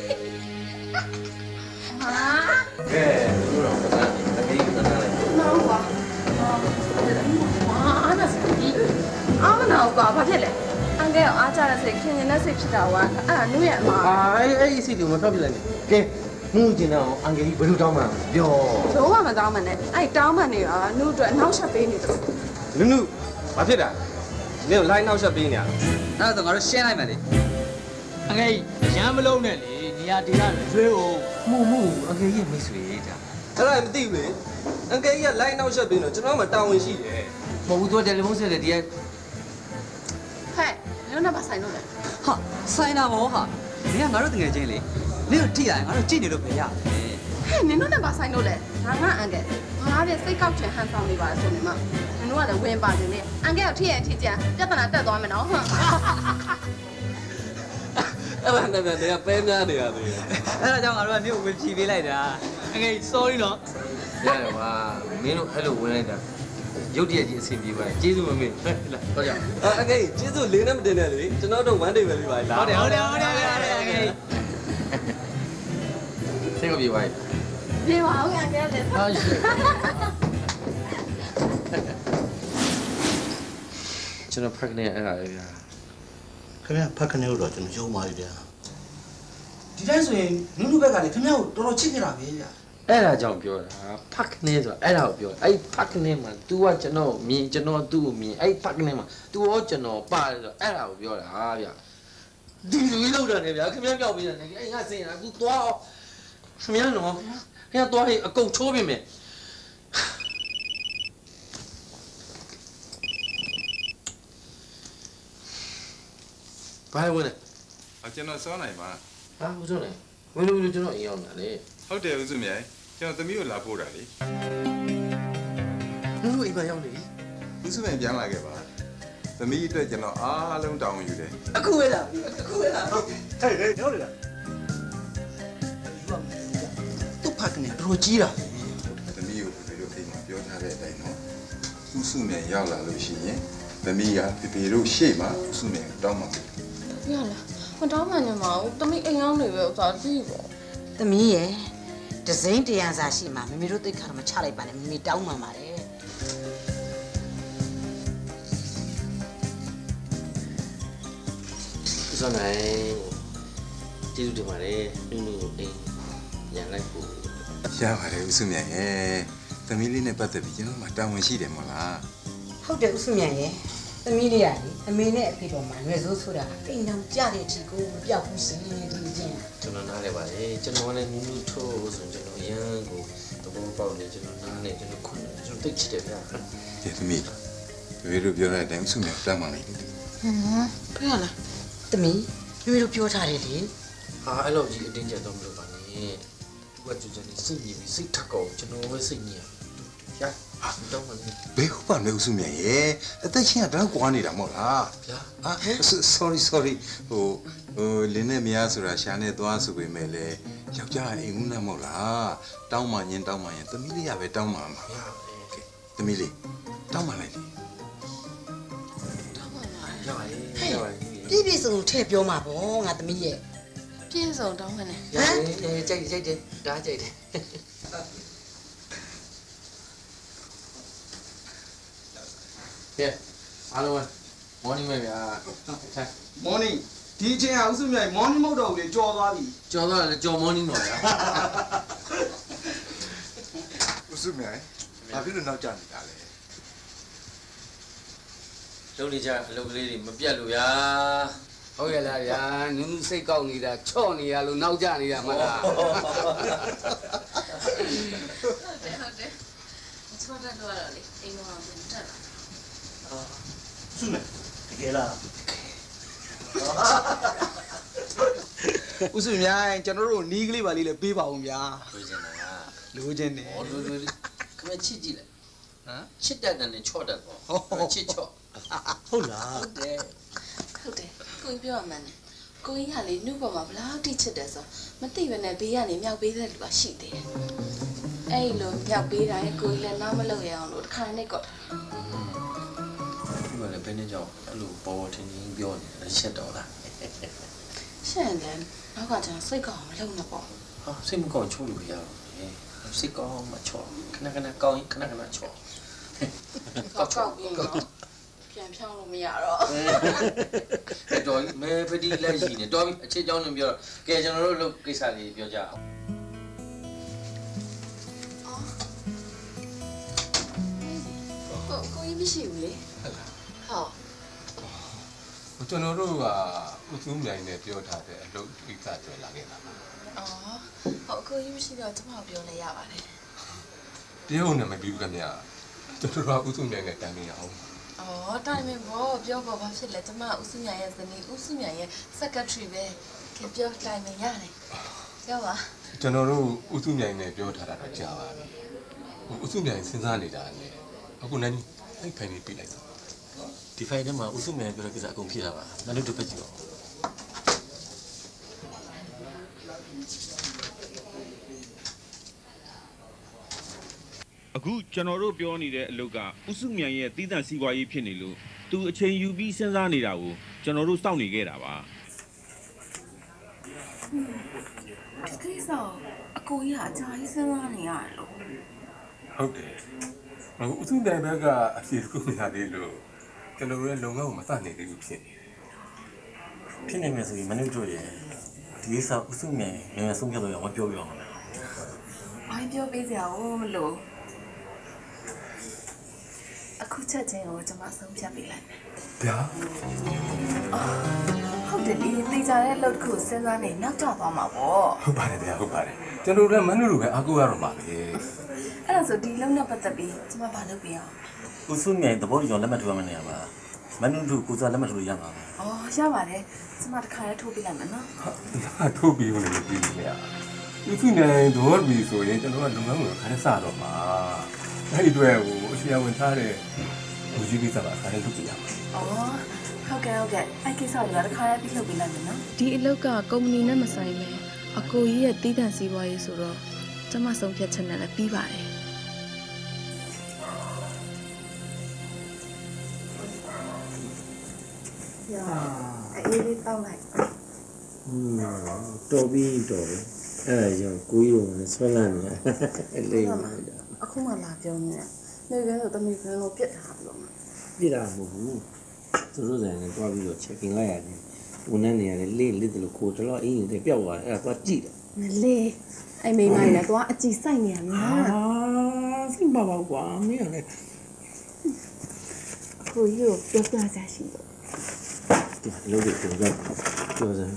ဟာကဲတို့တော့ကတည်းကနားလိုက်နော်ကွာအာနာစတီအာမနာကွာဘာဖြစ်လဲအန်ကယ်အားကြတဲ့စိတ်ခင်ရင်တဲ့စိတ်ဖြစ်တာကွာအဲ့ဒါနုရဲ့အမအာအဲ့အဲ့ဒီစိတ်ကိုမထွက်ပြလိုက်နဲ့ကဲမှုကျင်တော့အန်ကယ်ကြီးဘယ်လိုတောင်းမှပြောလုံးဝမတောင်းမှနဲ့အဲ့တောင်းမှနေတော့နုအတွက်အနောက်ဆက်ပေးနေတယ်နုနုဘာဖြစ်တာနင်ကိုလိုက်နောက်ဆက်ပေးနေရအဲ့ဒါဆိုငါတို့ရှင်းလိုက်မယ်လေအငယ်ရမ်းမလုံးနဲ့လေနေရာဒေသရွှေကိုမှုမှုအန်ကယ်ကြီးမိတ်ဆွေတာအဲ့ဒါမသိဘူးလေအန်ကယ်ကြီးကလိုက်နောက်ဆက်ပေးတော့ကျွန်တော်မှတာဝန်ရှိတယ်မဟုတ်ဘူးသူတယ်လီဖုန်းဆက်တယ်ဒီကဟဲ့လုံးနဲ့ပါဆိုင်လို့လေဟာဆိုင်တာဘောဟာနေကငါတို့တငယ်ချင်းလေနေတို့ထိရရင်ငါတို့ကြည့်နေလို့ပဲရတယ်ဟဲ့နင်တို့နဲ့ပါဆိုင်လို့လေငါကအန်ကယ်ငါပြစိတ်ကောက်ချင်ဟန်ဆောင်နေပါဆိုနေမှာနင်တို့ကလည်းဝင်ပါနေလေအန်ကယ်ကိုထိရထိကြပြဿနာတက်သွားမယ်နော်ဟမ်အဲ့ဒါနဲ့တည်းကပဲများနေရသေးတယ်အဲ့ဒါကြောင့်ငါတို့ကနေကိုဝင်ဖြီးပေးလိုက်တာအငယ် sorry နော်ရတယ်ကွာမင်းတို့အဲ့လိုဝင်လိုက်တာရုပ်တရက်ကြီးအဆင်ပြေပါတယ်ကျေးဇူးမမေ့လာတော့ကြအငယ်ကျေးဇူးလေးနဲ့မတင်နဲ့လေကျွန်တော်တို့ဝမ်းတိတ်ပဲပြပါလားဟုတ်တယ်ဟုတ်တယ်ဟုတ်တယ်အငယ်စိတ်ကိုပြေပါပြေပါဦးအန်ကယ်လည်းဟုတ်ကျွန်တော်ဖက်ကနေအဲ့ဒါလေဗျာခင်ဗျဖက်ကနေလို့တော့ကျွန်တော်ယုံပါပြီဗျာဒီတိုင်းဆိုရင်နုနုဘက်ကလည်းခင်ဗျားကိုတော်တော်ချစ်ခဲ့တာပဲဗျာအဲ့ဒါကြောင့်ပြောတာဖက်ကနေဆိုအဲ့ဒါကိုပြောအဲ့ဖက်ကနေမှာ तू ကကျွန်တော်မြင်ကျွန်တော် तू ကိုမြင်အဲ့ဖက်ကနေမှာ तू ရောကျွန်တော်ပါတယ်ဆိုအဲ့ဒါကိုပြောတာဗျာဒီလိုလောက်တာနေဗျာခင်ဗျားပြောက်ပြီးတယ်အဲ့ငါစင်ရအခုသွားခင်ဗျားနော်ခင်ဗျားသွားဟိအကုန်ချိုးပြင်မယ်ဘာဝင်လဲအကျွန်တော်စောနိုင်ပါဟာဟုတ်တယ်ဝင်လို့ကျွန်တော်အရင်အောင်တာလေဟုတ်တယ်ဦးစုမြိုင်ကျွန်တော်သမီးကိုလာပို့တာလေလူလူအိမ်မှာရောက်နေပြီဦးစုမြိုင်ပြန်လာခဲ့ပါသမီးအတွက်ကျွန်တော်အားလုံးတောင်းယူတယ်အခုပဲလားအခုပဲလားဟုတ်ဟေးဟေးရောက်နေတာသူ့ဖက်ကနေတော်ကြီးတာသမီးကိုဖေဖေတို့အိမ်မှာပြောထားတဲ့အတိုင်းနော်ဦးစုမြိုင်ရောက်လာလို့ရှိရင်သမီးကဖေဖေတို့ရှေ့မှာဦးစုမြိုင်တောင်းမှာရလားမတောင်းမှညမအောင်တမိအိမ်ရောက်နေပဲဥစားကြည့်ပေါ့သမီးရယ်ဒဇိန်တရားစာရှိမှာမမေတို့သိခါတော့မချလိုက်ပါနဲ့မမေတောင်းမှပါတယ်ဦးစောနိုင်ကျေးဇူးတင်ပါတယ်နုနုအိမ်ရန်လိုက်ဖို့ရပါတယ်ဦးစုမြိုင်ရဲ့သမီးလေးနဲ့ပတ်သက်ပြီးကျွန်တော်မှတာဝန်ရှိတယ်မဟုတ်လားဟုတ်တယ်ဦးစုမြိုင်ရဲ့သမီးလေးရလေအမေနဲ့အဖေတော်မှာရွယ်စိုးဆိုတာအိမ်တော်ကြတဲ့အထိကိုမပြောက်ဘူးစင်းဒီချင်းကျွန်တော်နားလဲပါလေကျွန်တော်လည်းနုနုထိုးဆိုကျွန်တော်ရန်ကိုတဘောပေါက်နေကျွန်တော်နားလဲကျွန်တော်ခွန်းကျွန်တော်သိချစ်တယ်ဗျာကျေသမီးဖေဖေတို့ပြောတဲ့အတိုင်းဦးစုမြိုင်တားမှလိုက်တယ်ဟမ်ဖေရလားသမီးဖေဖေတို့ပြောထားတယ်လေဟာအဲ့လိုကြီးအတင်းကျပ်တော့မလုပ်ပါနဲ့我就叫你生意没谁太高，就弄我生意。呀，懂吗？ 别胡办没有书面耶，但现在不要管你了么啦？啊，sorry sorry，哦哦，林那面说了，现在多少岁没嘞？要家哎，我那么啦，当嘛人当嘛人，怎么你也别当嘛嘛？怎么哩？当嘛来的？ 嘿，别别说太表嘛不，我怎么也？ 别说当嘛呢？ 呀，呀，这这这，打这的。别，阿龙啊 ，morning 妹妹啊，来 morning， ဒီချိန်ကဥစုမြိုင် morning မဟုတ်တော့ဘူးလေကြော်သွားပြီကြော်သွားတယ်ကြော် morning တော့ဗျာဥစုမြိုင်ဘာဖြစ်လို့နောက်ကျနေတာလဲလုံနေကြအလုပ်ကလေးတွေမပြတ်လို့ဗျာဟုတ်ရဲ့လားဗျာနူးနူးစိတ်ကောက်နေတာချော့နေရလို့နောက်ကျနေတာမလားဟုတ်တယ်ဟုတ်တယ်ချောတတ်တော့လေအိမ်တော်အောင်ပြန်တက်လာစုမယ်တကယ်လားဥစုမြိုင်ကျွန်တော်တို့နီးကလေးပါလေးလည်းပေးပါဦးဗျာလိုချင်တာကလိုချင်တယ်ဟောလိုလိုခမချစ်ကြည့်လိုက်ဟမ်ချစ်တတ်တယ်နဲ့ချော့တတ်ပေါ့ဟုတ်ချစ်ချော့ဟုတ်လားဟုတ်တယ်ဟုတ်တယ်ကိုကြီးပြောမှန်းတယ်ကိုကြီးကလေနှုတ်ပေါ်မှာဘလောက်တိချစ်တယ်ဆိုမသိဘဲနဲ့ဘေးကနေမြောက်ပေးတဲ့လူကရှိသေးတယ်အဲ့လိုမြောက်ပေးတိုင်းကိုကြီးလည်းနောက်မလုပ်ရအောင်လို့တစ်ခါနဲ့ကော့ဒီမှာလည်းဘယ်နဲ့ကြောင့်အဲ့လိုပေါ်ပေါ်ထင်ထင်ပြောနေရှက်တော့လားရှက်တယ်နောက်ကကျန်စိတ်ကောင်းမလုပ်နဲ့ပေါ့ဟာစိတ်မကောင်းချိုးလို့ရတော့စိတ်ကောင်းမချော့ခဏခဏကောင်းခဏခဏချော့ကောက်ကောက်ပြီးတော့ပြန်ဖြောင်းလို့မရတော့အဲ့တော့မဲပတိလက်ရှိနေတော်ပြီအချစ်ကြောင်းလည်းပြောတော့ကဲကျွန်တော်တို့လုပ်ကိစ္စလေးပြောကြအောင်ကိုကိုကြီးမရှိဘူးလေဟုတ်လားဟုတ်ကျွန်တော်တို့ကဥစုမြိုင်နဲ့ပြောထားတဲ့အလုပ်ကိစ္စတွေလာခဲ့တာပါအော်ဟုတ်ကိုကြီးမရှိတော့ကျွန်မပြောလဲရပါတယ်တရုတ်နဲ့မပြီးဘူးခင်ဗျာကျွန်တော်တို့ကဥစုမြိုင်နဲ့တန်းနေအောင်အော်တိုင်မင်ဘောပြောပေါ်ဘာဖြစ်လဲကျွန်မဥစုမြိုင်ရဲ့ဇနီးဥစုမြိုင်ရဲ့ secretary ပဲခင်ပြောတိုင်မင်ရတယ်ပြောပါကျွန်တော်တို့ဥစုမြိုင်နဲ့ပြောထားတာတော့ကြာပါပြီဥစုမြိုင်စဉ်းစားနေတာလေအခုနိုင်အဲ့ဖိုင်လေးပြလိုက်တော့ဒီဖိုင်ထဲမှာဥစုမြိုင်ပြောတဲ့ကိစ္စအကုန်ဖြည့်ထားပါမနုတို့ဖက်ကြည့်ပါအခုကျွန်တော်တို့ပြောနေတဲ့အလုပ်ကဥစုမြိုင်ရဲ့တည်တံ့စီးပွားရေးဖြစ်နေလို့သူအချိန်ယူပြီးစဉ်းစားနေတာကိုကျွန်တော်တို့စောင့်နေခဲ့တာပါဒီကိစ္စအကိုကြီးကအကြာကြီးစဉ်းစားနေရတယ်လို့ဟုတ်တယ်အခုဥစုမြိုင်ဘက်ကအစီအစဉ်မရသေးလို့ကျွန်တော်ရဲ့လုံငန်းကိုမစနိုင်သေးဘူးဖြစ်နေတယ်ဖြစ်နေမယ်ဆိုရင်မနုတို့ရဲ့ဒီကိစ္စဥစုမြိုင်ငယ်ငယ်ဆုံးဖြတ်လို့ရအောင်ပြောပြအောင်လားဘာပြောပေးစရာမလိုအခုချက်ချင်းကိုကျွန်မဆုံးဖြတ်ပေးလိုက်မယ်ဗျာဟုတ်တယ်လေသိကြတဲ့အလုပ်တစ်ခုစဉ်းစားနေနောက်ကျသွားမှာပေါ့ဟုတ်ပါတယ်ဗျာဟုတ်ပါတယ်ကျွန်တော်လည်းမနုလိုပဲအကူရတော့ပါပဲအဲ့ဒါဆိုဒီလုံနဲ့ပတ်သက်ပြီးကျွန်မဘာလုပ်ပြအောင်ဥစုမြိုင်သဘောကြောင့်လက်မှတ်ထိုးရမနေရပါမနုတို့ကိုစားလက်မှတ်ထိုးရမှာအော်ရပါတယ်ကျွန်မတစ်ခါလေးထိုးပြလိုက်မယ်နော်ဟုတ်ထိုးပြီးလို့လည်းပြီးပြီဗျာဥစုမြိုင်သဘောပြီးဆိုရင်ကျွန်တော်ကလုံငန်းကိုခါနဲ့စတော့မှာအဲ့ဒီအတွက်ဟိုအရှိအဝင်ထားတဲ့လူကြီးကိစ္စကခါနဲ့လုပ်ပြရမှာအော်ဟုတ်ကဲ့ဟုတ်ကဲ့အဲ့ကိစ္စတွေကတစ်ခါလေးပြီးလုပ်ပြလိုက်မယ်နော်ဒီအလုပ်ကကုမ္ပဏီနဲ့မဆိုင်ပဲအကိုကြီးရဲ့တည်တံ့စီးပွားရေးဆိုတော့ကျွန်မဆုံးဖြတ်ချက်နဲ့လည်းပြီးပါတယ်呀，အေးလေးတောက်လိုက်อืมတော်ပြီတော်ပြီအဲ့ဒါကြောင့်ကိုကြီးတို့လည်းဆွဲလန်းနေအလိမ့်ပါကြအခုမှလာပြောနေနေကဲဆိုတမီကလေးကိုပြစ်ထားလို့ပြစ်တာမဟုတ်ဘူးသူတို့ဆိုင်နဲ့တွားပြီးတော့ checking လိုက်ရတယ်ဝန်ထမ်းတွေလည်းလေးလေးလို့ကိုတော့အင်းတွေပျောက်သွားတယ်အဲ့ဒါသွားကြည့်တယ်မလေးအဲ့မိမိုင်းနဲ့သွားအကြည့်ဆိုင်နေရမှာအာစိတ်ပါပါကွာမင်းလည်းကိုကြီးကိုပြောပြကြရှိတော့ဒီလိုတွေပြောကြပြောစမ်း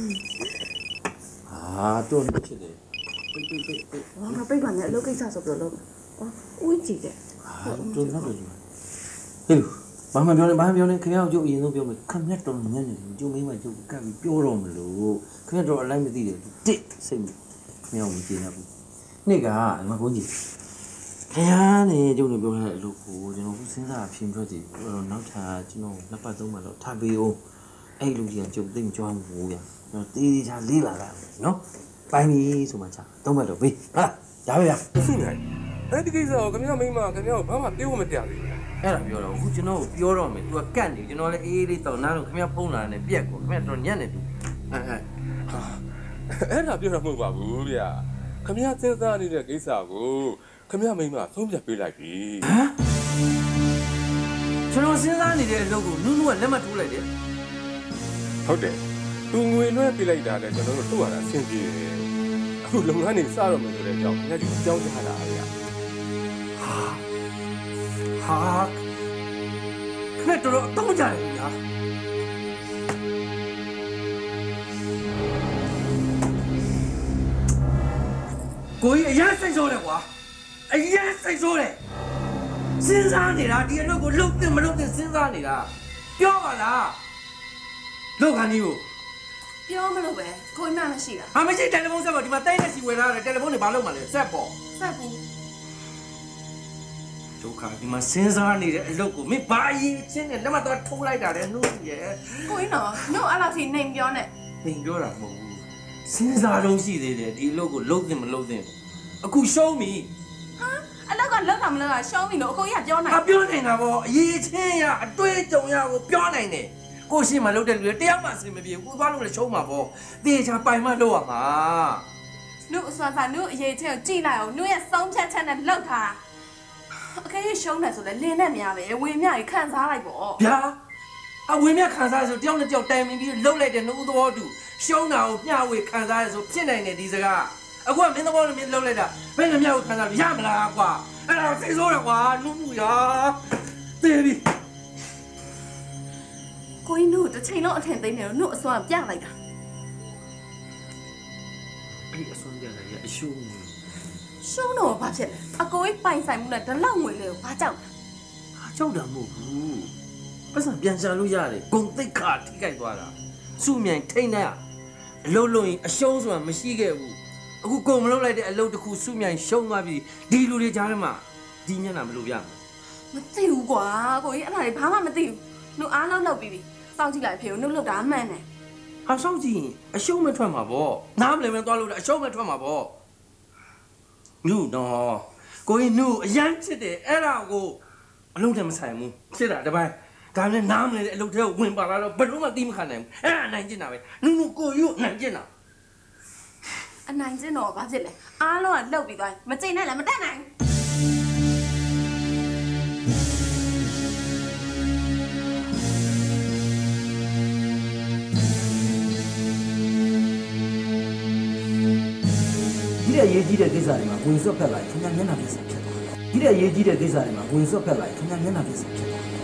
အာတော့လို့ဖြစ်တယ်ပိတ်ပိတ်ပိတ်ပိတ်ငါပိတ်ပါနဲ့အလုပ်ကိစ္စဆိုပြီးတော့အော်ဦးကြည့်တယ်အာတော့တော့လို့ဟဲ့ဘာမှပြောနေဘာမှပြောနေခင်ဗျားတို့အရင်ဆုံးပြောမယ်ခင်ဗျားတော်ညံ့နေတယ်ကျုံမင်းမကျုံကပ်ပြီးပြောတော့မလို့ခင်ဗျားတို့အလိုက်မသိတယ်တစ်စိတ်မြောက်မကြည့်ဘူးနေ့ကဒီမှာကိုကြီးခင်ဗျားနေကျုပ်တို့ပြောတဲ့အလုပ်ကိုကျွန်တော်ခုစဉ်းစားဖြေထွက်ကြည့်တော့နောက်ထပ်ကျွန်တော်နှစ်ပတ်သုံးပတ်တော့ထားပေးအောင်အဲ့လူကြီးကကျုပ်သိမကြွားဘူးဗျာကျွန်တော်တေးသေးချာလေးလာတာနော်ပိုင်းပြီဆိုမှချာသုံးပတ်တော့ဘေးဟာရပါဗျာစုနိုင်အဲ့ဒီကိစ္စကိုခင်ဗျားမိမခင်ဗျားကိုဘာမှပြောမတရားဘူးအဲ့ဒါပြောတော့အခုကျွန်တော်ကိုပြောတော့မယ် तू ကကတ်နေကျွန်တော်လည်းအေးအေးလေးတောင်းနားတော့ခင်ဗျားဖုန်းလာနေပြက်ကိုခင်ဗျားတော့ညံ့နေတူအဲအဲအဲ့ဒါပြောတော့မဟုတ်ပါဘူးဗျာခင်ဗျားစဉ်းစားနေတဲ့ကိစ္စကိုခင်ဗျားမိမဆုံးဖြတ်ပေးလိုက်ပြီဟမ်ကျွန်တော်စဉ်းစားနေတဲ့အလုပ်ကိုနုနုကလက်မထိုးလိုက်တယ်ဟုတ်တယ်သူငွေလွှဲပေးလိုက်တာလည်းကျွန်တော်တို့ထုတ်ရတာအဆင်ပြေတယ်အခုလုပ်ငန်းတွေစတော့မယ်ဆိုတဲ့အကြောင်းခင်ဗျားဒီအကြောင်းကြားတာဗျာဟာဟာခက်တော့တော့ကြတယ်ဗျာကိုကြီးအရင်စိတ်ဆိုးတယ်ကွာအရင်စိတ်ဆိုးတယ်စဉ်းစားနေတာဒီအလုပ်ကိုလုပ်တင်မလုပ်တင်စဉ်းစားနေတာပြောပါလားလုပ်ခန်းကြီးကိုပြောမလို့ပဲကိုကြီးမှမရှိတာဟာမရှိတယ်လီဖုန်းဆက်ပါဒီမှာတိုင်းနဲ့စီဝယ်ထားတယ်တယ်လီဖုန်းတွေဘာလုပ်မှလဲဆက်ပေါ့ဆက်ဘူးဒုက္ခဒီမှာစဉ်းစားနေတဲ့အလုပ်ကိုမင်းဘာအရင်ချင်းနဲ့လက်မတော့ထိုးလိုက်တာလေနှုတ်ရဲ့ကိုကြီးနော်နှုတ်အဲ့လောက်ထိနေပြောနဲ့နေပြောတာမဟုတ်ဘူးစဉ်းစားတော့ရှိသေးတယ်ဒီအလုပ်ကိုလုပ်တင်မလုပ်တင်အခုရှုံးပြီဟာအလောက်ကလောက်တာမလောက်တာရှုံးပြီလို့အကိုကြီးကပြောနိုင်ဟာပြောနိုင်တာပေါ့အရေးချင်းရအတွေ့အကြုံရကိုပြောနိုင်တယ်ကိုရှိမှလုပ်တဲ့လူတွေတယောက်မှအစင်မပြေဘူးကိုသွားလို့လည်းရှုံးမှာပေါ့တေချာပိုင်မှလုပ်ရမှာနှုတ်အစွမ်းစားနှုတ်အရေးချင်းကိုကြည့်လိုက်အောင်နှုတ်ရဲ့ဆုံးဖြတ်ချက်နဲ့လောက်ထားတာအခေရှုံးတယ်ဆိုလဲလင်းနဲ့များပဲဝေမြကြီးခံစားလိုက်ပေါ့ဗျာအဝေမြခံစားဆိုတယောက်နဲ့တယောက်တိုင်ပင်ပြီးလှုပ်လိုက်တဲ့နှုတ်သဘောတူရှုံးတာကိုမျှဝေခံစားရဆိုဖြစ်နိုင်တယ်ဒီစကားအခုကမင်းသဘောနဲ့မင်းလှုပ်လိုက်တာဘယ်နဲ့မျှဝေခံစားလို့ရမလားကွာအဲ့ဒါစိတ်ဆိုးတယ်ကွာနှုတ်မှုရာသေပြီကိုင်းတို့တစ်ချိန်လုံးအထင်သိနေတော့နှုတ်အစွမ်းပြလိုက်တာအဲ့အစွမ်းပြလိုက်ရအရှုံးရှုံးတော့ဘာဖြစ်လဲအကိုကြီးပိုင်ဆိုင်မှုနဲ့ဒီလောက်ငွေလေးကိုဘာကြောက်လဲဟာကြောက်တာမဟုတ်ဘူးပတ်စံပြန်ရှာလို့ရတယ်ဂုံသိက္ခာထိခိုက်သွားတာစုမြိုင်ထိတ်နေအလုံးလုံးရင်အရှုံးဆိုတာမရှိခဲ့ဘူးအခုကုံမလုပ်လိုက်တဲ့အလုပ်တစ်ခုစုမြိုင်ရှုံးသွားပြီဒီလူတွေကြားထဲမှာဒီမျက်နှာမလို့ရမှာမသိဘူးကွာကိုကြီးအဲ့ဒါတွေဘာမှမသိဘူးနှုတ်အားလုံးလောက်ပြီးပြီစောင့်ကြည့်လိုက်ဖေကိုနှုတ်လောက်တာမှန်တယ်ဟာစောင့်ကြည့်ရင်အရှုံးမထွက်မှာပေါ့နားမလည်မသွားလို့အရှုံးမထွက်မှာပေါ့နုနော်ကိုကြီးနုအရန်ဖြစ်တယ်အဲ့ဒါကိုအလုံးထဲမဆိုင်ဘူးဖြစ်တာတပိုင်းဒါနဲ့နားမလဲတဲ့အလုပ်ထဲကိုဝင်ပါလာတော့ဘယ်လို့မှသိမခံနိုင်ဘူးအဲ့ဒါအနိုင်ကျင့်တာပဲနုနုကိုယူအနိုင်ကျင့်တာအနိုင်ကျင့်တော့ဘာဖြစ်လဲအားလုံးကလှုပ်ပြီးသွားမကျင့်နဲ့လည်းမတက်နိုင်ဒီတဲ့ရေးကြီးတဲ့ကိစ္စတွေမှာဝင်စွက်ဖက်လိုက်ခင်ဗျာမျက်နှာပြဆက်ဖြစ်သွားတယ်ဒီတဲ့ရေးကြီးတဲ့ကိစ္စတွေမှာဝင်စွက်ဖက်လိုက်ခင်ဗျာမျက်နှာပြဆက်ဖြစ်သွားတယ်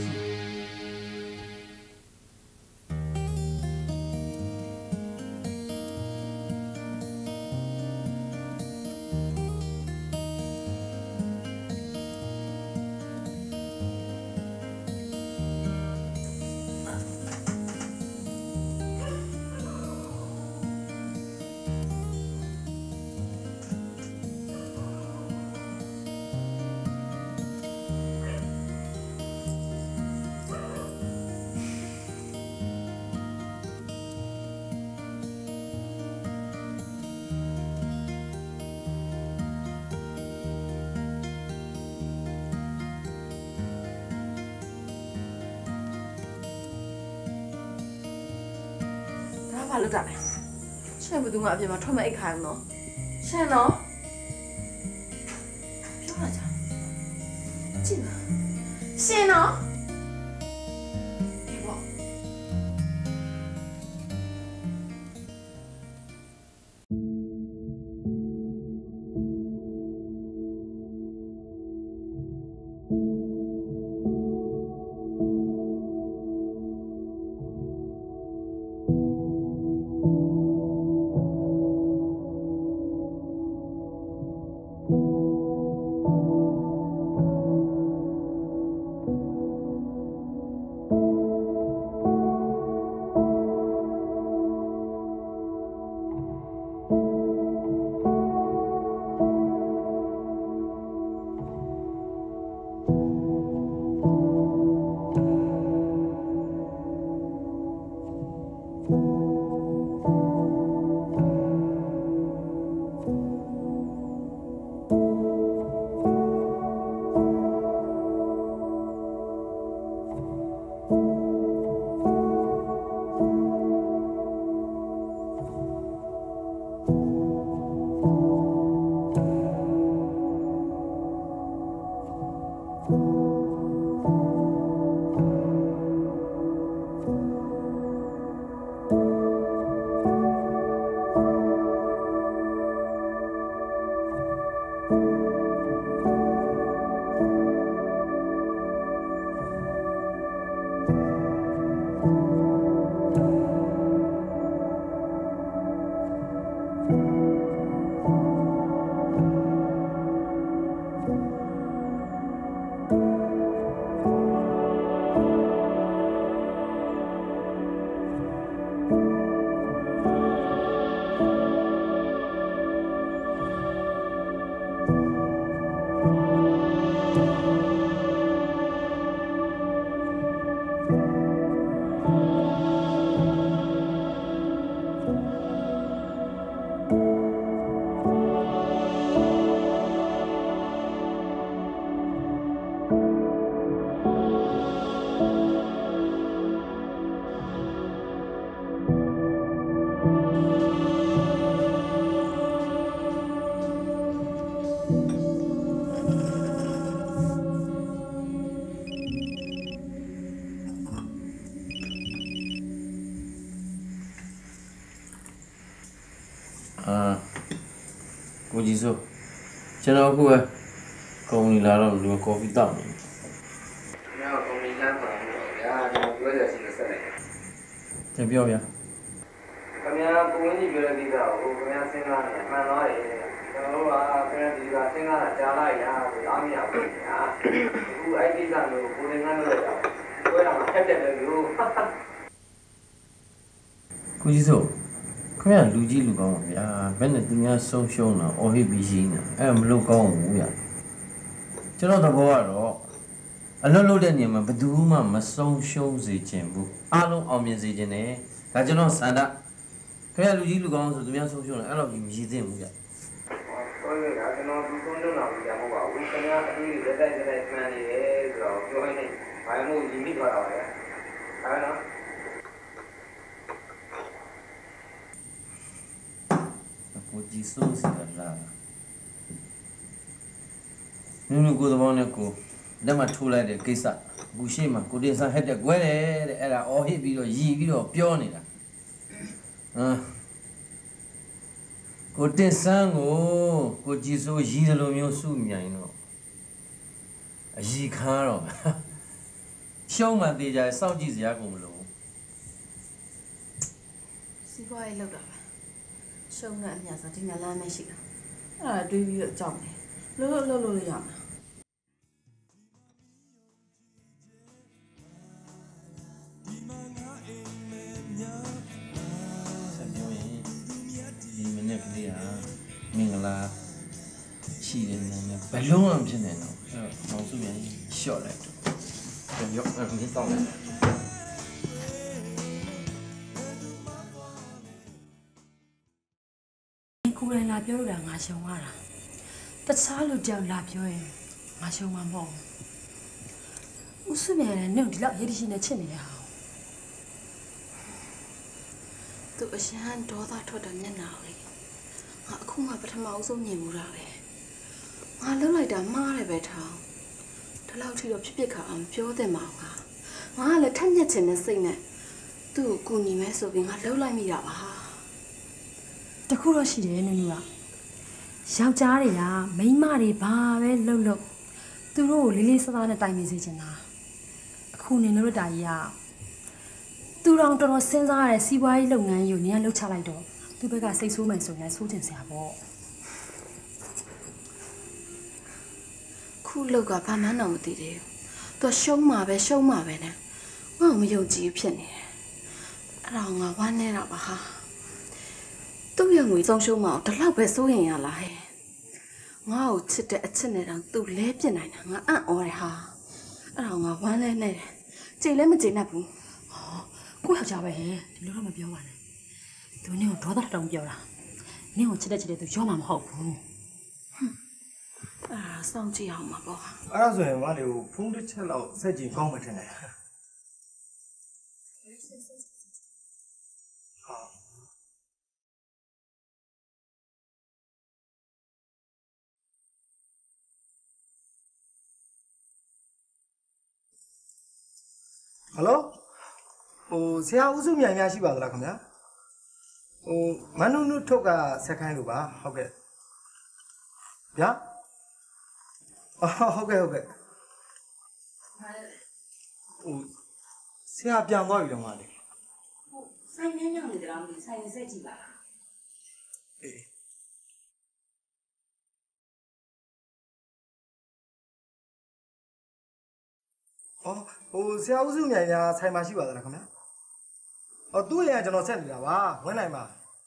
ဘာလို့တာလဲရှင်ဘယ်သူမှအပြင်မှာထွက်မအိတ်ခိုင်းဘူးနော်ရှင်နော်ပြောလာကြကြည့်ပါရှင်နော်ဒီပေါ့အာကိုကြီးစိုးကျွန်တော်အခုပဲကုမ္ပဏီလာတော့လူကော်ဖီတောက်နေတယ်။ကျွန်တော်ကုမ္ပဏီလမ်းပါတော့ဗျာကျွန်တော်ပြောရစီလို့ဆက်လိုက်တယ်။ပြန်ပြောဗျာ။ခင်ဗျာကိုဝင်းကြီးပြောတဲ့ကိစ္စကိုခင်ဗျာစဉ်းစားနေမှန်တော့တယ်။ကျွန်တော်တို့ကခင်ဗျာဒီကစဉ်းစားတာကြားလိုက်တာကိုအားမရဘူးဗျာ။အခုအဲ့ဒီကိစ္စမျိုးကိုကိုယ်ငန်းလို့တော့ကိုယ်ကမှဖက်တယ်လေလို့။ကိုကြီးစိုးခင်ဗျာလူကြီးလူကောင်းပါဗျာဘယ်နဲ့သူများဆုံးရှုံးတာအော်ဟစ်ပြီးရှိနေအဲ့မလို့ကောင်းဘူးဗျာကျွန်တော်သဘောကတော့အလွတ်လွတ်တဲ့နေရာမှာဘယ်သူမှမဆုံးရှုံးစေချင်ဘူးအားလုံးအောင်မြင်စေချင်တယ်ဒါကျွန်တော်စန္ဒခင်ဗျာလူကြီးလူကောင်းဆိုသူများဆုံးရှုံးတယ်အဲ့လိုကြီးမရည်သင့်ဘူးဗျာဟုတ်ကဲ့ဒါကျွန်တော်သူဆုံးရှုံးတာဗျာမဟုတ်ပါဘူးခင်ဗျာအတူတူလက်တိုက်လက်မှန်နေတယ်ဆိုတော့ပြောရင်းဘာမှမဟုတ်ဒီမိသွားတာပါဗျာဟုတ်နော်ကိုကြီးစိုးစီလာနုနုကိုသဘောနဲ့ကိုလက်မထိုးလိုက်တဲ့ကိစ္စအခုရှိမှကိုတင်ဆန်းဟက်တဲ့ကွဲတယ်တဲ့အဲ့ဒါအော်ဟစ်ပြီးတော့ရည်ပြီးတော့ပြောနေတာဟမ်ကိုတင်ဆန်းကိုကိုကြီးစိုးရည်တယ်လို့မျိုးစုမြိုင်တော့အရည်ခါတော့ရှုံးမှသေးကြစောင့်ကြည့်စရာကုန်မလို့စီးပွားရေးလောက်တာပဲရှုံးတဲ့အမြတ်ဆိုဒီနေ့လမ်းမရှိတာအဲ့ဒါတွေးပြီးတော့ကြောက်တယ်လို့လို့လို့လို့ရမှာဆက်ပြောရင်ဒီမနေ့ကလေးဟာမင်္ဂလာရှိတယ်နည်းနည်းဘလုံးအောင်ဖြစ်နေတော့အဲ့တော့မောင်စုပြန်ရှော့လိုက်တော့ရောအဲ့ဒီတောင်းလိုက်ကိုယ်တိုင်လာပြောလို့တာငါရှုံရတာတခြားလူကြောက်လာပြောရင်ငါရှုံမှာမဟုတ်ဘူးဥစွမြဲနဲ့နှုတ်ဒီလောက်ရေးရှိနေချစ်နေရအောင်သူအရှမ်းဒေါသထွက်တဲ့မျက်နှာလေးငါအခုမှပထမအဆုံးမြင်မှုတာပဲငါလှုပ်လိုက်တာမှားတယ်ပဲထောင်းဒီလောက်ထိတော့ဖြစ်ဖြစ်ခါအောင်ပြောတဲ့မှာငါငါကလည်းထက်မြက်ချင်တဲ့စိတ်နဲ့သူ့ကိုကူညီမဲဆိုပြီးငါလှုပ်လိုက်မိတာပါတခုတော့ရှိတယ်နူနူကယောက်ျားတွေကမိန်းမတွေဘာပဲလှုပ်လှုပ်သူတို့ကိုလေးလေးစားစားနဲ့တိုင်ပင်စေချင်တာအခုနေလို့တာကြီးကသူတော်တော်တော်စဉ်းစားရတဲ့စီးပွားရေးလုပ်ငန်းကြီးကိုနင်ကလှုပ်ချလိုက်တော့သူ့ဘက်ကစိတ်ဆိုးမှန်ဆိုရင်ဆိုးချင်စရာပေါ့ခုလောက်ကဘာမှန်းတော့မသိသေးဘူးသူရှုံးမှာပဲရှုံးမှာပဲနဲ့ငါ့ကိုမယုံကြည်ဖြစ်နေတယ်အဲ့ဒါငါဝမ်းနေတာပါဟာသူ့ရဲ့ငွေဆုံးရှုံးမအောင်ဒီလောက်ပဲစိုးရင်ရလားဟဲ့ငါ့ကိုချစ်တဲ့အချစ်နဲ့တောင်သူ့လဲပြစ်နိုင်တာငါအံ့ဩတယ်ဟာအဲ့ဒါငါဝမ်းလဲနေတယ်ကြည်လည်းမကြည်နဲ့ဘူးဟောကိုယောက်ျားပဲဟဲ့ဒီလိုတော့မပြောပါနဲ့သူနင့်ကိုဒေါသတောင်ပြောတာနင့်ကိုချစ်တဲ့ချစ်တဲ့သူရောမှာမဟုတ်ဘူးအာစောင့်ကြည့်အောင်ပါပေါ့အဲ့ဒါဆိုရင်ငါလေးကိုဖုန်းတစ်ချက်လောက်ဆက်ကြည့်ကောင်းမှထင်တယ်ဟယ်လိုဟိုဆရာဦးစုမြိုင်များရှိပါသလားခင်ဗျာဟိုမနုနုထုတ်ကဆက်ခိုင်းလို့ပါဟုတ်ကဲ့ဗျာအော်ဟုတ်ကဲ့ဟုတ်ကဲ့ဟိုဆရာပြန်သွားပြီတော့မလေးဟုတ်ဆိုင်နေညောင်းနေကြလားမသိဆိုင်နေစက်ကြည့်ပါလားအေးအော်ဟိုဆရာဦးစုမြိုင်များဆိုင်မှာရှိပါသလားခင်ဗျာအော်သူ့ရဲ့ကျွန်တော်ဆက်နေတာပါဝင်နိုင်ပါ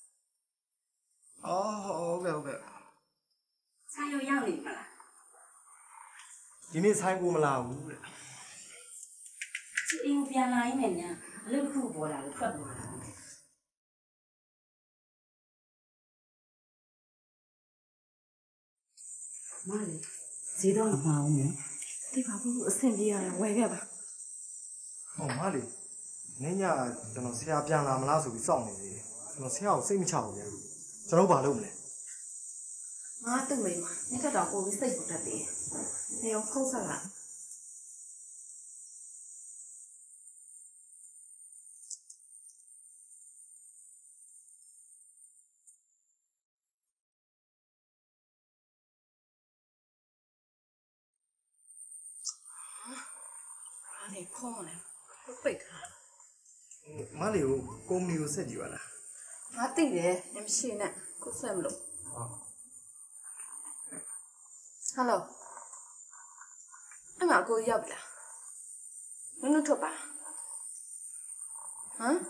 အော်ဟုတ်ကဲ့ဟုတ်ကဲ့ဆိုင်ရောရောက်နေမလားဒီနေ့ဆိုင်ကိုမလာဘူးတဲ့ဒီအိမ်ပြန်လာရင်လည်းအလုပ်တစ်ခုပေါ်လာလို့ထွက်သွားတာမလေးဈေးတော့မအောင်ဘူးတိပါဘူးအဆင်ပြေရတယ်ဝယ်ခဲ့ပါဟောမလေးနင်းညကျွန်တော်ဆရာပြန်လာမလားဆိုပြီးစောင့်နေသေးတယ်ကျွန်တော်ဆရာကိုစိတ်မချဘူးဗျာကျွန်တော်ဘာလုပ်မလဲငါတူမိမနေတော့ကိုပြီးစိတ်ပူတတ်တယ်နေအောင်ခုတ်ဆက်လာခေါ်မလဲပိတ်ထားမလေးကိုကုမ္ပဏီကိုဆက်ကြည့်ပါလားငါသိတယ်မရှိနဲ့ကိုဆက်မလို့ဟယ်လိုအမကိုရောက်ပြီလားမင်းတို့ထွက်ပါဟမ်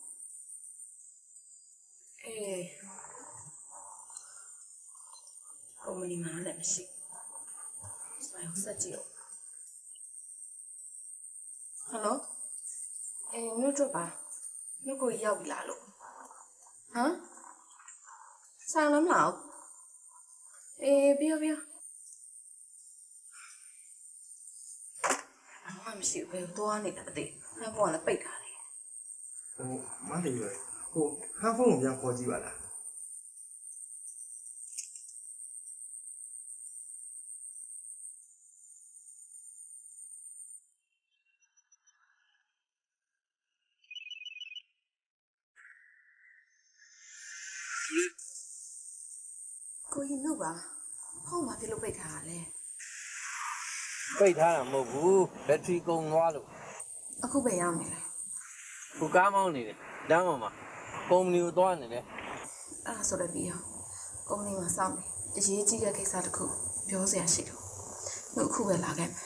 အေးကုမ္ပဏီမှာလည်းမရှိဆိုင်ကိုဆက်ကြည့်ဟယ်လိုအေးမင်းတို့ထွက်ပါမင်းကိုရောက်ပြီလားလို့ဟမ်ဆိုင်လုံးမလားအေးပြောပြောအမမရှိဘူးဘယ်သွားနေတာမသိဟန်ဖုန်းကလည်းပိတ်ထားတယ်ဟိုမလေးပဲဟိုဟန်ဖုန်းကိုပြန်ခေါ်ကြည့်ပါလားကိုရင်တို့ပါဖုန်းမှာပြလို့ပိတ်ထားတာလေပိတ်ထားတာမဟုတ်ဘူးဘက်ထရီကုန်သွားလို့အခုပဲရောက်နေလဲခုကားမောင်းနေတယ်လမ်းပေါ်မှာကုမ္ပဏီကိုသွားနေတယ်အဲ့ဒါဆိုလည်းပြီးရောကုမ္ပဏီမှာစောင့်နေအရေးကြီးတဲ့ကိစ္စတစ်ခုပြောစရာရှိတော့ငါအခုပဲလာခဲ့မယ်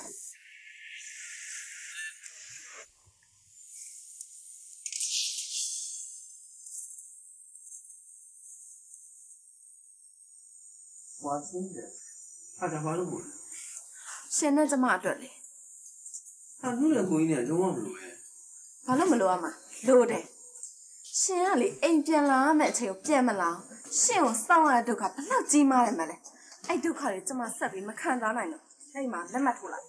ဟွာစင်းတယ်အားဒါဘာလို့ဘူးရှင်နဲ့ကျမအတွက်လေဟာနုလည်းကိုကြီးနဲ့လုံးဝမလို့ပဲဘာလို့မလို့ရမှာလို့တယ်ရှင်ကလေအိမ်ပြန်လာမယ့်အချိန်ကိုပြန်မလာရှင်ကိုစောင့်ရတဲ့ဒုက္ခဘယ်လောက်ကြီးမားတယ်မလဲအဲ့ဒုက္ခတွေကျမဆက်ပြီးမခံစားနိုင်တော့အဲ့မှာလက်မှတ်ထိုးလိုက်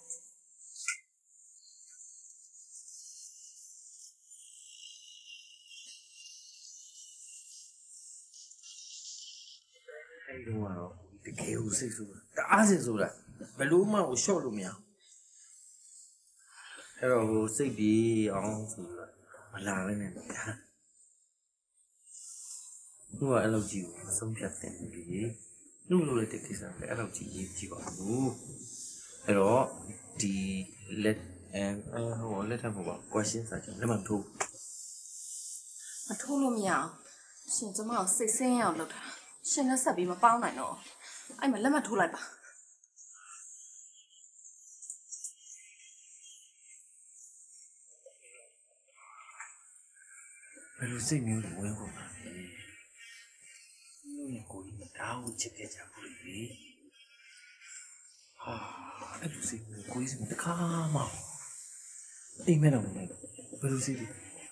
အဲ့တော့ကတော့တကယ်ကိုစိတ်ဆိုးတာတအားစိတ်ဆိုးတာဘယ်လို့မှကိုရှော့လို့မရအဲ့တော့ဟိုစိတ်ပြေအောင်ဆိုတော့မလာပဲနဲ့ဟိုကအဲ့လိုကြည့်မဆုံးဖြတ်တဲ့လူကြီးလူလိုတဲ့ကိစ္စပဲအဲ့လိုကြည့်ရေးကြည့်ပါဘူးအဲ့တော့ဒီလက်အဲဟိုလက်ထပ်ဖို့ပါ question စာချက်လက်မှတ်ထိုးမထိုးလို့မရအောင်ရှင်ကျမကိုစိတ်ဆင်းရအောင်လုပ်တာရှင်နဲ့ဆက်ပြီးမပေါင်းနိုင်တော့အဲ့မှာလက်မှတ်ထိုးလိုက်ပါဘယ်လိုစိတ်မျိုးလဲဝင်ကုန်တာလဲလူနဲ့ကိုကြီးမတောင်းချစ်ခဲ့ကြဘူးလေဟာအဲ့လိုစိတ်မျိုးကိုကြီးစတခါမှအိမ်မဲတော့မလဲဘယ်လိုစိတ်လဲ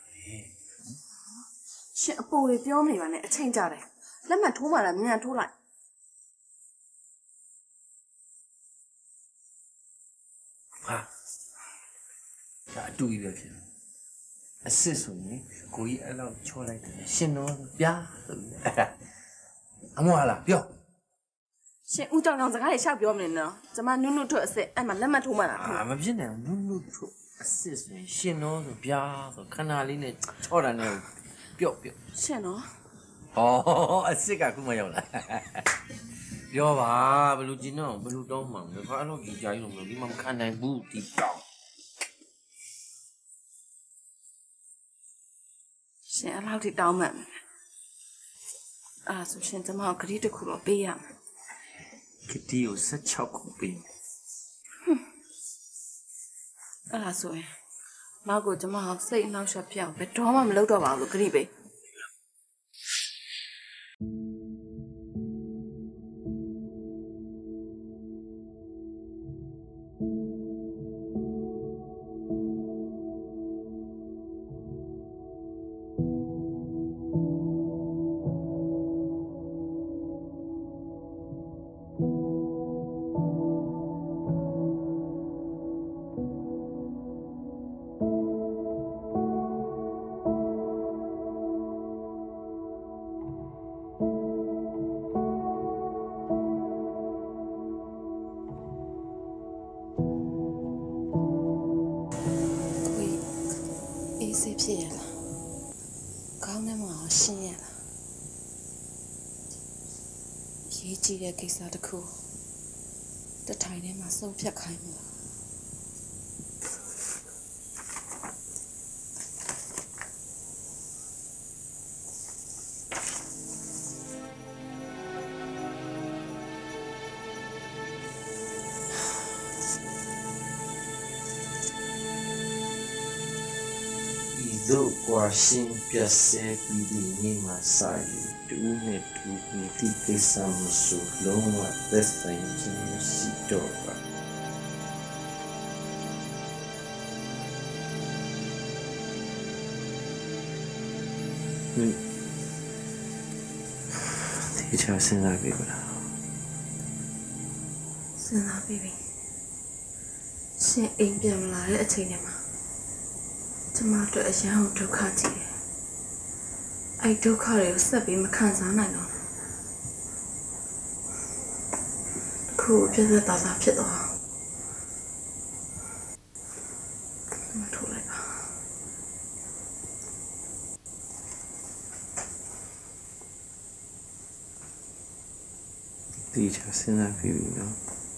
ရှင်အပေါ်တွေပြောမနေပါနဲ့အချိန်ကြတယ်လက်မှတ်ထိုးမှလည်းမြန်ထိုးလိုက်ဟာဒါအတူကြီးပဲဖြစ်အစ်စ်ဆိုရင်ကိုကြီးအဲ့လောက်ချောလိုက်တယ်ရှင်တော့ပြားဆိုပြီးအမွာလားပြောရှင်ဦးကြောင်ကြောင်စကားတွေရှောက်ပြောမနေနော်ကျမနုနုထွက်အစ်စ်အဲ့မှာလက်မှတ်ထိုးမှလားအာမဖြစ်နိုင်ဘူးနုနုထုတ်အစ်စ်ဆိုရင်ရှင်တော့ဆိုပြားဆိုခဏလေးနဲ့ချောတာနဲ့ပြော့ပြော့ရှင်နော်ဟောအစ်စ်ကခုမှရောက်လာပြောပါဘယ်လိုကျင်းတော့ဘယ်လိုတောင်းမှလဲဘာလို့ဒီကြားကြီးလို့မလို့ဒီမှာမခံနိုင်ဘူးဒီတောင်းရှင်အဲ့လောက်ထိတောင်းမှန်အာဆိုရှင်ကျမကိုဂရီးတစ်ခုတော့ပေးရမယ်ကတိကိုဆက်ချောက်ခုပေးမယ်အဲ့ဒါဆိုရင်နောက်ကိုကျမကိုစိတ်အနှောက်အယှက်ပြအောင်ဘယ်တော့မှမလုပ်တော့ပါဘူးဂရီးပေး ဆေးဖြစ်ရလားခေါင်းထဲမှာရှင်းရလားရေးကြည့်တဲ့ကိစ္စတစ်ခုတထိုင်ထဲမှာစုံဖြတ်ခိုင်းမှာတို့ကွာရှင်းပြဆဲပြီးဒီနေ့မှာစာယူတူနဲ့တူဒီကိစ္စမဆိုလုံးဝသက်ဆိုင်ခြင်းရှိတော့ပါဒီချာစဉ်းစားပြီးပါလားစဉ်းစားပြီးပြီရှင်အိမ်ပြန်လာတဲ့အချိန်ထဲမှာကျမတို့အရန်ဒုက္ခကြီးတယ်အဲ့ဒုက္ခတွေကိုဆက်ပြီးမခံစားနိုင်တော့ခုပြည့်ပြည့်သားသားဖြစ်သွားမထိုးလိုက်ပါဒီချာစဉ်းစားပြီးပြီနော်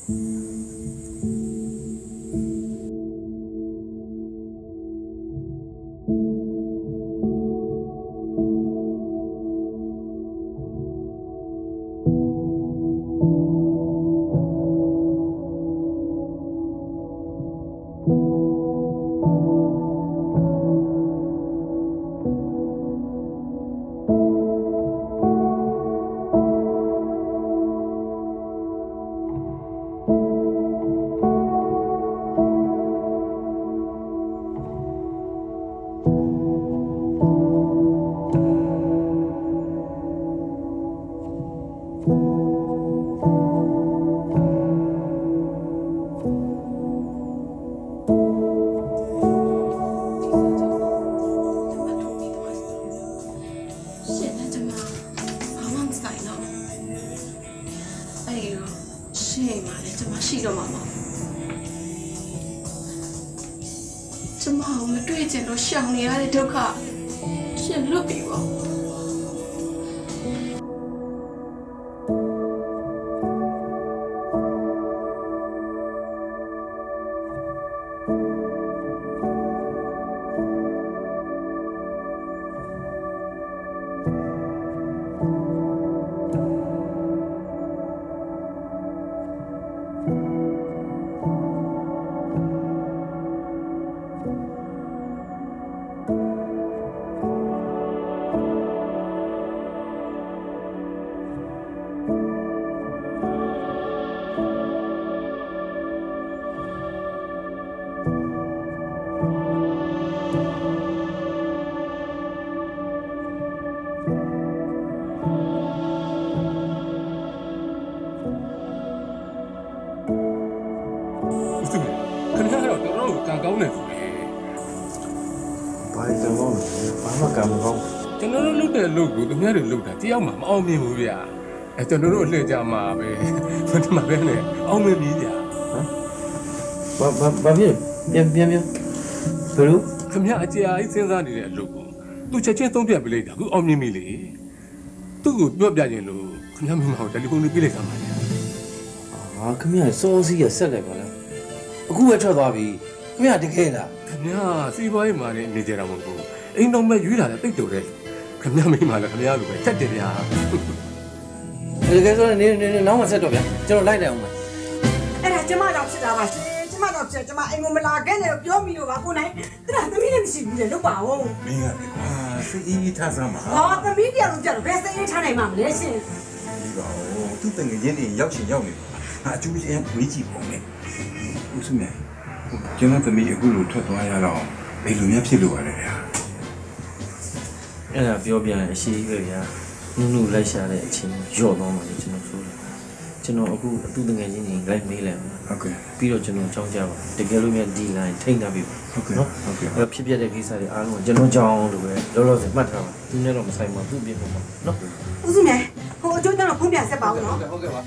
လို့ကိုသူများတွေလုပ်တာတယောက်မှမအောင်မြင်ဘူးဗျာအဲကျွန်တော်တို့အလှည့်ကြမှာပဲဒီမှာပဲနဲ့အောင်မြင်ပြီဗျာဟမ်ဘာဘာဘာဖြစ်ပြန်ပြန်ပြန်ဘယ်လိုခင်ဗျာအကြာကြီးစဉ်းစားနေတဲ့အလုပ်ကိုသူချက်ချင်းသုံးပြပြလိုက်တာအခုအောင်မြင်ပြီလေသူ့ကိုပြောပြခြင်းလို့ခင်ဗျာမင်းမဟုတ်တယ်လီဖုန်းလေးပြလိုက်တာပါဗျာအာခင်ဗျာစောစီးရဆက်လိုက်ပါလားအခုပဲထွက်သွားပြီခင်ဗျာတကယ်လားခင်ဗျာစီးပွားရေးမှာနေနေကြတာမဟုတ်ဘူးအိမ်တော်မဲ့ရွေးလာတဲ့တိတ်တူတဲ့ခင်ဗျာမိမလည်းခင်ဗျာလိုပဲတက်တယ်ဗျာတကယ်ဆိုနေနေနောက်မှဆက်တော့ဗျာကျွန်တော်လိုက်လိုက်အောင်မယ်အဲ့ဒါကျမတော့ဖြစ်တာပါရှင်ကျမတော့ဖြစ်ကျမအိမ်မလာခဲ့နဲ့ပြောမိလို့ပါကိုနိုင်အဲ့ဒါသမီးလည်းမရှိဘူးလေလုပ်ပါဦးမင်းကအာစိတ်အေးထားစမ်းပါဟောသမီးပြောင်းလို့ကြတော့ဘယ်စိတ်အေးထားနိုင်မှာမလဲရှင်ဒီပါဦးသူ့တငယ်ချင်းတွေရောက်ရှင်ရောက်နေပါအကျူးချင်းဝေးကြည့်ပုံနဲ့ဦးစုမြတ်ကျွန်တော်သမီးအခုလိုထွက်သွားရတော့ဘယ်လိုများဖြစ်လို့ရလဲဗျာအဲ့ဒါပြောပြရင်အရှိကြီးပဲဗျာနုနုလိုက်ရှာတဲ့အချိန်ရော့သွားမှလည်းကျွန်တော်ဆိုတယ်ကျွန်တော်အခုအတူတငယ်ချင်းတွေလိုက်မေးလိုက်ဟုတ်ကဲ့ပြီးတော့ကျွန်တော်ကြောင်းကြပါတကယ်လို့များဒီ line ထိန်းထားပြီဟုတ်ကဲ့နော်ဟုတ်ကဲ့အဲ့ဖြစ်ပြတဲ့ကိစ္စတွေအားလုံးကျွန်တော်ကြောင်းလို့ပဲလောလောဆယ်မှတ်ထားပါသူနဲ့တော့မဆိုင်ပါဘူးပြင်ပါနော်ဦးစုမြတ်ဟိုအကျိုးတော့ဖုံးပြဆက်ပါဦးနော်ဟုတ်ကဲ့ပါ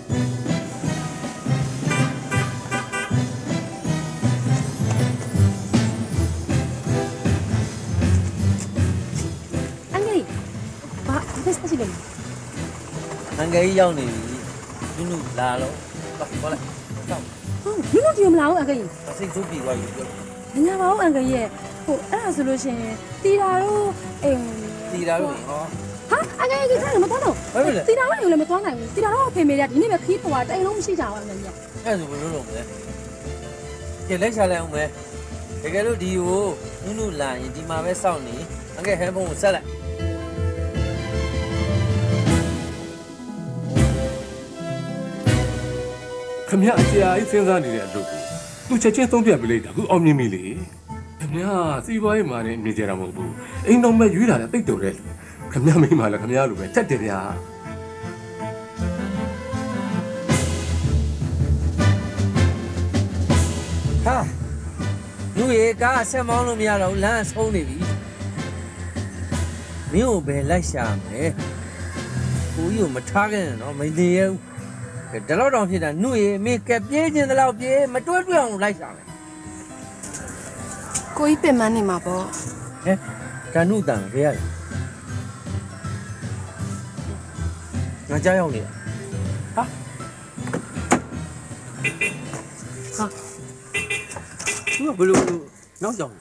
အန်ဂေးရောက်နေပြီနုနုလာတော့ဘာလဲကြောက်နုနုဒီမလာဘူးအန်ဂေးစိတ်ဆိုးပြေသွားပြီညပါဦးအန်ဂေးရဲ့ဟိုအဲ့ဒါဆိုလို့ရှင်တီတာတို့အိမ်တီတာတို့ဟောဟာအန်ဂေးကြီးထားတယ်မသွားတော့တီတာတို့အိမ်လည်းမသွားနိုင်ဘူးတီတာတို့ဖေမေတွေကဒီနေ့ပဲခီးပေါ်တာအိမ်လုံးမရှိကြဘူးအန်ဂေးအဲ့ဒါဆိုဘယ်လိုလုပ်မလဲကြက်လက်ချလိုက်အောင်မယ်တကယ်လို့ဒီကိုနုနုလာရင်ဒီမှာပဲစောင့်နေအငယ်ဟန်ဖုန်းကိုဆက်လိုက်ခမရအကြာကြီးစဉ်းစားနေတဲ့အလုပ်ကိုသူချက်ချင်းသုံးပြပေးလိုက်တာခုအောင်မြင်ပြီလေခမရစီးပွားရေးမှာနေအမြင်ကြတာမဟုတ်ဘူးအိမ်တော်မဲ့ရွေးလာတဲ့တိတ်တော်တဲ့လူခမရမိမလည်းခမရလိုပဲတက်တယ်ဗျာဟာလူရေကားဆက်မောင်းလို့မရတော့လမ်းဆုံးနေပြီမင်းကိုပဲလိုက်ရှာမယ်ကိုကြီးကိုမထားခဲ့နဲ့နော်မနေရဘူးဒါတော့တောင်ဖြစ်တာနှုတ်ရေမင်းကပြေးခြင်းတလောက်ပြေးမတွဲတွဲအောင်လိုက်ရှာမယ်ကိုကြီးပြင်မနေမှာပေါ့ဟဲ့ဒါနှုတ်တန်ဘယ်ရလဲငါကြားရောက်နေတာဟာဟာသူကဘလို့နောက်ကြောင်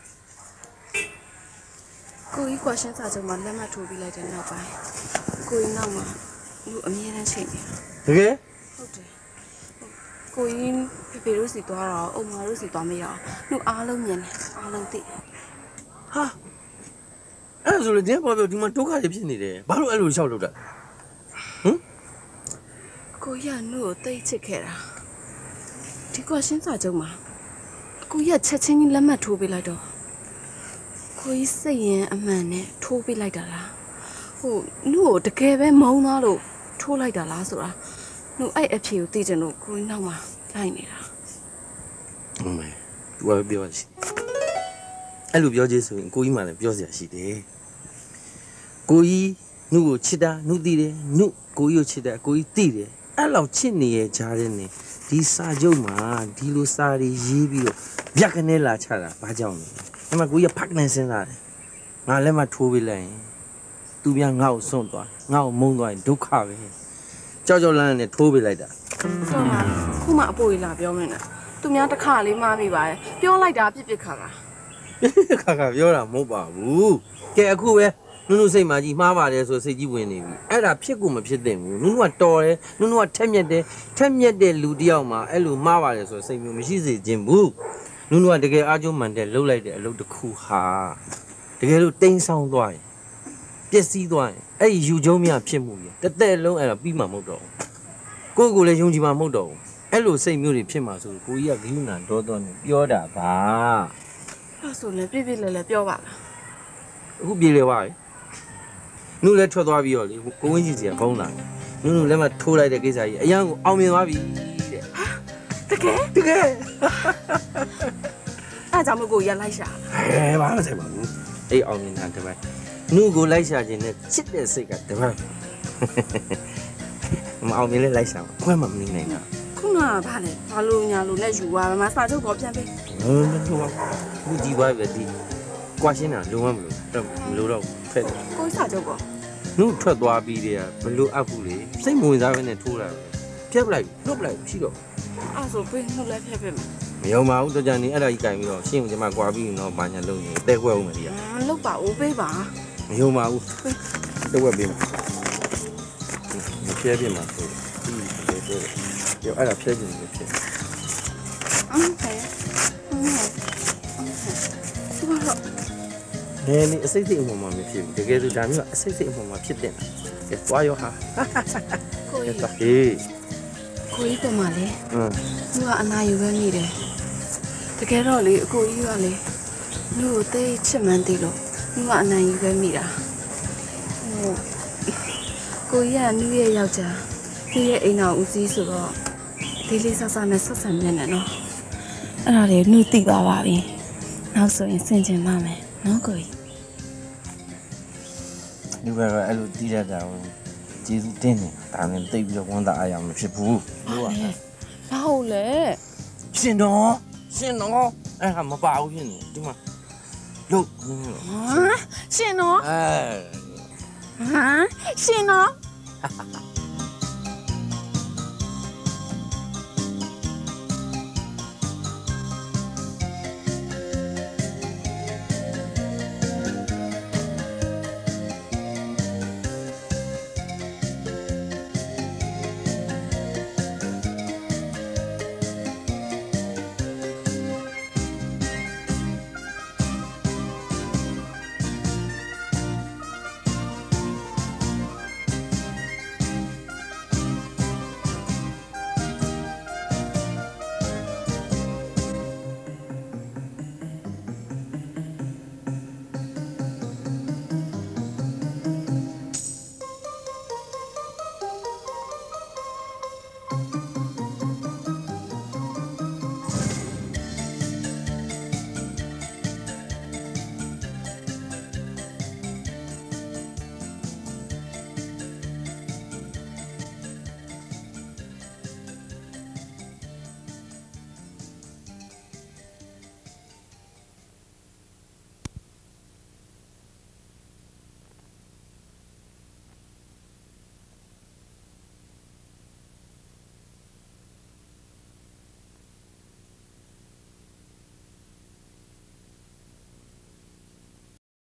ကိုကြီးကွာရှင်းစာချုပ်မှာလက်မှတ်ထိုးပြီးလိုက်တဲ့နောက်ပိုင်းကိုကြီးနောက်မှာလူအမြဲတမ်းချိန်နေတာတကယ်ဟုတ်တယ်ကိုကြီးဖေဖေတို့စီသွားတော့အုံမာတို့စီသွားမရအောင်လူအားလုံးမြင်တယ်အားလုံးသိဟာအဲ့ဒါဆိုလေတင်းပေါ်ပြောဒီမှာဒုက္ခတွေဖြစ်နေတယ်ဘာလို့အဲ့လိုလျှောက်လို့တာဟမ်ကိုရနုကိုတိတ်ချစ်ခဲ့တာဒီကွာရှင်းစာချုပ်မှာကိုရချက်ချင်းကြီးလက်မှတ်ထိုးပေးလိုက်တော့ကိုကြီးစိတ်ရင်အမှန်နဲ့ထိုးပေးလိုက်တာလားဟိုနုကိုတကယ်ပဲမုန်းသွားလို့ထိုးလိုက်တာလားဆိုတာနုအဲ့အဖြေကိုသိတယ်လို့ကိုကြီးနောက်မှာလိုက်နေတာဟုတ်မယ်သူကပြောရှိအဲ့လိုပြောချင်ဆိုရင်ကိုကြီးမှလည်းပြောစရာရှိတယ်ကိုကြီးနုကိုချစ်တာနုသိတယ်နုကိုကြီးကိုချစ်တာကိုကြီးသိတယ်အဲ့လောက်ချစ်နေရဲ့ကြားထဲနေဒီစာချုပ်မှာဒီလိုစာတွေရေးပြီးတော့ဗျက်ကနေလာချတာဘာကြောင့်လဲအမကိုကြီးဖက်နေစင်းလာတယ်ငါလည်းမထိုးပေးလိုက်ရင်သူများငါ့ကိုစွန့်သွားငါ့ကိုမုန်းသွားရင်ဒုက္ခပဲကြောက်ကြောက်လန့်နဲ့ထိုးပေးလိုက်တာဟုတ်ပါခုမှအပိုးလာပြောမနေတာသူများတစ်ခါလေးမှားမိပါတယ်ပြောလိုက်တာပြစ်ပြစ်ခါခါခါခါပြောတာမဟုတ်ပါဘူးကဲအခုပဲနုနုစိတ်မှာကြီးမှားပါတယ်ဆိုစိတ်ကြီးဝင်နေပြီအဲ့ဒါဖြစ်ကိုမဖြစ်သင့်ဘူးနုနုကတော်တယ်နုနုကထက်မြက်တယ်ထက်မြက်တဲ့လူတယောက်မှာအဲ့လိုမှားပါတယ်ဆိုစိတ်မျိုးမရှိစေခြင်းဘူးနုနုကတကယ်အားကျုံမှန်တဲ့လှုပ်လိုက်တဲ့အလုပ်တစ်ခုဟာတကယ်လို့တိမ်းဆောင်းသွားရင်ပျက်စီးသွားရင်အဲ့ဒီယူကျုံးများဖြစ်မှုကြီးတစ်သက်လုံးအဲ့ဒါပြီးမှမဟုတ်တော့ဘူးကိုယ့်ကိုယ်လည်းယုံကြည်မှမဟုတ်တော့ဘူးအဲ့လိုစိတ်မျိုးတွေဖြစ်မှာဆိုကိုကြီးကဂိူးနံတော်တော်နဲ့ပြောတာပါအဲ့ဆိုလည်းပြည့်ပြည့်လဲလဲပြောပါလားအခုပြေလေပါနုလည်းထွက်သွားပြီးတော့လေကိုဝင်းကြီးစီကဖုံးလာနုနုလည်းမထိုးလိုက်တဲ့ကိစ္စကြီးအရန်ကိုအောင်မြင်သွားပြီတဲ့တကယ်တကယ်အဲ့ကြောင့်မကိုရလိုက်ရှာအဲဘာမှဆိုင်ပါဘူးအဲ့အောင်မြင်တာတပတ်နုကိုလိုက်ရှာခြင်းနဲ့ချစ်တဲ့စိတ်ကတပတ်မအောင်မြင်လဲလိုက်ရှာခွဲမှမနေနိုင်တာခုနကဘာလဲဘာလို့ညာလို့နဲ့ယူသွားမှာစာချုပ်တော့ပြန်ပေးဟုတ်တယ်ဟုတ်ဘူးဒီဘွားပဲဒီကွာရှင်းတာလုံးဝမလို့တော့မလို့တော့ဖက်တယ်ကိုစာချုပ်ပေါ့နုထွက်သွားပြီးတည်းကဘလို့အပ်ဘူးလေစိတ်မဝင်စားဘဲနဲ့ထိုးတာဖြတ်ပလိုက်နှုတ်ပလိုက်ရှိတော့အဲ့ဆိုပေးနှုတ်လဲဖြတ်ပေးမယ်မယုံပါဘူးတော့ကြနေအဲ့ဒါကြီးကင်ပြီးတော့ရှင်းကိုကျွန်မကွာပြီးတော့ဘာညာလုံးနေတဲခွဲအောင်မကြီးอ่ะမလုပ်ပါဘူးပေးပါမယုံပါဘူးတဲခွဲပေးမှာမဖြဲပြမှာဆိုဒီလေတော့ရောအဲ့ဒါဖြဲခြင်းနေဖြစ်အော်ဟဲ့ဟုတ်ဟဲ့သူကတော့နည်းနည်းအစိတ်စိတ်အမှန်မှမဖြစ်ဘူးတကယ်ဆိုဒါမျိုးကအစိတ်စိတ်အမှန်မှဖြစ်တဲ့ကဲသွားရောဟာကိုကြီးဟေးကိုကြီးတော့မလေးဟမ်သူကအနာယူပဲမိတယ်တကယ်တော့လေအကိုကြီးကလေလူကိုသိချစ်မှန်းသိလို့သူကအနာယူပဲမိတာဟိုကိုကြီးကနူးရဲ့ယောက်ျားသူ့ရဲ့အိမ်တော်ဦးစီးဆိုတော့ဒီလေးဆဆနဲ့ဆက်ဆံနေတယ်နော်အဲ့ဒါလေနူးသိသွားပါပြီနောက်ဆိုရင်ဆင်ကျင်ပါမယ်နော်ကိုကြီးဒီဘက်ကအဲ့လိုတီးရတာကိုကျေးဇူးတင်နေတာဒါနဲ့တိတ်ပြီးတော့ဝန်တာအားရမဖြစ်ဘူးဟုတ်ပါဘာဟုတ်လဲရှင်တော်ရှင်တော်အဲ့ဟာမပါဘူးဖြစ်နေဒီမှာလို့ဟာရှင်တော်အဲဟာရှင်တော်